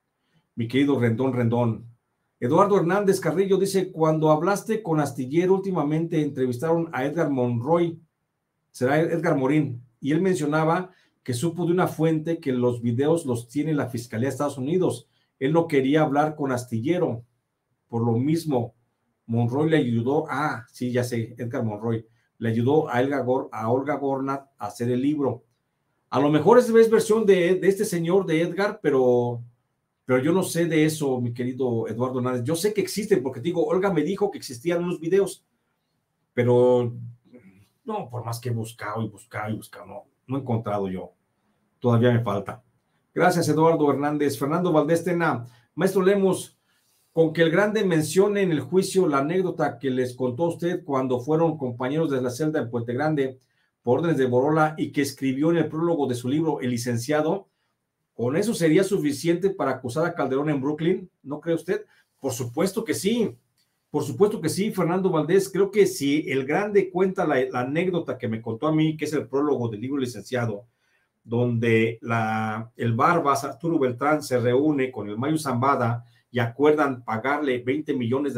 Rendón. Eduardo Hernández Carrillo dice, cuando hablaste con Astillero últimamente entrevistaron a Edgar Monroy, será Edgar Morín, y él mencionaba que supo de una fuente que los videos los tiene la Fiscalía de Estados Unidos. Él no quería hablar con Astillero, por lo mismo Monroy le ayudó, sí, ya sé, Edgar Monroy, le ayudó a Olga Gornat a hacer el libro. A lo mejor es versión de este señor, de Edgar, pero yo no sé de eso, mi querido Eduardo Hernández. Yo sé que existen, porque digo, Olga me dijo que existían unos videos, pero no, por más que he buscado y buscado, no he encontrado yo. Todavía me falta. Gracias, Eduardo Hernández. Fernando Valdés Tena, maestro Lemos, con que el grande mencione en el juicio la anécdota que les contó usted cuando fueron compañeros de la celda en Puente Grande por órdenes de Borola y que escribió en el prólogo de su libro El Licenciado, ¿con eso sería suficiente para acusar a Calderón en Brooklyn? ¿No cree usted? Por supuesto que sí. Por supuesto que sí, Fernando Valdés. Creo que si el grande cuenta la anécdota que me contó a mí, que es el prólogo del libro Licenciado, donde el Barbas, Arturo Beltrán, se reúne con el Mayo Zambada y acuerdan pagarle $20 millones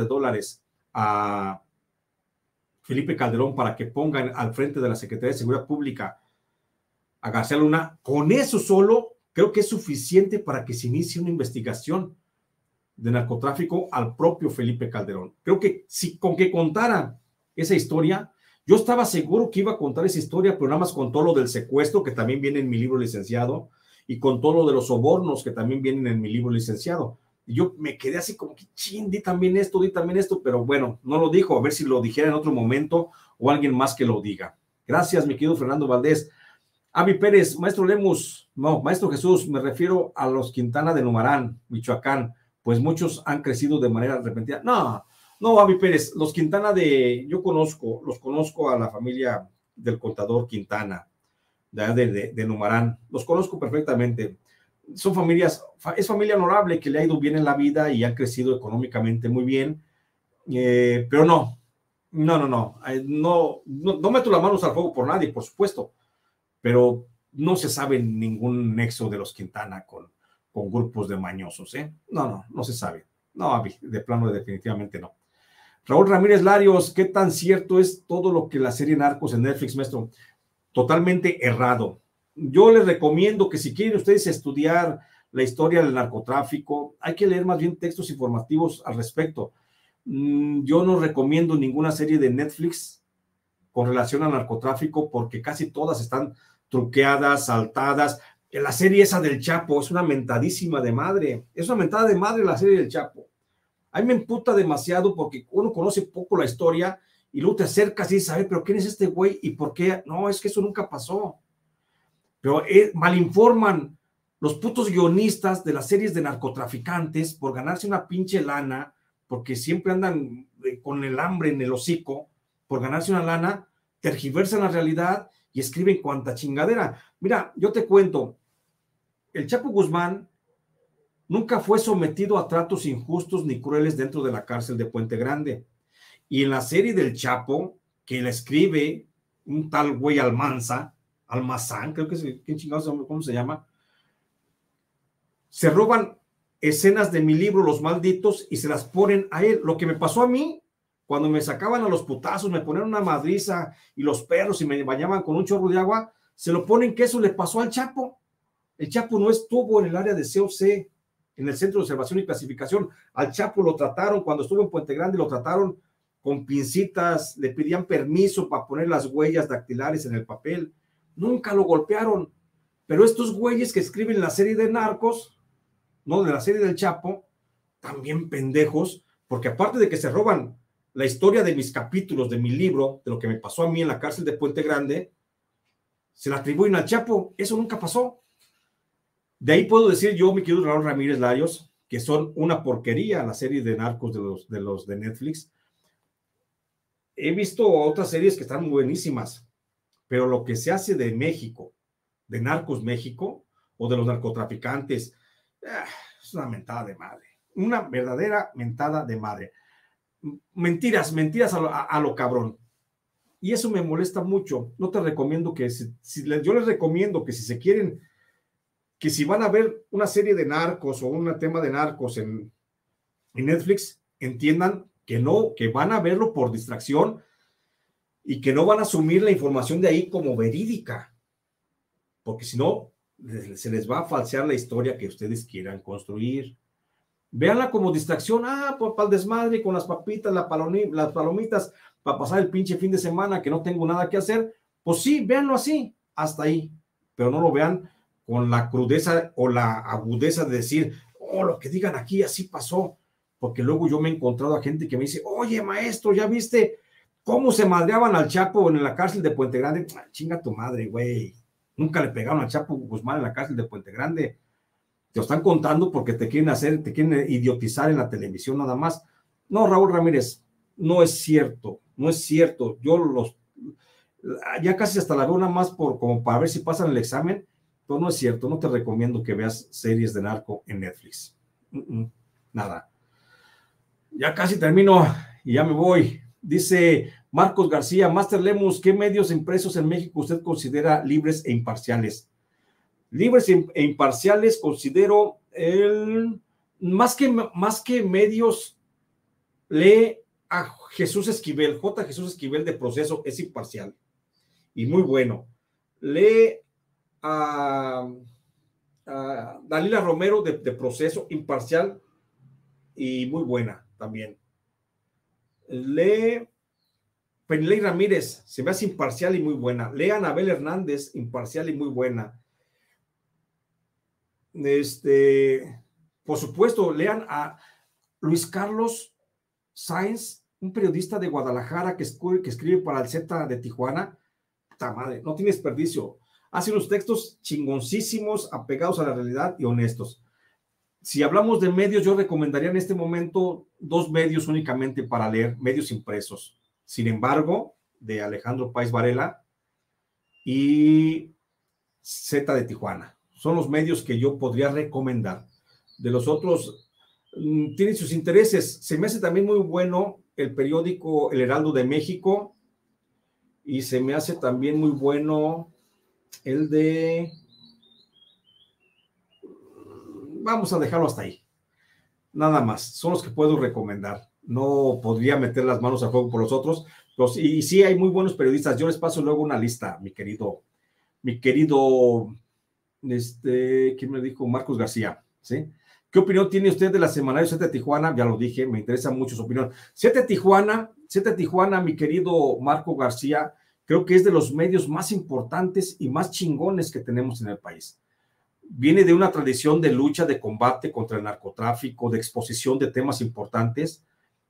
a Felipe Calderón para que pongan al frente de la Secretaría de Seguridad Pública a García Luna, con eso solo creo que es suficiente para que se inicie una investigación de narcotráfico al propio Felipe Calderón. Creo que si con que contara esa historia, yo estaba seguro que iba a contar esa historia, pero nada más contó lo del secuestro, que también viene en mi libro Licenciado, y contó lo de los sobornos, que también vienen en mi libro Licenciado. Y yo me quedé así como que, di también esto, pero bueno, no lo dijo, a ver si lo dijera en otro momento o alguien más que lo diga. Gracias, mi querido Fernando Valdés. Avi Pérez, maestro Lemus, no, maestro Jesús, me refiero a los Quintana de Numarán, Michoacán, pues muchos han crecido de manera repentina. No, Avi Pérez, los Quintana los conozco a la familia del contador Quintana, de Numarán, los conozco perfectamente. Es familia honorable que le ha ido bien en la vida y han crecido económicamente muy bien, pero no meto las manos al fuego por nadie, por supuesto, pero no se sabe ningún nexo de los Quintana con grupos de mañosos, no se sabe. No, Avi, de plano definitivamente no. Raúl Ramírez Larios, ¿qué tan cierto es todo lo que la serie Narcos en Netflix, maestro? Totalmente errado. Yo les recomiendo que si quieren ustedes estudiar la historia del narcotráfico. Hay que leer más bien textos informativos al respecto. Yo no recomiendo ninguna serie de Netflix con relación al narcotráfico porque casi todas están truqueadas, saltadas. La serie esa del Chapo es una mentadísima de madre. Es una mentada de madre la serie del Chapo. A mí me emputa demasiado porque uno conoce poco la historia y luego te acercas y dices, ¿sabe? ¿Pero quién es este güey? ¿Y por qué? No, es que eso nunca pasó. Pero malinforman los putos guionistas de las series de narcotraficantes por ganarse una pinche lana, porque siempre andan con el hambre en el hocico, por ganarse una lana, tergiversan la realidad y escriben cuanta chingadera. Mira, yo te cuento, el Chapo Guzmán nunca fue sometido a tratos injustos ni crueles dentro de la cárcel de Puente Grande. Y en la serie del Chapo, que la escribe un tal güey Almazán, creo que es, ¿quién chingados, cómo se llama? Se roban escenas de mi libro, Los Malditos, y se las ponen a él. Lo que me pasó a mí, cuando me sacaban a los putazos, me ponían una madriza y los perros y me bañaban con un chorro de agua, se lo ponen que eso le pasó al Chapo. El Chapo no estuvo en el área de COC, en el Centro de Observación y Clasificación. Al Chapo lo trataron, cuando estuvo en Puente Grande, lo trataron con pincitas, le pedían permiso para poner las huellas dactilares en el papel. Nunca lo golpearon. Pero estos güeyes que escriben la serie de Narcos, no de la serie del Chapo, también pendejos, porque aparte de que se roban la historia de mis capítulos, de mi libro, de lo que me pasó a mí en la cárcel de Puente Grande, se la atribuyen al Chapo. Eso nunca pasó. De ahí puedo decir yo, mi querido Raúl Ramírez Larios, que son una porquería la serie de Narcos de los de Netflix. He visto otras series que están buenísimas, pero lo que se hace de México, de Narcos México, o de los narcotraficantes, es una mentada de madre. Una verdadera mentada de madre. Mentiras a lo cabrón. Y eso me molesta mucho. No te recomiendo que, yo les recomiendo que si se quieren, que si van a ver una serie de narcos o un tema de narcos en Netflix, entiendan que no, que van a verlo por distracción y que no van a asumir la información de ahí como verídica, porque si no, se les va a falsear la historia que ustedes quieran construir. Véanla como distracción, pues para el desmadre con las papitas, las palomitas, para pasar el pinche fin de semana que no tengo nada que hacer, pues sí, véanlo así, hasta ahí, pero no lo vean con la crudeza o la agudeza de decir, lo que digan aquí así pasó, porque luego yo me he encontrado a gente que me dice, oye maestro, ¿ya viste cómo se madreaban al Chapo en la cárcel de Puente Grande? Chinga tu madre, güey, nunca le pegaron al Chapo Guzmán en la cárcel de Puente Grande. Te lo están contando porque te quieren idiotizar en la televisión nada más. No, Raúl Ramírez, no es cierto, no es cierto. Ya casi hasta la veo nada más como para ver si pasan el examen, pero no es cierto. No te recomiendo que veas series de narco en Netflix. Nada. Ya casi termino y ya me voy. Dice Marcos García, Master Lemus, ¿qué medios impresos en México usted considera libres e imparciales? Libres e imparciales considero más que medios, lee a Jesús Esquivel, J. Jesús Esquivel de Proceso, es imparcial y muy bueno. Lee a Dalila Romero de Proceso, imparcial y muy buena también. Lee Penilei Ramírez, se me hace imparcial y muy buena. Lee a Anabel Hernández, imparcial y muy buena. Por supuesto, lean a Luis Carlos Sáenz, un periodista de Guadalajara que escribe para el Z de Tijuana. Puta madre, no tiene desperdicio. Hace unos textos chingoncísimos, apegados a la realidad y honestos. Si hablamos de medios, yo recomendaría en este momento 2 medios únicamente para leer, medios impresos. Sin embargo, de Alejandro Páez Varela y Z de Tijuana. Son los medios que yo podría recomendar. De los otros, tienen sus intereses. Se me hace también muy bueno el periódico El Heraldo de México y se me hace también muy bueno el de... Vamos a dejarlo hasta ahí. Nada más. Son los que puedo recomendar. No podría meter las manos a fuego por los otros. Y sí, hay muy buenos periodistas. Yo les paso luego una lista, mi querido ¿Quién me dijo? Marcos García, ¿sí? ¿Qué opinión tiene usted de la semanario 7 de Tijuana? Ya lo dije, me interesa mucho su opinión. 7 de Tijuana, mi querido Marco García, creo que es de los medios más importantes y más chingones que tenemos en el país. Viene de una tradición de lucha, de combate contra el narcotráfico, de exposición de temas importantes,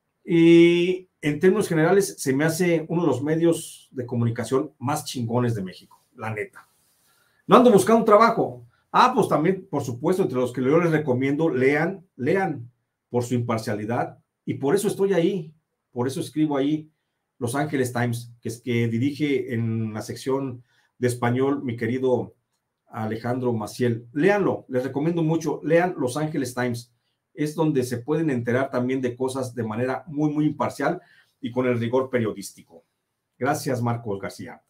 y en términos generales se me hace uno de los medios de comunicación más chingones de México, la neta. No ando buscando un trabajo. Pues también, por supuesto, entre los que yo les recomiendo, lean por su imparcialidad, y por eso estoy ahí, por eso escribo ahí Los Ángeles Times, que es que dirige en la sección de español mi querido Alejandro Maciel. Léanlo, les recomiendo mucho, lean Los Ángeles Times, es donde se pueden enterar también de cosas de manera muy, muy imparcial y con el rigor periodístico. Gracias, Marcos García.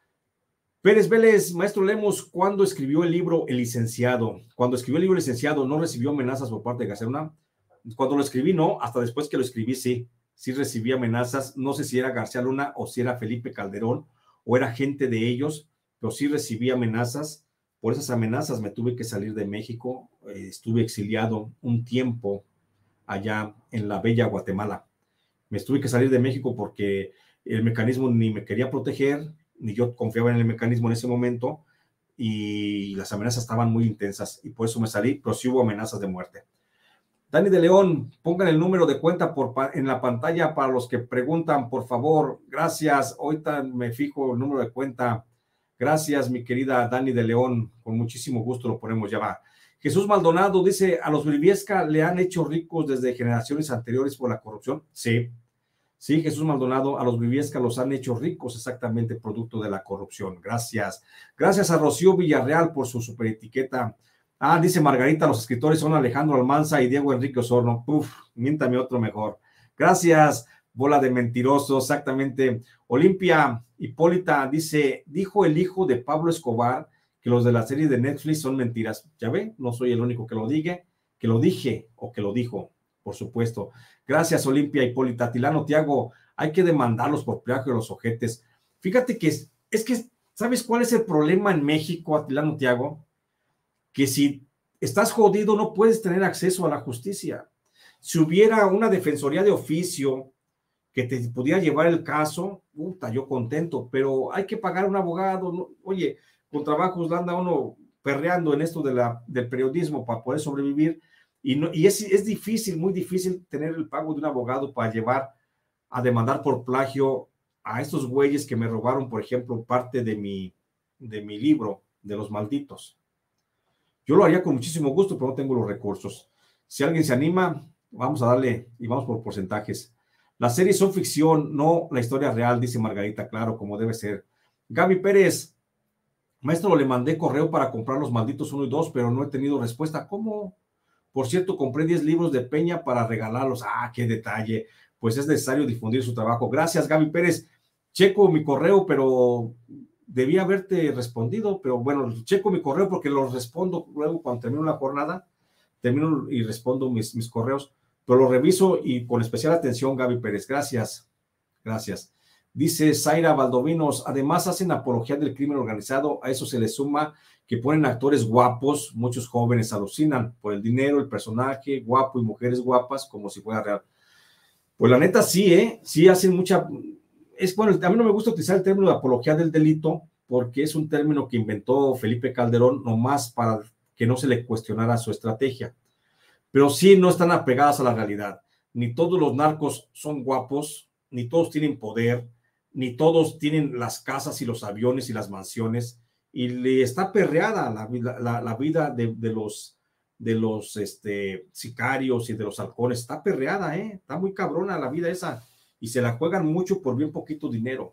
Pérez Vélez, maestro Lemos, ¿cuándo escribió el libro El Licenciado? Cuando escribió el libro El Licenciado, ¿no recibió amenazas por parte de García Luna? Cuando lo escribí, no, hasta después que lo escribí, sí recibí amenazas, no sé si era García Luna o si era Felipe Calderón o era gente de ellos, pero sí recibí amenazas. Por esas amenazas me tuve que salir de México, estuve exiliado un tiempo allá en la bella Guatemala. Me tuve que salir de México porque el mecanismo ni me quería proteger, ni yo confiaba en el mecanismo en ese momento, y las amenazas estaban muy intensas, y por eso me salí, pero sí hubo amenazas de muerte. Dani de León, pongan el número de cuenta en la pantalla para los que preguntan, por favor. Gracias, ahorita me fijo el número de cuenta. Gracias, mi querida Dani de León, con muchísimo gusto lo ponemos, ya va. Jesús Maldonado dice, ¿a los Briviesca le han hecho ricos desde generaciones anteriores por la corrupción? Sí, Jesús Maldonado, a los Briviesca los han hecho ricos exactamente producto de la corrupción. Gracias. Gracias a Rocío Villarreal por su superetiqueta. Dice Margarita, los escritores son Alejandro Almanza y Diego Enrique Osorno. Miéntame otro mejor. Gracias, bola de mentirosos, exactamente. Olimpia Hipólita dice, dijo el hijo de Pablo Escobar que los de la serie de Netflix son mentiras. Ya ve, no soy el único que lo dije o que lo dijo, por supuesto. Gracias, Olimpia Hipólita. Tilano Tiago, hay que demandarlos por plagio de los ojetes. Fíjate que es que, ¿sabes cuál es el problema en México, Atilano Tiago? Que si estás jodido no puedes tener acceso a la justicia. Si hubiera una defensoría de oficio que te pudiera llevar el caso, yo contento, pero hay que pagar un abogado, ¿no? Oye, con trabajos anda uno perreando en esto del periodismo para poder sobrevivir, y es difícil, muy difícil tener el pago de un abogado para llevar a demandar por plagio a estos güeyes que me robaron, por ejemplo, parte de mi libro, de Los Malditos. Yo lo haría con muchísimo gusto, pero no tengo los recursos. Si alguien se anima, vamos a darle y vamos por porcentajes. Las series son ficción, no la historia real, dice Margarita, claro, como debe ser. Gaby Pérez, maestro, le mandé correo para comprar Los Malditos 1 y 2, pero no he tenido respuesta. ¿Cómo? Por cierto, compré 10 libros de Peña para regalarlos. Qué detalle. Pues es necesario difundir su trabajo. Gracias, Gaby Pérez. Checo mi correo, pero debía haberte respondido, pero bueno, checo mi correo porque los respondo luego cuando termino la jornada, termino y respondo mis correos, pero lo reviso y con especial atención, Gaby Pérez. Gracias. Dice Zaira Valdovinos, además hacen apología del crimen organizado, a eso se le suma que ponen actores guapos, muchos jóvenes alucinan por el dinero, el personaje guapo y mujeres guapas como si fuera real. Pues la neta sí hacen mucha... Bueno, a mí no me gusta utilizar el término de apología del delito porque es un término que inventó Felipe Calderón nomás para que no se le cuestionara su estrategia. Pero sí no están apegadas a la realidad. Ni todos los narcos son guapos, ni todos tienen poder, ni todos tienen las casas y los aviones y las mansiones, y le está perreada la vida de los sicarios y de los halcones. Está perreada, está muy cabrona la vida esa, y se la juegan mucho por bien poquito dinero.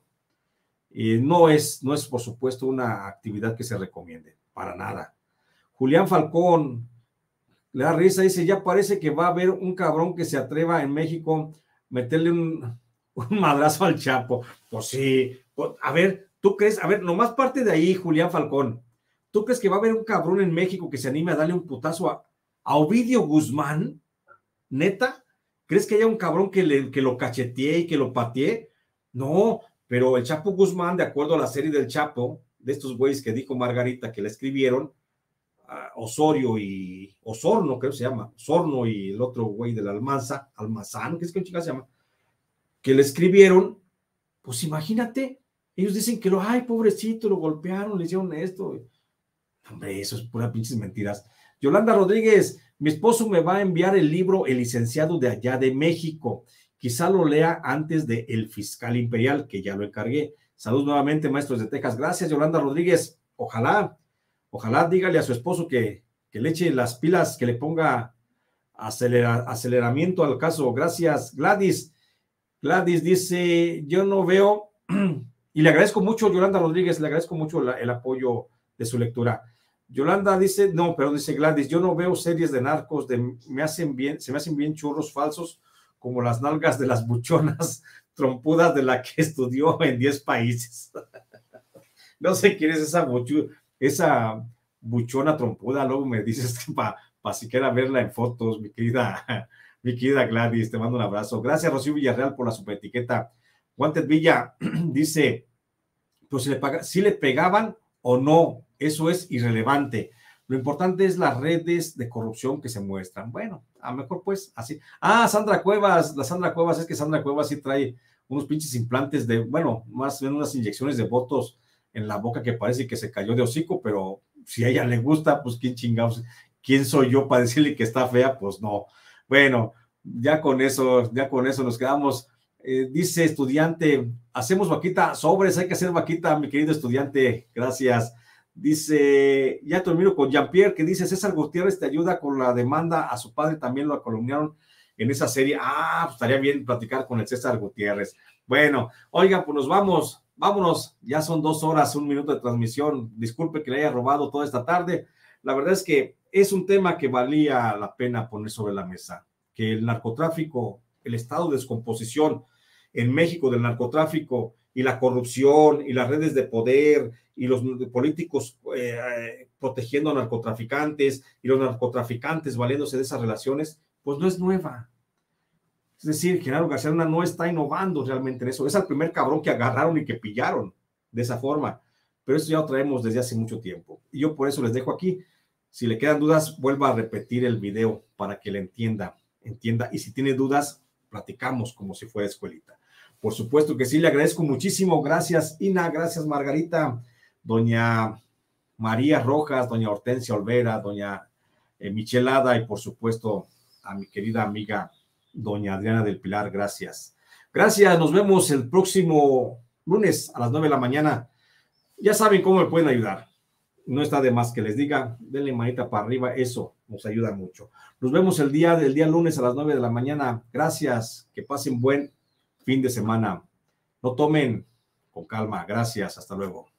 No es, por supuesto, una actividad que se recomiende, para nada. Julián Falcón, le da risa, dice, ya parece que va a haber un cabrón que se atreva en México meterle un madrazo al Chapo. Pues sí, a ver, ¿tú crees? A ver, nomás parte de ahí, Julián Falcón. ¿Tú crees que va a haber un cabrón en México que se anime a darle un putazo a Ovidio Guzmán? ¿Neta? ¿Crees que haya un cabrón que lo cachetee y que lo patee? No, pero el Chapo Guzmán, de acuerdo a la serie del Chapo, de estos güeyes que dijo Margarita que la escribieron, Osorio y Osorno, creo que se llama, Osorno y el otro güey de la Almazán, que es que chica se llama, que le escribieron, pues imagínate, ellos dicen que ay, pobrecito, lo golpearon, le hicieron esto. Hombre, eso es pura pinches mentiras. Yolanda Rodríguez, mi esposo me va a enviar el libro El licenciado de allá de México. Quizá lo lea antes de El Fiscal Imperial, que ya lo encargué. Saludos nuevamente, maestros de Texas. Gracias, Yolanda Rodríguez. Ojalá dígale a su esposo que le eche las pilas, que le ponga aceleramiento al caso. Gracias, Gladys. Gladys dice, yo no veo, y le agradezco mucho, Yolanda Rodríguez, le agradezco mucho el apoyo de su lectura. Yolanda dice, no, pero dice Gladys, yo no veo series de narcos, se me hacen bien churros falsos, como las nalgas de las buchonas trompudas de la que estudió en 10 países. No sé quién es esa buchona trompuda, luego me dices para siquiera verla en fotos, mi querida Gladys, te mando un abrazo. Gracias, Rocío Villarreal, por la superetiqueta. Wanted Villa dice, pues si le pegaban o no, eso es irrelevante. Lo importante es las redes de corrupción que se muestran. Bueno, a lo mejor pues así. Sandra Cuevas, es que Sandra Cuevas sí trae unos pinches implantes más bien unas inyecciones de botox en la boca que parece que se cayó de hocico, pero si a ella le gusta, pues quién soy yo para decirle que está fea, pues no. Bueno, ya con eso nos quedamos. Dice estudiante, hacemos vaquita, sobres, hay que hacer vaquita, mi querido estudiante, gracias. Dice, ya termino con Jean-Pierre, que dice, César Gutiérrez te ayuda con la demanda, a su padre también lo calumniaron en esa serie. Pues estaría bien platicar con el César Gutiérrez. Bueno, oigan, pues vámonos, ya son 2 horas, 1 minuto de transmisión, disculpe que le haya robado toda esta tarde, la verdad es que es un tema que valía la pena poner sobre la mesa, que el narcotráfico, el estado de descomposición en México del narcotráfico y la corrupción y las redes de poder y los políticos protegiendo a narcotraficantes y los narcotraficantes valiéndose de esas relaciones, pues no es nueva. Es decir, Genaro García Luna no está innovando realmente en eso. Es el primer cabrón que agarraron y que pillaron de esa forma. Pero eso ya lo traemos desde hace mucho tiempo. Y yo por eso les dejo aquí. Si le quedan dudas, vuelva a repetir el video para que le entienda. Y si tiene dudas, platicamos como si fuera escuelita. Por supuesto que sí, le agradezco muchísimo. Gracias, Ina. Gracias, Margarita. Doña María Rojas, doña Hortensia Olvera, doña Michelada y por supuesto a mi querida amiga doña Adriana del Pilar. Gracias. Nos vemos el próximo lunes a las 9 de la mañana. Ya saben cómo me pueden ayudar. No está de más que les diga, denle manita para arriba, eso nos ayuda mucho. Nos vemos el día lunes a las 9 de la mañana. Gracias, que pasen buen fin de semana. No tomen con calma. Gracias, hasta luego.